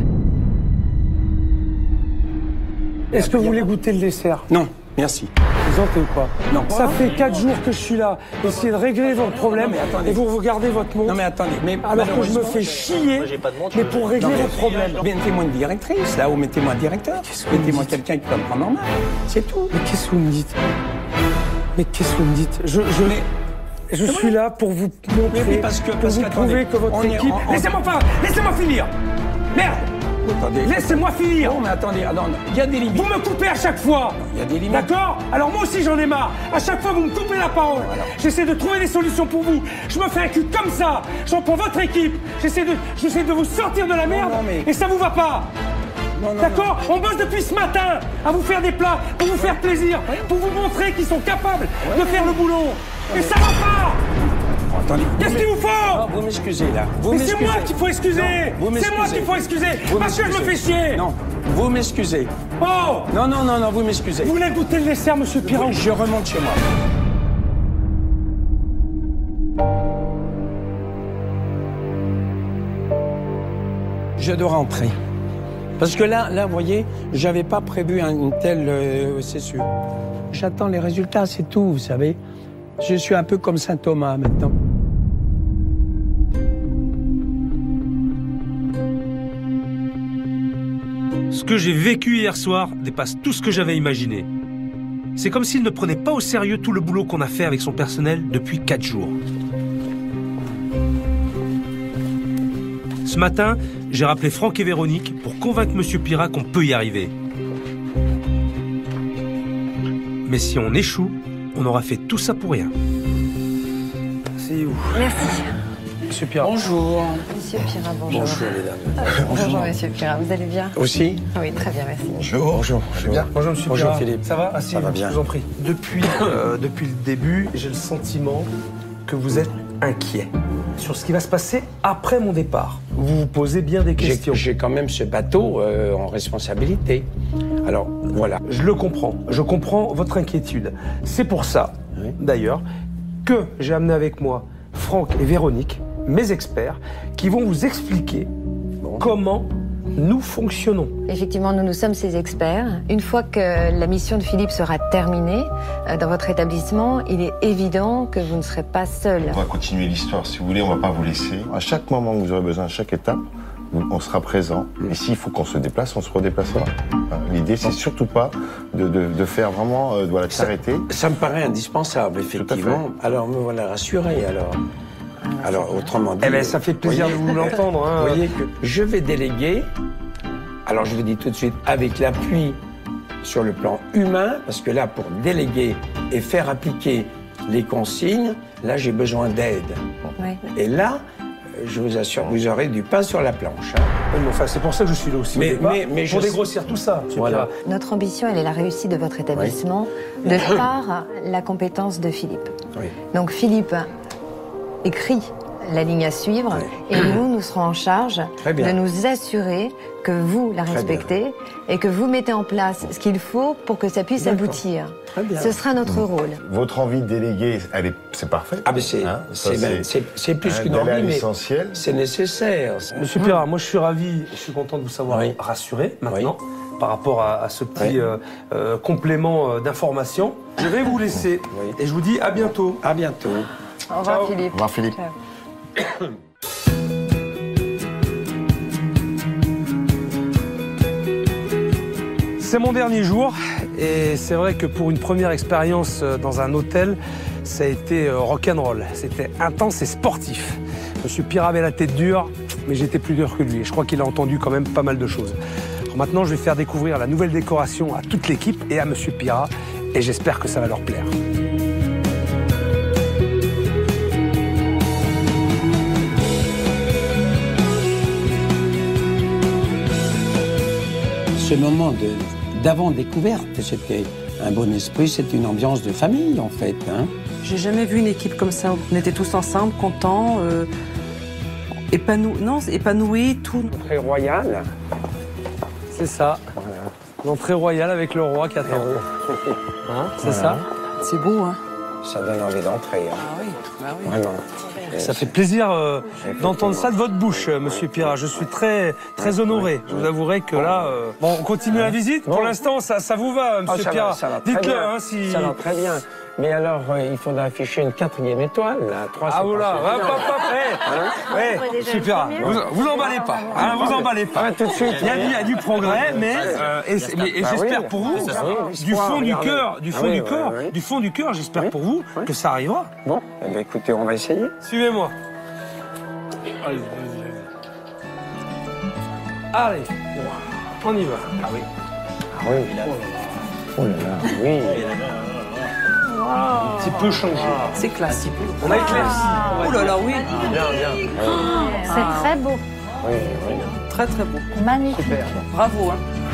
Est-ce que vous voulez goûter le dessert? Non, merci. Vous entendez ou quoi? Non. Ça fait 4 jours que je suis là, essayez de régler votre problème, et vous regardez votre montre. Non mais attendez, alors que je me fais chier, mais pour régler votre problème. Mettez-moi une directrice, là, ou mettez-moi un directeur. Mettez-moi quelqu'un qui va me prendre en main. C'est tout. Mais qu'est-ce que vous me dites? Mais qu'est-ce que vous me dites? Je suis là pour vous montrer, pour vous prouver que votre équipe... Laissez-moi finir. Merde. Attendez. Laissez-moi finir. Non mais attendez, il y a des limites. Vous me coupez à chaque fois. Il y a des limites. D'accord? Alors moi aussi j'en ai marre. À chaque fois vous me coupez la parole. J'essaie de trouver des solutions pour vous. Je me fais un cul comme ça. J'en prends votre équipe. J'essaie de vous sortir de la merde. Et ça vous va pas. D'accord? On bosse depuis ce matin à vous faire des plats, pour vous faire plaisir, pour vous montrer qu'ils sont capables de faire le boulot. Et ça va pas. Attendez. Qu'est-ce qu'il vous faut? Non, vous m'excusez là. Mais c'est moi qu'il faut excuser. C'est moi qu'il faut excuser. Parce que je me fais chier. Non, vous m'excusez. Oh. Non, vous m'excusez. Vous voulez goûter le dessert, monsieur Piron? Je remonte chez moi. Je dois rentrer. Parce que là, vous voyez, j'avais pas prévu une telle... c'est sûr. J'attends les résultats, c'est tout, vous savez. Je suis un peu comme Saint Thomas maintenant. Ce que j'ai vécu hier soir dépasse tout ce que j'avais imaginé. C'est comme s'il ne prenait pas au sérieux tout le boulot qu'on a fait avec son personnel depuis 4 jours. Ce matin, j'ai rappelé Franck et Véronique pour convaincre Monsieur Pirat qu'on peut y arriver. Mais si on échoue, on aura fait tout ça pour rien. C'est où? Merci. Monsieur Pirat. Bonjour. Monsieur Pirat, bonjour. Bonjour, mesdames. Bonjour, monsieur Pirat. Vous allez bien? Aussi? Oui, très bien, merci. Bonjour. Bien. Bonjour, monsieur Bonjour, Pirat. Philippe. Ça va? Asseyez-vous, Ça va bien. je vous en prie. Depuis le début, j'ai le sentiment que vous êtes inquiet sur ce qui va se passer après mon départ. Vous vous posez bien des questions. J'ai quand même ce bateau en responsabilité. Alors, voilà. Je le comprends. Je comprends votre inquiétude. C'est pour ça, d'ailleurs, que j'ai amené avec moi Franck et Véronique, mes experts, qui vont vous expliquer comment nous fonctionnons. Effectivement, nous sommes ces experts. Une fois que la mission de Philippe sera terminée dans votre établissement, il est évident que vous ne serez pas seul. On va continuer l'histoire, si vous voulez, on va pas vous laisser. À chaque moment que vous aurez besoin, à chaque étape, on sera présent. Et s'il faut qu'on se déplace, on se redéplacera. L'idée, c'est surtout pas de faire vraiment, de s'arrêter. Ça me paraît indispensable, effectivement. Alors, me voilà rassuré, alors. Alors, autrement dit... Eh bien, ça fait plaisir de vous l'entendre. Vous voyez que je vais déléguer, alors je vous dis tout de suite, avec l'appui sur le plan humain, parce que là, pour déléguer et faire appliquer les consignes, là, j'ai besoin d'aide. Oui. Et là, je vous assure, vous aurez du pain sur la planche. Hein. Oui, mais enfin, c'est pour ça que je suis là aussi. Mais pour dégrossir tout ça. Voilà. Notre ambition, elle est la réussite de votre établissement, de par la compétence de Philippe. Oui. Donc, Philippe écrit la ligne à suivre et nous serons en charge de nous assurer que vous la respectez et que vous mettez en place ce qu'il faut pour que ça puisse aboutir. Ce sera notre rôle. Votre envie de déléguer, c'est parfait. Ah mais c'est plus qu'une envie, mais c'est nécessaire. Monsieur Pirat, moi je suis ravi, je suis content de vous savoir rassuré maintenant par rapport à ce petit complément d'information. Je vais vous laisser et je vous dis à bientôt. À bientôt. Au revoir, Philippe. Au revoir, Philippe. C'est mon dernier jour et c'est vrai que pour une première expérience dans un hôtel, ça a été rock'n'roll. C'était intense et sportif. Monsieur Pirat avait la tête dure, mais j'étais plus dur que lui. Je crois qu'il a entendu quand même pas mal de choses. Alors maintenant, je vais faire découvrir la nouvelle décoration à toute l'équipe et à Monsieur Pirat et j'espère que ça va leur plaire. Ce moment d'avant-découverte, c'était Un bon esprit, c'est une ambiance de famille, en fait. Hein. J'ai jamais vu une équipe comme ça. On était tous ensemble, contents, épanouis, tout. Très royal. C'est ça. Voilà. L'entrée royale avec le roi qui attend. Hein, c'est ça. C'est beau, hein. Ça donne envie d'entrer. Hein. Ah oui, bah oui. Vraiment. Ça fait plaisir d'entendre ça de votre bouche, Monsieur Pirat. Je suis très honoré. Je vous avouerai que là... Bon, on continue la visite. Pour l'instant, ça vous va, Monsieur Pirat. Dites-le, hein, si... Ça va très bien. Mais alors, il faudra afficher une 4e étoile, là. 3, ah, voilà. Monsieur Pirat, vous emballez pas. Hein, vous emballez pas. Ah, tout de suite. Il y a du progrès, mais j'espère pour vous, du fond du cœur, j'espère pour vous que ça arrivera. Bon, eh bien, écoutez, on va essayer. Suivez-moi. Allez, on y va. Ah oui. Ah oui. Oh là là, oui. Un petit peu changé. C'est classique. On a éclairci. Oh là là, oui. Bien. C'est très beau. Oui. Très très beau. Magnifique. Super. Bravo. Hein.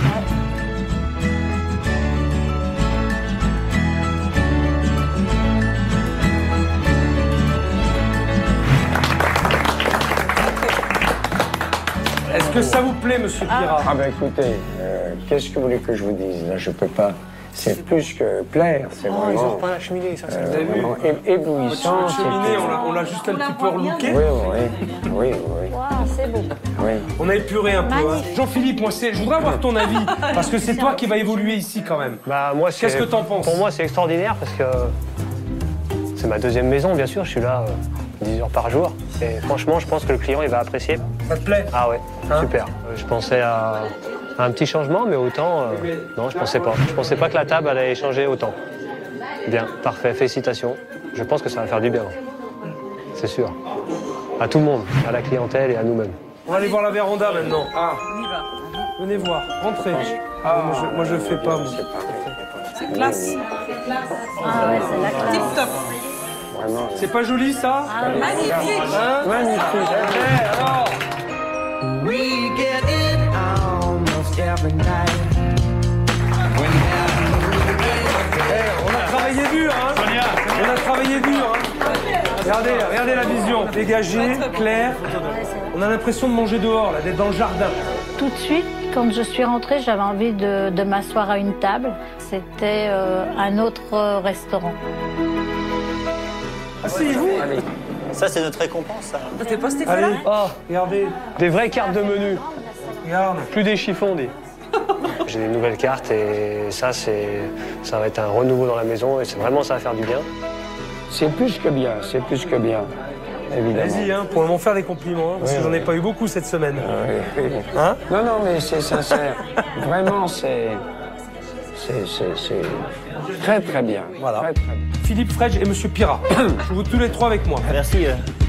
Est-ce que ça vous plaît, Monsieur Pirat? Ah ben écoutez, qu'est-ce que vous voulez que je vous dise? Là, je peux pas... C'est plus que plaire, c'est vraiment... Ils ont repeint la cheminée, ça, c'est vraiment éblouissant. La cheminée, on l'a juste un petit peu relooké. Oui. Wow, c'est beau. Oui. On a épuré un peu. Hein. Jean-Philippe, je voudrais avoir ton avis, parce que c'est toi qui vas évoluer ici quand même. Bah, moi, qu'est-ce que t'en penses? Pour moi, c'est extraordinaire, parce que c'est ma 2e maison, bien sûr. Je suis là 10 heures par jour. Et franchement, je pense que le client, il va apprécier. Ça te plaît? Ah ouais, super. Je pensais à un petit changement, mais autant, non, je pensais pas. Je pensais pas que la table allait changer autant. Bien, parfait, félicitations. Je pense que ça va faire du bien. C'est sûr. À tout le monde, à la clientèle et à nous-mêmes. On va aller voir la véranda maintenant. Ah, On y va. venez voir, rentrez. Ah, moi je fais pas. C'est classe. Ah ouais, c'est la classe. Tip-top. C'est pas joli ça? Magnifique. Hein? Magnifique. Alors. On a travaillé dur, hein? On a travaillé dur, hein? Regardez la vision. Dégagée, claire. On a l'impression de manger dehors, là, d'être dans le jardin. Tout de suite, quand je suis rentrée, j'avais envie de m'asseoir à une table. C'était un autre restaurant. Asseyez-vous. Allez. Ça, c'est notre récompense, ça. T'es pas Stéphane? Allez, regardez. Des vraies cartes de menu. Regarde. Plus des chiffons, dit. J'ai des nouvelles cartes et ça va être un renouveau dans la maison et ça va faire du bien. C'est plus que bien, évidemment. Vas-y, hein, pour m'en faire des compliments, hein, parce que j'en ai pas eu beaucoup cette semaine. Oui. Hein? Non, mais c'est sincère. Vraiment, c'est très très bien. Voilà. Très, très bien. Philippe Fredge et Monsieur Pirat. Je vous tous les trois avec moi. Merci.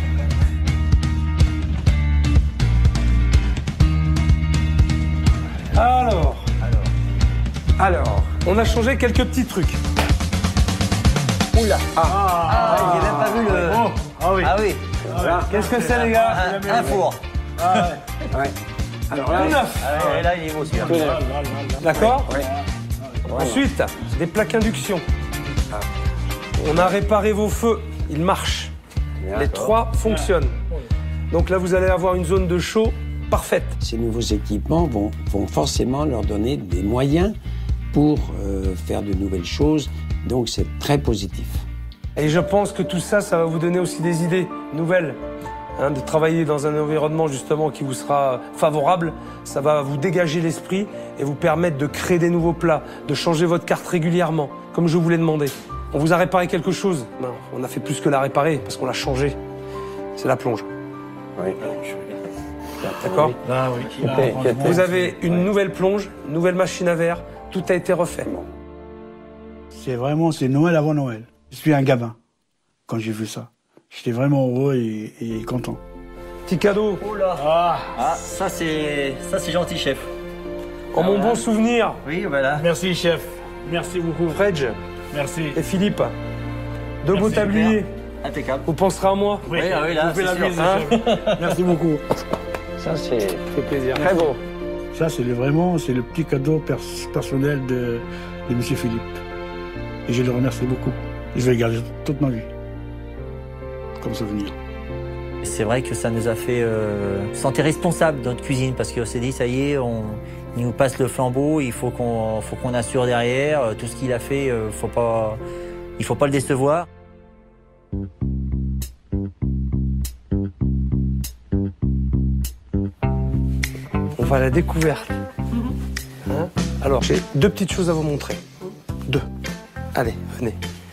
Alors, on a changé quelques petits trucs. Oula. J'ai même pas vu le... Ah oui. Qu'est-ce que c'est, les gars? Un four. Ouais. Alors là, Tout neuf. Là, il est beau, celui-là. D'accord? Oui. Ensuite, des plaques induction. On a réparé vos feux. Ils marchent. Les 3 fonctionnent. Donc là, vous allez avoir une zone de chaud parfaite. Ces nouveaux équipements vont forcément leur donner des moyens pour faire de nouvelles choses. Donc c'est très positif. Et je pense que tout ça, ça va vous donner aussi des idées nouvelles. Hein, de travailler dans un environnement justement qui vous sera favorable. Ça va vous dégager l'esprit et vous permettre de créer des nouveaux plats, de changer votre carte régulièrement, comme je vous l'ai demandé. On vous a réparé quelque chose. Non, on a fait plus que la réparer, parce qu'on l'a changé. C'est la plonge. Oui. D'accord? Ah oui. Vous avez une nouvelle plonge, une nouvelle machine à verre. Tout a été refait. C'est Noël avant Noël. Je suis un gamin quand j'ai vu ça. J'étais vraiment heureux et content. Petit cadeau. Oh là. Ah, ça c'est gentil, chef. En mon bon souvenir. Oui, voilà. Merci, chef. Merci beaucoup. Fredge. Merci. Et Philippe. De beaux tabliers. Impeccable. Vous penserez à moi? Oui, là, c'est sûr. Merci beaucoup. Ça, c'est plaisir. Très beau. Ça, c'est le petit cadeau personnel de M. Philippe. Et je le remercie beaucoup. Je vais le garder toute ma vie, comme souvenir. C'est vrai que ça nous a fait sentir responsables dans notre cuisine, parce qu'on s'est dit, ça y est, il nous passe le flambeau, il faut qu'on assure derrière. Tout ce qu'il a fait, il ne faut pas le décevoir. On va à la découverte. Hein? Alors, j'ai 2 petites choses à vous montrer. 2. Allez, venez.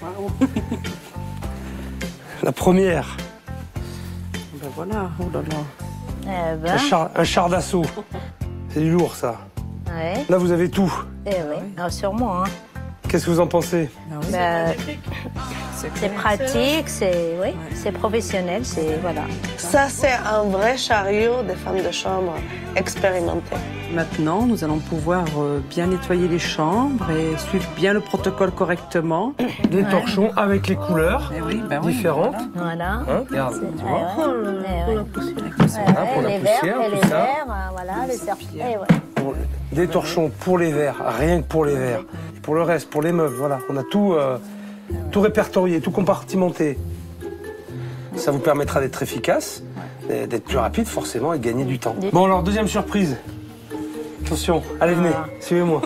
La première. Ben voilà, oh là là. Un char d'assaut. C'est du lourd, ça. Ouais. Là, vous avez tout. Eh oui, sûrement. Hein. Qu'est-ce que vous en pensez? C'est pratique, c'est professionnel, voilà. Ça, c'est un vrai chariot des femmes de chambre expérimentées. Maintenant, nous allons pouvoir bien nettoyer les chambres et suivre bien le protocole correctement. Des torchons avec les couleurs différentes. Voilà. Hein, regarde, tu vois. Pour la poussière, tout ça. Voilà, les serpillères. Des torchons pour les verres, rien que pour les verres. Et pour le reste, pour les meubles, voilà. On a tout répertorié, tout compartimenté. Ça vous permettra d'être efficace, d'être plus rapide forcément et de gagner du temps. Bon alors, deuxième surprise. Attention, allez venez, suivez-moi.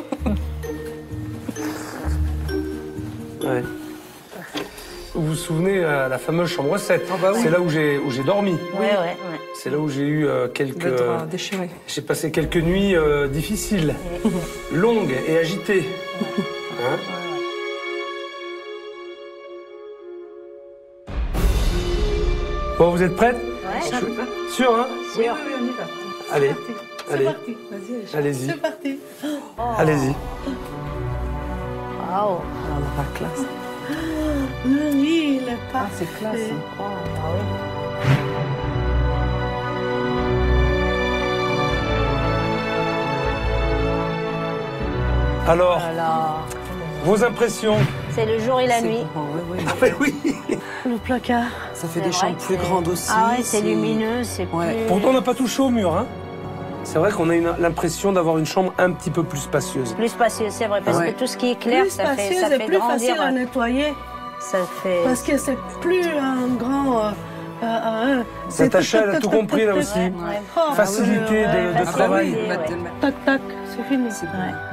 Ouais. Vous vous souvenez, la fameuse chambre 7, c'est là où j'ai dormi. Oui. C'est là où j'ai eu quelques... Le drap déchiré. J'ai passé quelques nuits difficiles, longues et agitées. Hein? Bon, vous êtes prêtes? Ouais. Sûr, hein? Sûr. Oui, on y va. Allez, allez. C'est parti. Vas-y, allez-y. C'est parti. Oh. Allez-y. Waouh. La classe. Le lit, il est parfait. C'est classe. Alors, vos impressions? C'est le jour et la nuit. Oui. Le placard. Ça fait des chambres plus grandes aussi. Ah ouais, c'est lumineux, c'est plus... Pourtant, on n'a pas touché au mur, hein. C'est vrai qu'on a l'impression d'avoir une chambre un petit peu plus spacieuse. Plus spacieuse, c'est vrai, parce que tout ce qui est clair, plus ça fait spacieuse et plus grandir. facile à nettoyer. Ça fait... Parce que c'est plus un grand... Natacha, elle a tout compris là aussi. Facilité de travail. Tac, tac, c'est fini. C'est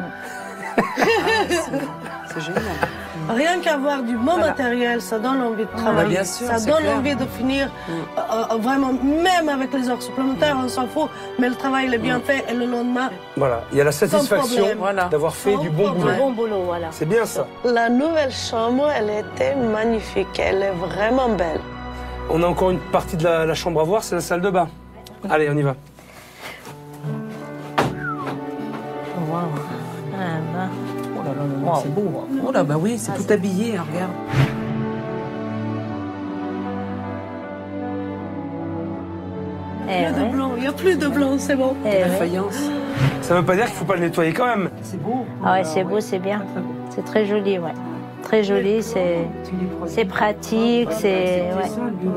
génial. Rien qu'avoir du bon matériel, ça donne envie de travailler. Bien sûr, ça donne envie de finir vraiment, même avec les heures supplémentaires, on s'en fout, mais le travail est bien fait et le lendemain. Voilà, il y a la satisfaction d'avoir fait du bon boulot. Bon boulot, voilà. C'est bien ça. La nouvelle chambre, elle était magnifique, elle est vraiment belle. On a encore une partie de la chambre à voir, c'est la salle de bain. Allez, on y va. Wow. C'est beau. Oh là, bah oui, c'est tout habillé, hein, regarde. Il n'y a plus de blanc, c'est bon. La faïence. Ça ne veut pas dire qu'il ne faut pas le nettoyer quand même. C'est beau. Ah ouais, c'est beau, c'est bien. C'est très joli, ouais. Très joli, c'est pratique, c'est... Ouais.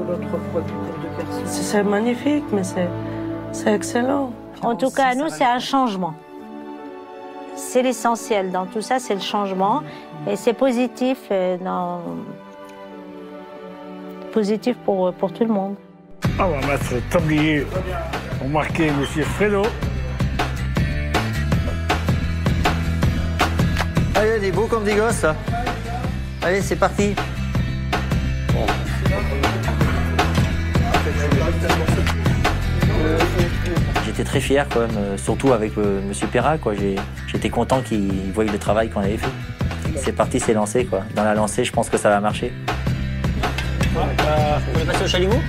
C'est magnifique, mais c'est excellent. En tout cas, nous, c'est un changement. C'est l'essentiel dans tout ça, c'est le changement. Et c'est positif, positif pour tout le monde. On va mettre le tablier pour marquer M. Fredo. Allez, il est beau comme des gosses, ça. Allez, c'est parti. J'étais très fier, quand même, surtout avec M. Perra, quoi. J'étais content qu'il voie le travail qu'on avait fait. C'est parti, c'est lancé, quoi. Dans la lancée, je pense que ça va marcher. Vous voulez passer au chalumeau?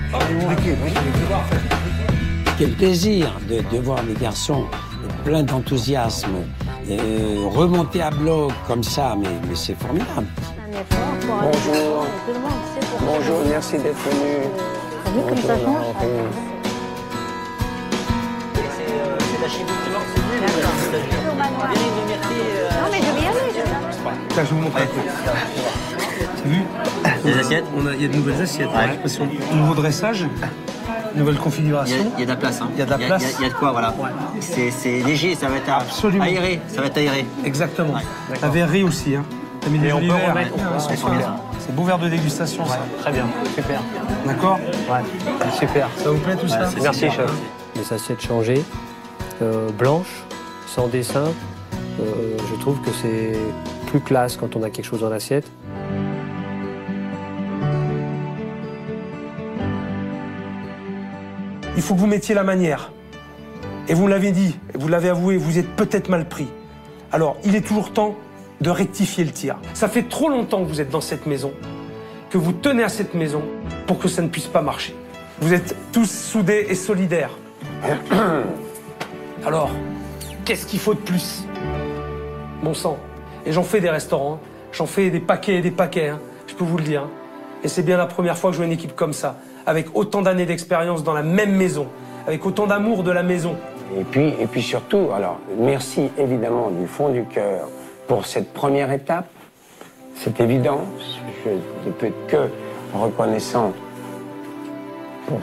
Quel plaisir de voir les garçons pleins d'enthousiasme remonter à bloc comme ça, mais c'est formidable. Bonjour. Bonjour, merci d'être venu. T'as vu comme ça change? C'est la chimie qui manque, c'est lui. Non, mais je vais y aller. Là, je vous montre un peu. T'as vu? Des assiettes? Il y a de nouvelles assiettes. Nouveau dressage, nouvelle configuration. Il y a de la place. Hein. Il y a de la place. Il y a de quoi, voilà. Ouais. C'est léger, ça va être aéré. Ça va être aéré. Exactement. La verrerie aussi. Hein. te mets des Et on jolis peut verres. remettre. C'est beau verre de dégustation, ça. Très bien, super. D'accord? Ouais, super. Ça vous plaît tout ça? Merci, chef. Les assiettes changées, blanches, sans dessin. Je trouve que c'est plus classe quand on a quelque chose dans l'assiette. Il faut que vous mettiez la manière. Et vous l'avez dit, vous l'avez avoué, vous êtes peut-être mal pris. Alors, il est toujours temps de rectifier le tir. Ça fait trop longtemps que vous êtes dans cette maison, que vous tenez à cette maison pour que ça ne puisse pas marcher. Vous êtes tous soudés et solidaires. Alors, qu'est-ce qu'il faut de plus? Bon sang. Et j'en fais des restaurants, hein. J'en fais des paquets et des paquets, hein. Je peux vous le dire. Hein. Et c'est bien la première fois que je vois une équipe comme ça, avec autant d'années d'expérience dans la même maison, avec autant d'amour de la maison. Et puis surtout, alors, merci évidemment du fond du cœur pour cette première étape. C'est évident, je ne peux être que reconnaissant pour...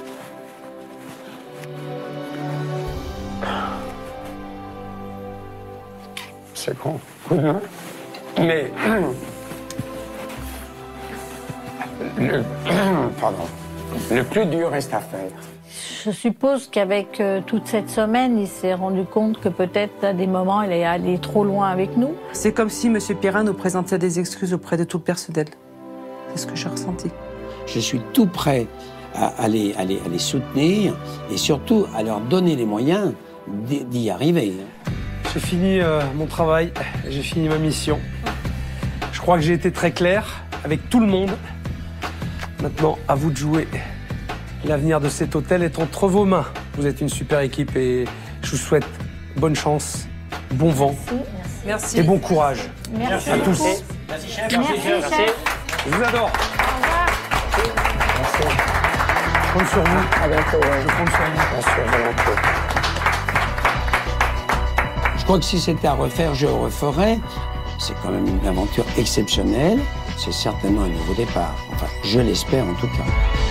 C'est con, coup de main. Mais... Le plus dur reste à faire. Je suppose qu'avec toute cette semaine, il s'est rendu compte que peut-être à des moments, il est allé trop loin avec nous. C'est comme si M. Pirra nous présentait des excuses auprès de tout le personnel. C'est ce que j'ai ressenti. Je suis tout prêt à les soutenir et surtout à leur donner les moyens d'y arriver. J'ai fini mon travail, j'ai fini ma mission. Je crois que j'ai été très clair avec tout le monde. Maintenant, à vous de jouer. L'avenir de cet hôtel est entre vos mains. Vous êtes une super équipe et je vous souhaite bonne chance, bon vent Merci. et bon courage. Merci à tous. Merci, chef. Merci, chef. Je vous adore. Merci. Je compte sur vous. À bientôt. Ouais. Je compte sur vous. Bien sûr, volontiers. Je crois que si c'était à refaire, je referais. C'est quand même une aventure exceptionnelle. C'est certainement un nouveau départ. Enfin, je l'espère en tout cas.